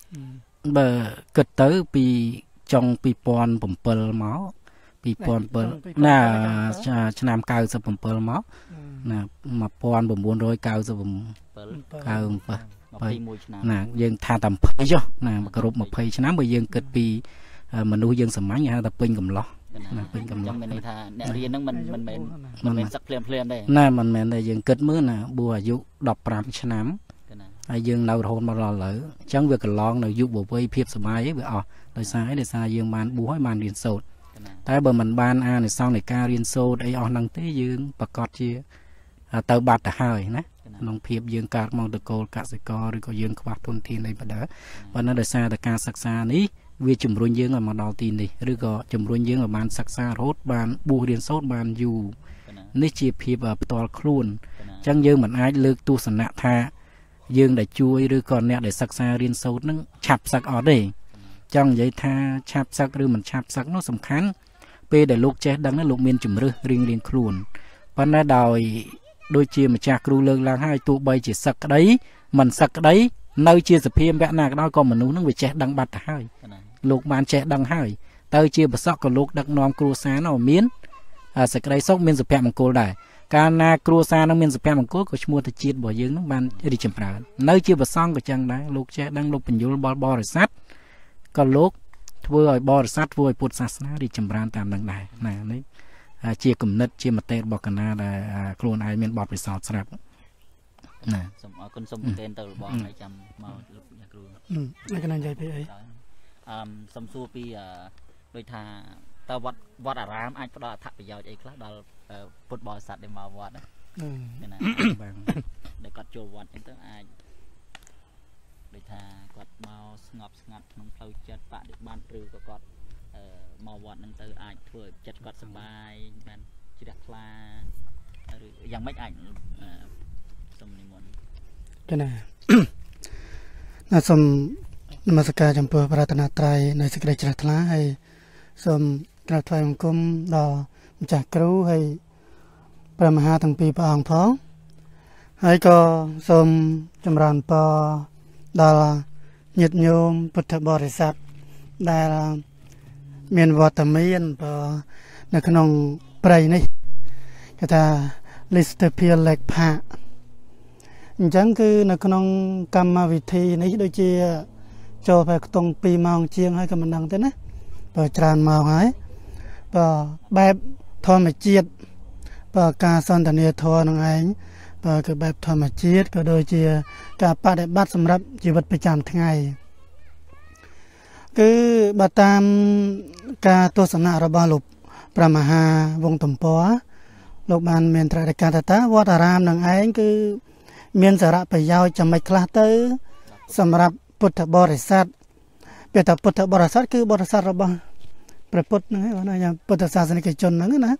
bờ cất tới pi trong pi pon bẩm pờ máu pi pon pờ nà nam cao sập bẩm pờ máu nà mà pon bẩm buồn rồi cao sập bẩm cao bờ nà dương tha tầm phơi cho nà mà cột một phơi cho nám bây dương cất pi mình nuôi dương sầm máy nha tập pin cầm lo pin cầm lo mình tha nè riêng nó mình mình mình mình sắc phèn phèn đây nà mình mình đây dương cất mưa nà bùa dụ đọc pram cho nám ai dương lâu hôn mà lo lỡ chẳng việc lon nào giúp bộ vây phiệp sớm ấy với ọ đời sai đời sai dương ban búa ban điền sốt tại bờ mình ban a này sau này ca điền sốt ấy ọ năng tế dương bạc cọt chia tàu bạt đã hơi nè nông phiệp dương cát mong được cô cát sẽ co rồi có dương khoác thôn thiên đây bờ đỡ và nó đời sai đời ca sắc xa ní vì chủng ruồi dương ở mà đào tin đi rồi có chủng ruồi dương ở ban sắc xa rốt ban bùa điền sốt ban dù ní chia phiệp ở toàn khuôn chẳng dương mình ai lược tu sanh nạ tha dương để chui rồi còn nè để sắc xa riêng sâu nó chạp sắc ở đây trong giấy tha chạp sắc rồi mình chạp sắc nó sầm khán p để lúc chết đắng nó lục miên chùm rư riêng riêng khuônวันนั้นดอยโดยเชี่ยมาจากครูเลิงลางให้ตัวใบจีสักได้มันสักได้เนื้อเชี่ยสเพียมแบบนั้นก็ก็มันนู้นนั่งไปแช่ดังบัดให้ลูกมันแช่ดังให้เตยเชี่ยบสักก็ลูกดักนอมครูสานเอาเมียนสักได้ซอกเมียนสเปียมังโกได้การนาครัวซานังเมียนสเปียมังโกก็ชมัวตะจีดบ่อยืงนังมันริจมปราณเนื้อเชี่ยบซ่องก็จังได้ลูกแช่ดังลูกเป็นยุลบอลบอริสัตก็ลูกทัวร์บอริสัตทัวร์พุทธศาสนาริจมปราณตามดังได้นะนี่เชี่ยกลุ่มนัดเชี่ยมาเตะบอกกันนะได้ครูนายเมียนบอดไปสอบสลับนะสมคนสมเตนเตอร์บอกให้จำมาลูกยาครูอืมนั่นก็นั่นใจไปไอ้สมสู้ปีโดยทาตาวัดวัดอารามอันก็ได้ถักไปยาวใจคลาดดอลฟุตบอลสัตว์ได้มาวัดนะนี่นะได้กอดโจวัดยังต้องอายโดยทากอดเมาสงบสงัดน้องเพลาจัดปะเด็กบ้านหรือก็กอดมาวัดนั่งเตออายทั่วจัดกอดสบายมันจิตคลาหรือยังไม่อ่านสมนิมนต์ก็น่ะน่าสมนมัสการจำเป็นพระรัตนตรัยในสกเดชรัตนาให้สมกราบถวายบังคมดอจากครูให้พระมหาทั้งปีพระองค์พ้องให้ก็สมจำรันปอดาญาติโยมพุทธบริษัทได้เมียนวัตเมียนปอในขนมไพรนี่ก็จะลิสต์เพียรเล็กผ้าจังคือในขนมกรรมวิธีนี้โดยเฉพาะโจไปตรงปีมองเชียงให้กับมันดังเต้นนะปอจานมาหายปอแบบธรรมจีตปอการสันตเนียทอนังไงปอคือแบบธรรมจีตก็โดยเฉพาะการปฏิบัติสำหรับชีวิตประจำทั้งไงคือบัตามการตัวสนาระบาลุพระมหาวงตุ่มปัวลูกบานเมียนตราการตาวัดอารามนังไงคือเมียนสาระไปยาวจะไม่คลาเตอร์สำหรับพุทธบริษัทเป็นแต่พุทธบริษัทคือบริษัทระบาพระพุทธนะว่าอย่างพุทธศาสนิกชนนั่นนะ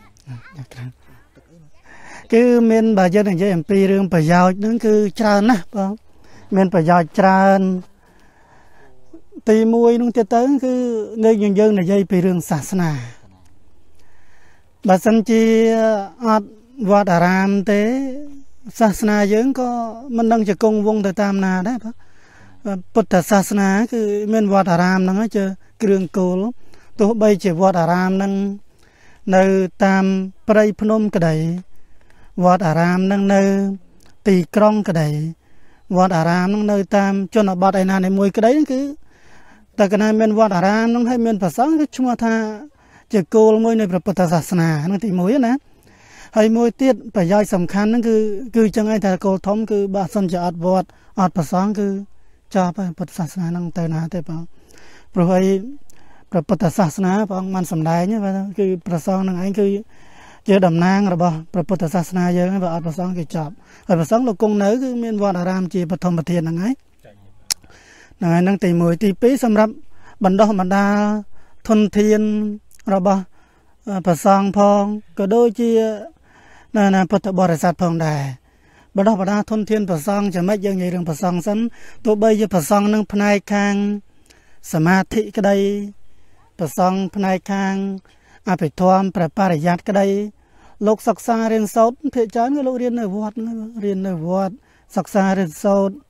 คือเมียนบาเยอะอย่างเยอะปีเรื่องไปยาวนั่นคือจานนะป่ะเมียนไปยาวจานตีมวยนุ่งเต๋อคือเงยยังเยอะในใจไปเรื่องศาสนาบาสันจีอัดวัดอารามเตศาสนาเยอะก็มันดังจะกงวงแต่ตามนาได้ปะพุทธศาสนาคือเมื่อวัดอารามนั่งจะเครื่องโกลตัวใบจะวัดอารามนั่งในตามปรายพนมกระไดวัดอารามนั่งในตีกรองกระไดวัดอารามนั่งในตามจนบัดไอนาในมวยกระไดนั่นคือแต่กันนั้นเมื่อวัดอารามนั่งให้เมื่อภาษาก็ชั่วท่าจะโกลมวยในพระพุทธศาสนานั่นตีมวยนะให้มวยเตี้ยไปย้ายสำคัญนั่นคือคือจังไงแต่โกลทอมคือบาสันจะอัดวัดอัดภาษาคือจะไปพุทธศาสนานั่งเตนาแต่ปะเพราะไอ้พระพุทธศาสนาพระองค์มันสำได้เนี่ยคือประสงค์นั่งไอ้คือเจอดำนางหรือเปล่าพระพุทธศาสนาเยอะไงพระอัดประสงค์คือจับไอ้ประสงค์เราคงเนื้อคือเมียนวัดอารามจีปฐมประเทศนั่งไงนั่งไงนั่งตีมวยตีปีสำหรับบรรดาบรรดาทนเทียนหรือเปล่าประสงค์พองก็โดยจีนั่นนะพุทธบริษัทพองได้บรรดาบรรดาทนเทียนประสงค์จะไม่ยังไงเรื่องประสงค์ซ้ำตัวใบจะประสงค์นั่งพนัยคางสมาธิก็ได้ประสงค์พนัยคางอาภิธรรมประปริยัติก็ได้โลกศึกษาเรียนสดเพจานก็โลกเรียนในวัดเรียนในวัดศึกษาเรียนสด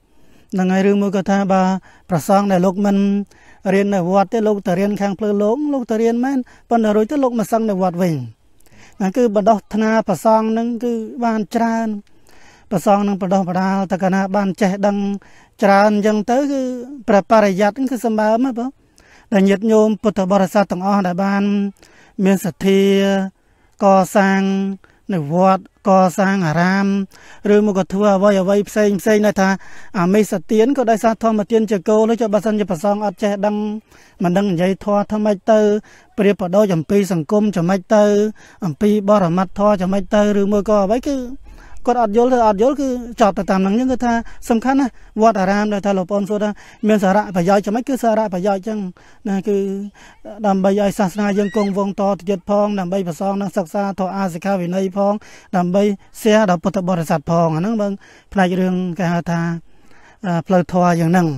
Nang ngày rừng mùi có tha bà bà xong để lúc mình riêng ở vọt tới lúc ta riêng khang plơ lốm lúc ta riêng men còn rồi tới lúc mà xong để vọt vinh nang cứ bà đọc thana bà xong nang cứ ban tràn bà xong nang bà đọc bà đào ta cả ban trẻ đăng tràn dần tới cứ bà bà giặt cứ xâm bá mà bố để nhiệt nhôm bột thờ bò sa tổng o để ban miền sạch thi co sang nửa vọt co sang à ram rồi một cái thua vay vay xây xây này tha à mấy sạch tiến có đại sa thọ mà tiến chờ câu lấy cho bà sân cho bà xong ở trẻ đăng mà đăng dây thọ tham mai tơ bây giờ đôi chấm pi sòng cung cho mai tơ ẩm pi bò ra mặt thọ cho mai tơ rồi một cái vậy cứ còn ở dối ở dối cứ chọn từ tầm năng những cái tha sầm khăn á vọt à ram đây tha lộc on số đó miền sả rạ phải dọi cho mấy cứ sả rạ phải dọi chăng này cứ đầm bây giờ sa na dân công vong to tiệt phong đầm bây bà xong năng sắc xa thọ a sika vì này phong đầm bây xe đập bột bò sạt phong à năng bằng phải đường cái tha plei thọอย่างnăng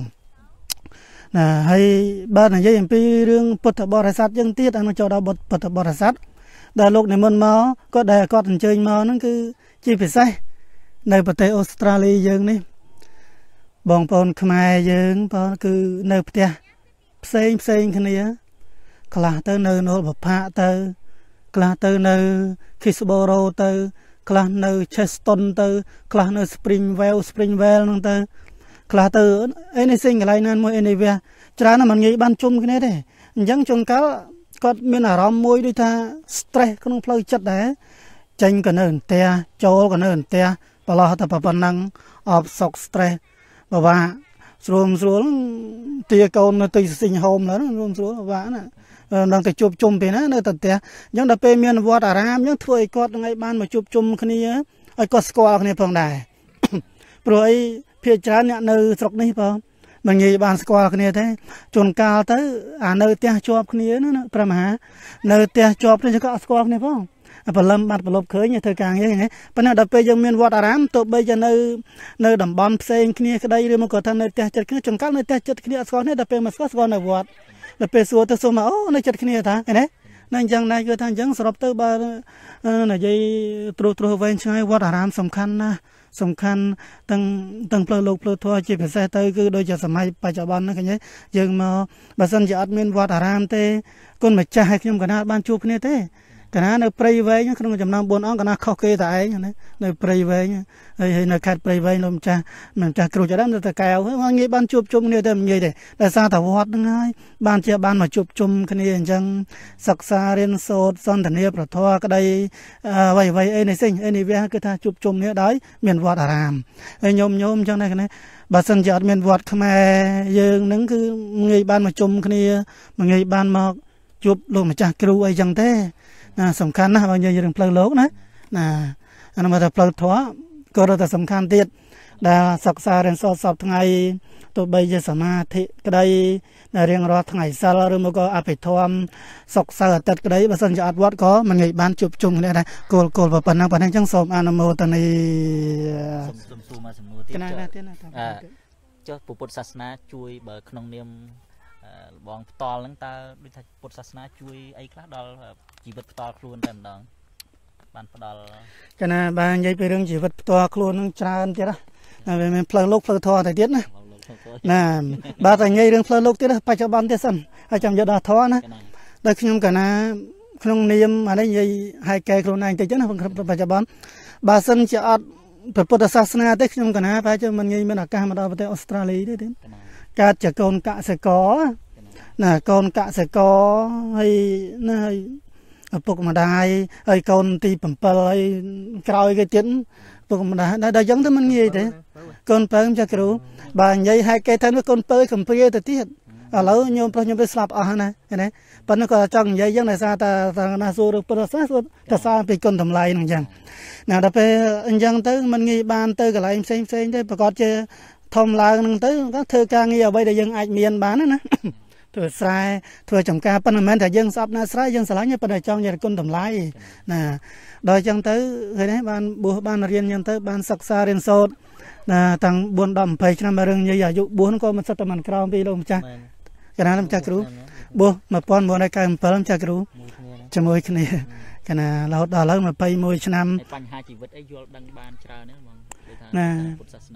nè hay ba này dây pi đường bột bò sạt dân tiết anh cho đào bột bột bò sạt đại lục này mình máu có đại có thành chơi máu nó cứ chỉ phải saiในประเทศออสเตรเลียยังนี่บองปอนขมายยังปอนคือในประเทศเซ็งเซ็งคนนี้กลาเตอร์ในโนบพะเตอร์กลาเตอร์ในคิสโบโรเตอร์กลาในเชสตันเตอร์กลาในสปริงเวลสปริงเวลนั่นเตอร์กลาเตอร์เอ็นซิงอะไรนั่นมวยเอ็นเวียจรานะมันงี้บ้านจุ่มกันได้ยังจงก้าก็มีอารมณ์มวยด้วยท่าสเตรสก็ต้องพลอยจัดได้จังกันเอินเตียโจกันเอินเตียปลาหัตถปนังออบสกสเตรบอกว่าสรวมสรวมเตียกอนตีสิงโฮมแล้วรวมสรวมว่าน่ะดังแต่จุบจุ่มไปนะในตัดเตียยังดับเปเมียนวัดอารามยังถ้วยกอดไงบ้านมาจุบจุ่มคนนี้ไอ้กอดสกอลคนนี้เพิ่งได้โปรยเพียรจานเนี่ยในสกนี้เพิ่งมันยี่บ้านสกอลคนนี้ได้จนกาลเตออ่านในเตียจอบคนนี้นั่นประมาณในเตียจอบนี่จะก็สกอลคนนี้เพิ่งปลำบัดปลบเคยเนี่ยเธอกลางยังไงปนัดดับไปยังเมียนวัดอารามตัวไปจะในในดับบอมเซ็งขี้เนี่ยก็ได้เรื่องมันก็ทำในแต่จัดขี้จงก้าวในแต่จัดขี้สกอเนี่ยดับไปมาสกอสกอในวัดดับไปสัวตัวสมาโอ้ในจัดขี้ท่าเห็นไหมนั่นยังในก็ทางยังสอบตัวบาในใจตรูตรูไว้ใช้วัดอารามสำคัญนะสำคัญตั้งตั้งเพลโลกเพลทัวร์จีบเสตคือโดยจะสมัยปัจจุบันนะกันยังยังมาบัสันจะอัดเมียนวัดอารามเต้คนมาจ่ายขยมกันนะบ้านจูบเนี่ยเต้กันนะในปลายเวย์ขนมจำนำบนอ่างกันนะเข้าเกยแต่เนี่ยในปลายเวย์ไอ้ในขัดปลายเวย์นมจ่ามันจ่ากรูจะได้แต่แก้วว่างี้บ้านจุบจุ่มเนี่ยแต่มันยังไงแต่ซาแต่วัดนั่งไงบ้านเจ้าบ้านมาจุบจุ่มคนนี้จังศึกษาเรียนโสดสอนแต่เนี่ยประทัวก็ได้ไว้ไว้ไอ้ในสิ่งไอ้ในเวย์ก็ถ้าจุบจุ่มเนี่ยได้เมียนวัดอารามไอ้โยมโยมจังไงกันนะบาสันจัดเมียนวัดขมายังนั่งคืองี้บ้านมาจุ่มคนนี้มันงี้บ้านมาจุบลงมาจ่ากรูไอ้จังเต้สำคัญนะบางอย่างอย่างเพลโลกนะนะอันนั้นมาแต่เพลทัวก็เราแต่สำคัญติดดาศึกษาเรียนสอบสอบทั้งไงตัวใบจะสมาธิก็ได้เรียนรอทั้งไงซาลหรือมันก็อาภิธรรมศึกษาตัดก็ได้บางส่วนจะอัดวัดก็มันไงบ้านจุบจุงเนี่ยนะโกลโกลปนังปนังจังสมอนุโมทนีสมสูมาสมมุติเจ้าปุถุศาสนาช่วยเบิกขนมเนียมบองตอลังตาด้วยปุถุศาสนาช่วยไอ้คลาดอลชีวิตต่อครูนแต่ดองบ้านปดอลกันนะบางยัยไปเรื่องชีวิตต่อครูนจานเจ้านะเป็นเพลงโลกเพลงทอแต่เด็ดนะนะบางแต่ยัยเรื่องเพลงโลกเด็ดปัจจุบันเด็ดสันอาจารย์ยอดทอนะได้ขยมกันนะขนมเนียมอะไรยัยให้แก่ครูนายแต่เจ้านะปัจจุบันบางสันจะอัดพุทธศาสนาได้ขยมกันนะไปจนมันยัยมันอาการมา到ประเทศออสเตรเลียด้วยการจะโกนกะเสกอน่ะโกนกะเสกอให้น่ะปกมาได้ไอ้โกนตีปั่นเปลไอ้กรอยcái chínhปกมาได้ได้ยังที่มันงี้thếโกนเปิมจะกรู้บางยัยให้แกท่านว่าโกนเปิมคำเพลียแต่ที่แล้วโยมพระโยมไปสลับอ่ะนะเห็นไหมปัจจุบันก็จังยัยยังในซาตาตาหน้าสู้หรือปราศสู้แต่ซาไปโกนทำลายนั่งยังน่ะแต่ไปยังเตอมันงี้บานเตอกับอะไรเซ็งเซ็งได้ประกอบเจอทอมลาหนึ่งเตอก็เธอกางเงียบไปแต่ยังอาจเมียนบ้านนะถั่วสายถั่วจำกาปนมันแต่ยังซับนะสายยังสลายยังปนจังยังก้นทำลายนะโดยจังเตอเคยได้บ้านบัวบ้านเรียนยังเตอบ้านศึกษาเรียนโสดนะตั้งบุญดำไปชนะมาเรื่องใหญ่ๆยุบัวนั่นก็มันสัตมันคราวปีลมจ้าขณะนั้นจักรู้บัวมาป้อนบัวในกายมันเปิลจักรู้จะมวยขึ้นนี่ขณะเราดอแล้วมาไปมวยชนะปัญหาชีวิตไอ้ยัวดังบานชราเนี่ยมองนะ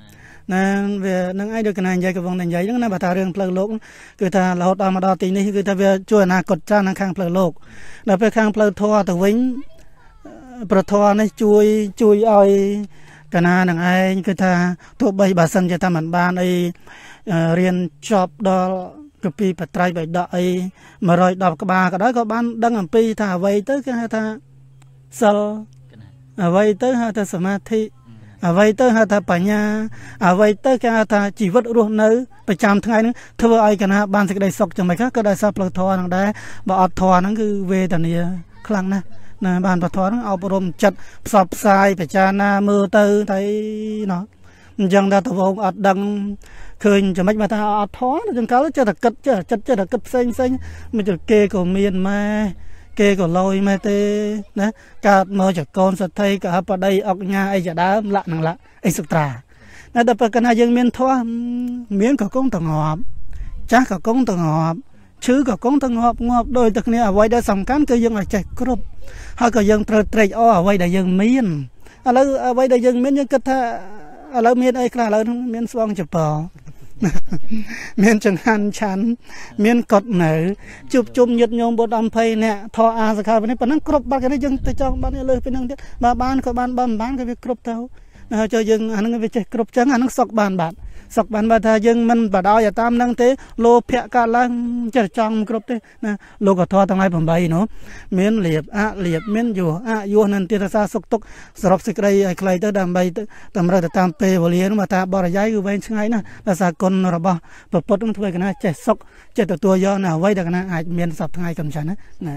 nè về nâng ai được cái này dây cái vòng này dây nó bà ta riêng plug lốc cứ ta là hốt mà đo tí này cứ ta về chui na cột cha năng khang plug lốc là về khang plug thua từ vĩnh bờ thua này chui chui oi cái na nâng ai cứ ta thuộc bay bà sân cho ta mình ban ấy riêng chop đó cái pi bật trai bật đợi mà rồi đọc cái bà cái đó có ban đăng làm pi thả vây tới cái ta sờ vây tới ha ta samadhi vây tới ha ta banya vây tới cái ta chỉ vật luôn nơiไปจำทั้งไงนึงเธอไอ้กันนะบ้านสิกได้สกจังไหมครับก็ได้ซาปลทอนั่งได้บ่อทอนั่นคือเวทนีครั้งนะนะบ้านปลทอนั่งเอาปรมจัดสอบทรายไปจานามือเตอไทยเนาะยังได้ตัวองอัดดังเคยจะไม่มาทาอัดท้อจังเขาจะตะกัดจะจัดจะตะกัดเซ็งเซ็งมันจะเกยก็เมียนมาเกยก็ลอยมาเตนะการมาจากกอนสัตย์ไทยกับปะได้ออกงาไอ้จะได้ละนั่งละไอ้สุตรานั่นแต่ประกันยังเมียนท้อเมียนก็คงต้องหอบจ้าก็คงต้องหอบชื่อก็คงต้องหอบงอบโดยตรงนี้เอาไว้ได้สำคัญคือยังไงใจกรุบเขาก็ยังเตะเตะอ้อเอาไว้ได้ยังเมียนอะไรเอาไว้ได้ยังเมียนยังกระทะอะไรเมียนไอ้กล้าเราเมียนสว่างจะปอเมียนจังหันฉันเมียนกดเหนือจุบจุ่มหยุดโยมบดอัมภัยเนี่ยทออาสคาวันนี้ปนังกรบบ้านกันได้ยังแต่จองบ้านนี่เลยเป็นนั่งเดียวมาบ้านก็บ้านบ้านบ้านก็ไปกรบเท่าเจอยังอันนั้นไปเจอกรบจังอันนั้นสกบ้านบ้านสกบ้านบ้านถ้ายังมันบดเอาอย่าตามนั่งเตะโลเพียกาลังจะจองกรบเตะนะโลกทอทั้งหลายผมใบเนาะเมียนเหลียบอะเหลียบเมียนอยู่อะอยู่นั่นที่ภาษาสกตกสรับสิกไรไอ้ใครเตะดำใบตำราแต่ตามเปย์บริเวณมาตาบริยายอยู่ไว้ช่างไงนะภาษากลระบาปปดต้องช่วยกันนะเจ็ดสกเจ็ดตัวย่อนะไว้ดังนั้นอาจเมียนสับทั้งไงกันฉันนะนะ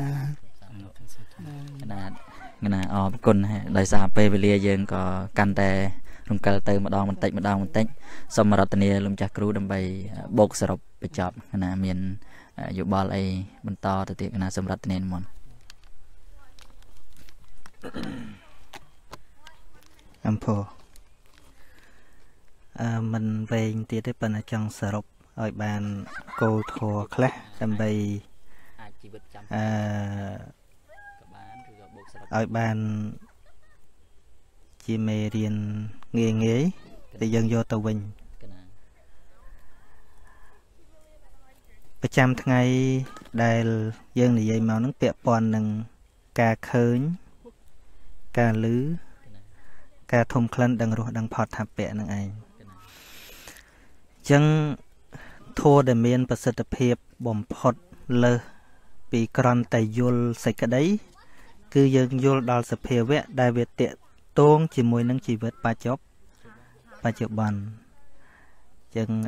ขนาดอ๋อคนฮะโดยสารเปย์เรียยังก็กันแต่ลงกระเตยมาดองมันเตะมาดองมันเตะสมรรถเนี่ยลงจากครูดำไปบกสรบไปจับขนาดเมียนอยู่บอลไอ้บรรทอตัวเตี้ยขนาดสมรรถเนี่ยมันอัมพอมันเป็นตีได้เป็นจังสรบอ้อยบานโกทัวคละดำไปอ้อยบานจีเมเรียนเงี้ยเงี้ยแต่ยังโยตวินประจำทั้งไงได้ยังในยัยเมานังเปียปอนหนึ่งกาเคินกาลื้อกาทมคลันดังรัวดังพอดทับเปียนั่งไงจังโทษเดเมียนประสิทธิภาพบ่มพดเลยปีกรอนแต่ยุลใส่กระไดคือยังยุลดอลสเปเวะได้เวเตะตรงจีมวยนังชีวิตปาจบปาจบบันจัง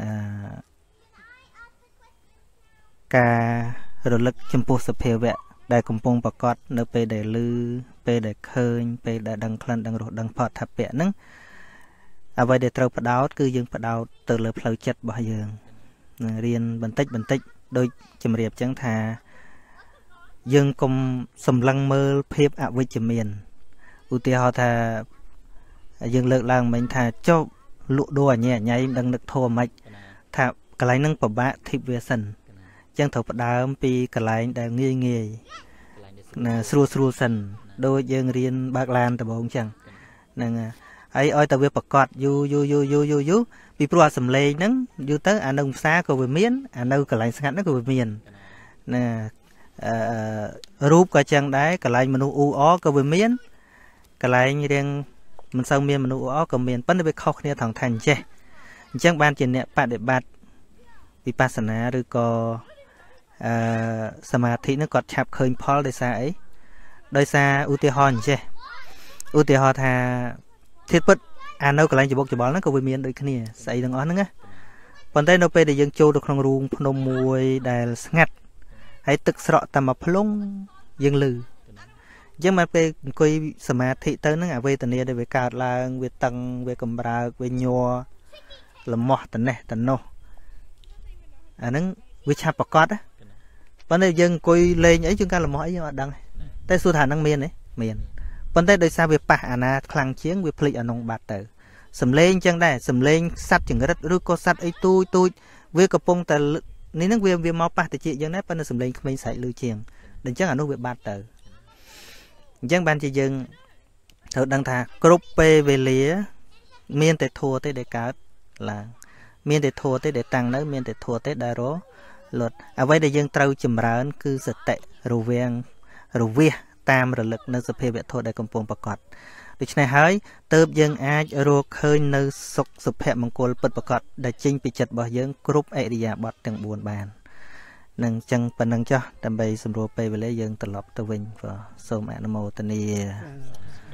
การระลึกจมพูสเปเวะได้กำปงประกอบเนื้อไปได้ลือไปได้เคยไปได้ดังคลันดังรถดังพอดทับเปียนั่งเอาไว้ได้เตาประดาวคือยังประดาวเติร์เลยเพลย์จัดบ่อยยังเรียนบันทึกบันทึกโดยจำเรียบจังทายังกลมสำลังเมื่อเพียบอวิจเมียนอุติหอทายังเลิกลางมันทาเจ้าลุดัวเนี่ยยัยดังนึกโทมัยทากลายนั่งปะบะทิพเวสันจังถกประดาวปีกลายได้เงี้ยเงี้ยนะสรูสรูสันโดยยังเรียนบากลานแต่บอกจังนั่งไอ้อ้อยตะเวประกอบยูยูยูยูยูยูปีปลัวสำเร็จนั่งยูเตอร์อันนึงซาก็เวเมียนอันนึงกลายสังกัดนั่นก็เวเมียนนะรูปก็จังได้กลายมนุษย์อูอ๋อก็เวเมียนกลายเรียงมันเศร้าเมียนมนุษย์อ๋อก็เมียนปั้นไปเข้าเนี่ยทางทันเจ้จังบ้านเจนเนี่ยปะเด็ดบัดวิปัสสนาหรือก็สมาธินึกกอดฉับเคยพอได้ซาไอ้โดยซาอุติฮอนเจ้อุติฮอทาทิศพุทธอ่านเอากลายจะบอกจะบอกนั่นก็เวเมียนโดยขณีใส่ดังอ้อนนั่งไงปันได้เราไปได้ยังโจดคลองรูงพนมมวยได้งัดให้ตึกสระตามมาพลุงยังลือยังมาไปคุยสมาธิเต้นั่งอ่ะเวทเนี่ยได้เวกาดลางเวตังเวกำราเวญัวละหมอตันเนี่ยตันโนอันนั้นวิชาประกอบอ่ะปันได้ยังคุยเลยไอ้จุงการละหมอไอ้ยังดังแต่สุดท้ายนั่งเมียนเนี่ยเมียนปันได้โดยซาเวปะอานาคลังเชียงเวพลิอนงบาดเตอสำเร็จจังได้สำเร็จสัตว์จึงรัดหรือก็สัตว์ไอ้ตุยตุยเวกระปงแต่นี่นักเวียนเวียนมาปะแต่จียังได้ปันสำเร็จไม่ใส่ลือเชียงดังจังอนุเวบาดเตอยังบันจียังเธอดังท่ากรุบเปเวเลียเมียนแต่ทัวแต่เด็กการឡើងមានតែធัวទេដែលតាំងនៅមានតែធัวទេដែលរលត់អ្វីដែលយើងត្រូវចម្រើនគឺសតិរវាងរវាសតាមរលឹកនៅសភាវៈធัวដែលកំពុងប្រកបដូច្នេះហើយទើបយើងអាចរកឃើញនៅសុខសុភមង្គលពិតប្រាកដដែលចេញពីចិត្តរបស់យើងគ្រប់អរិយាបថទាំងបួនបាននឹងអញ្ចឹងប៉ុណ្្នឹងចុះដើម្បីសម្រួលពេលវេលាយើងត្រឡប់ទៅវិញបាទសូមអនុមោទនា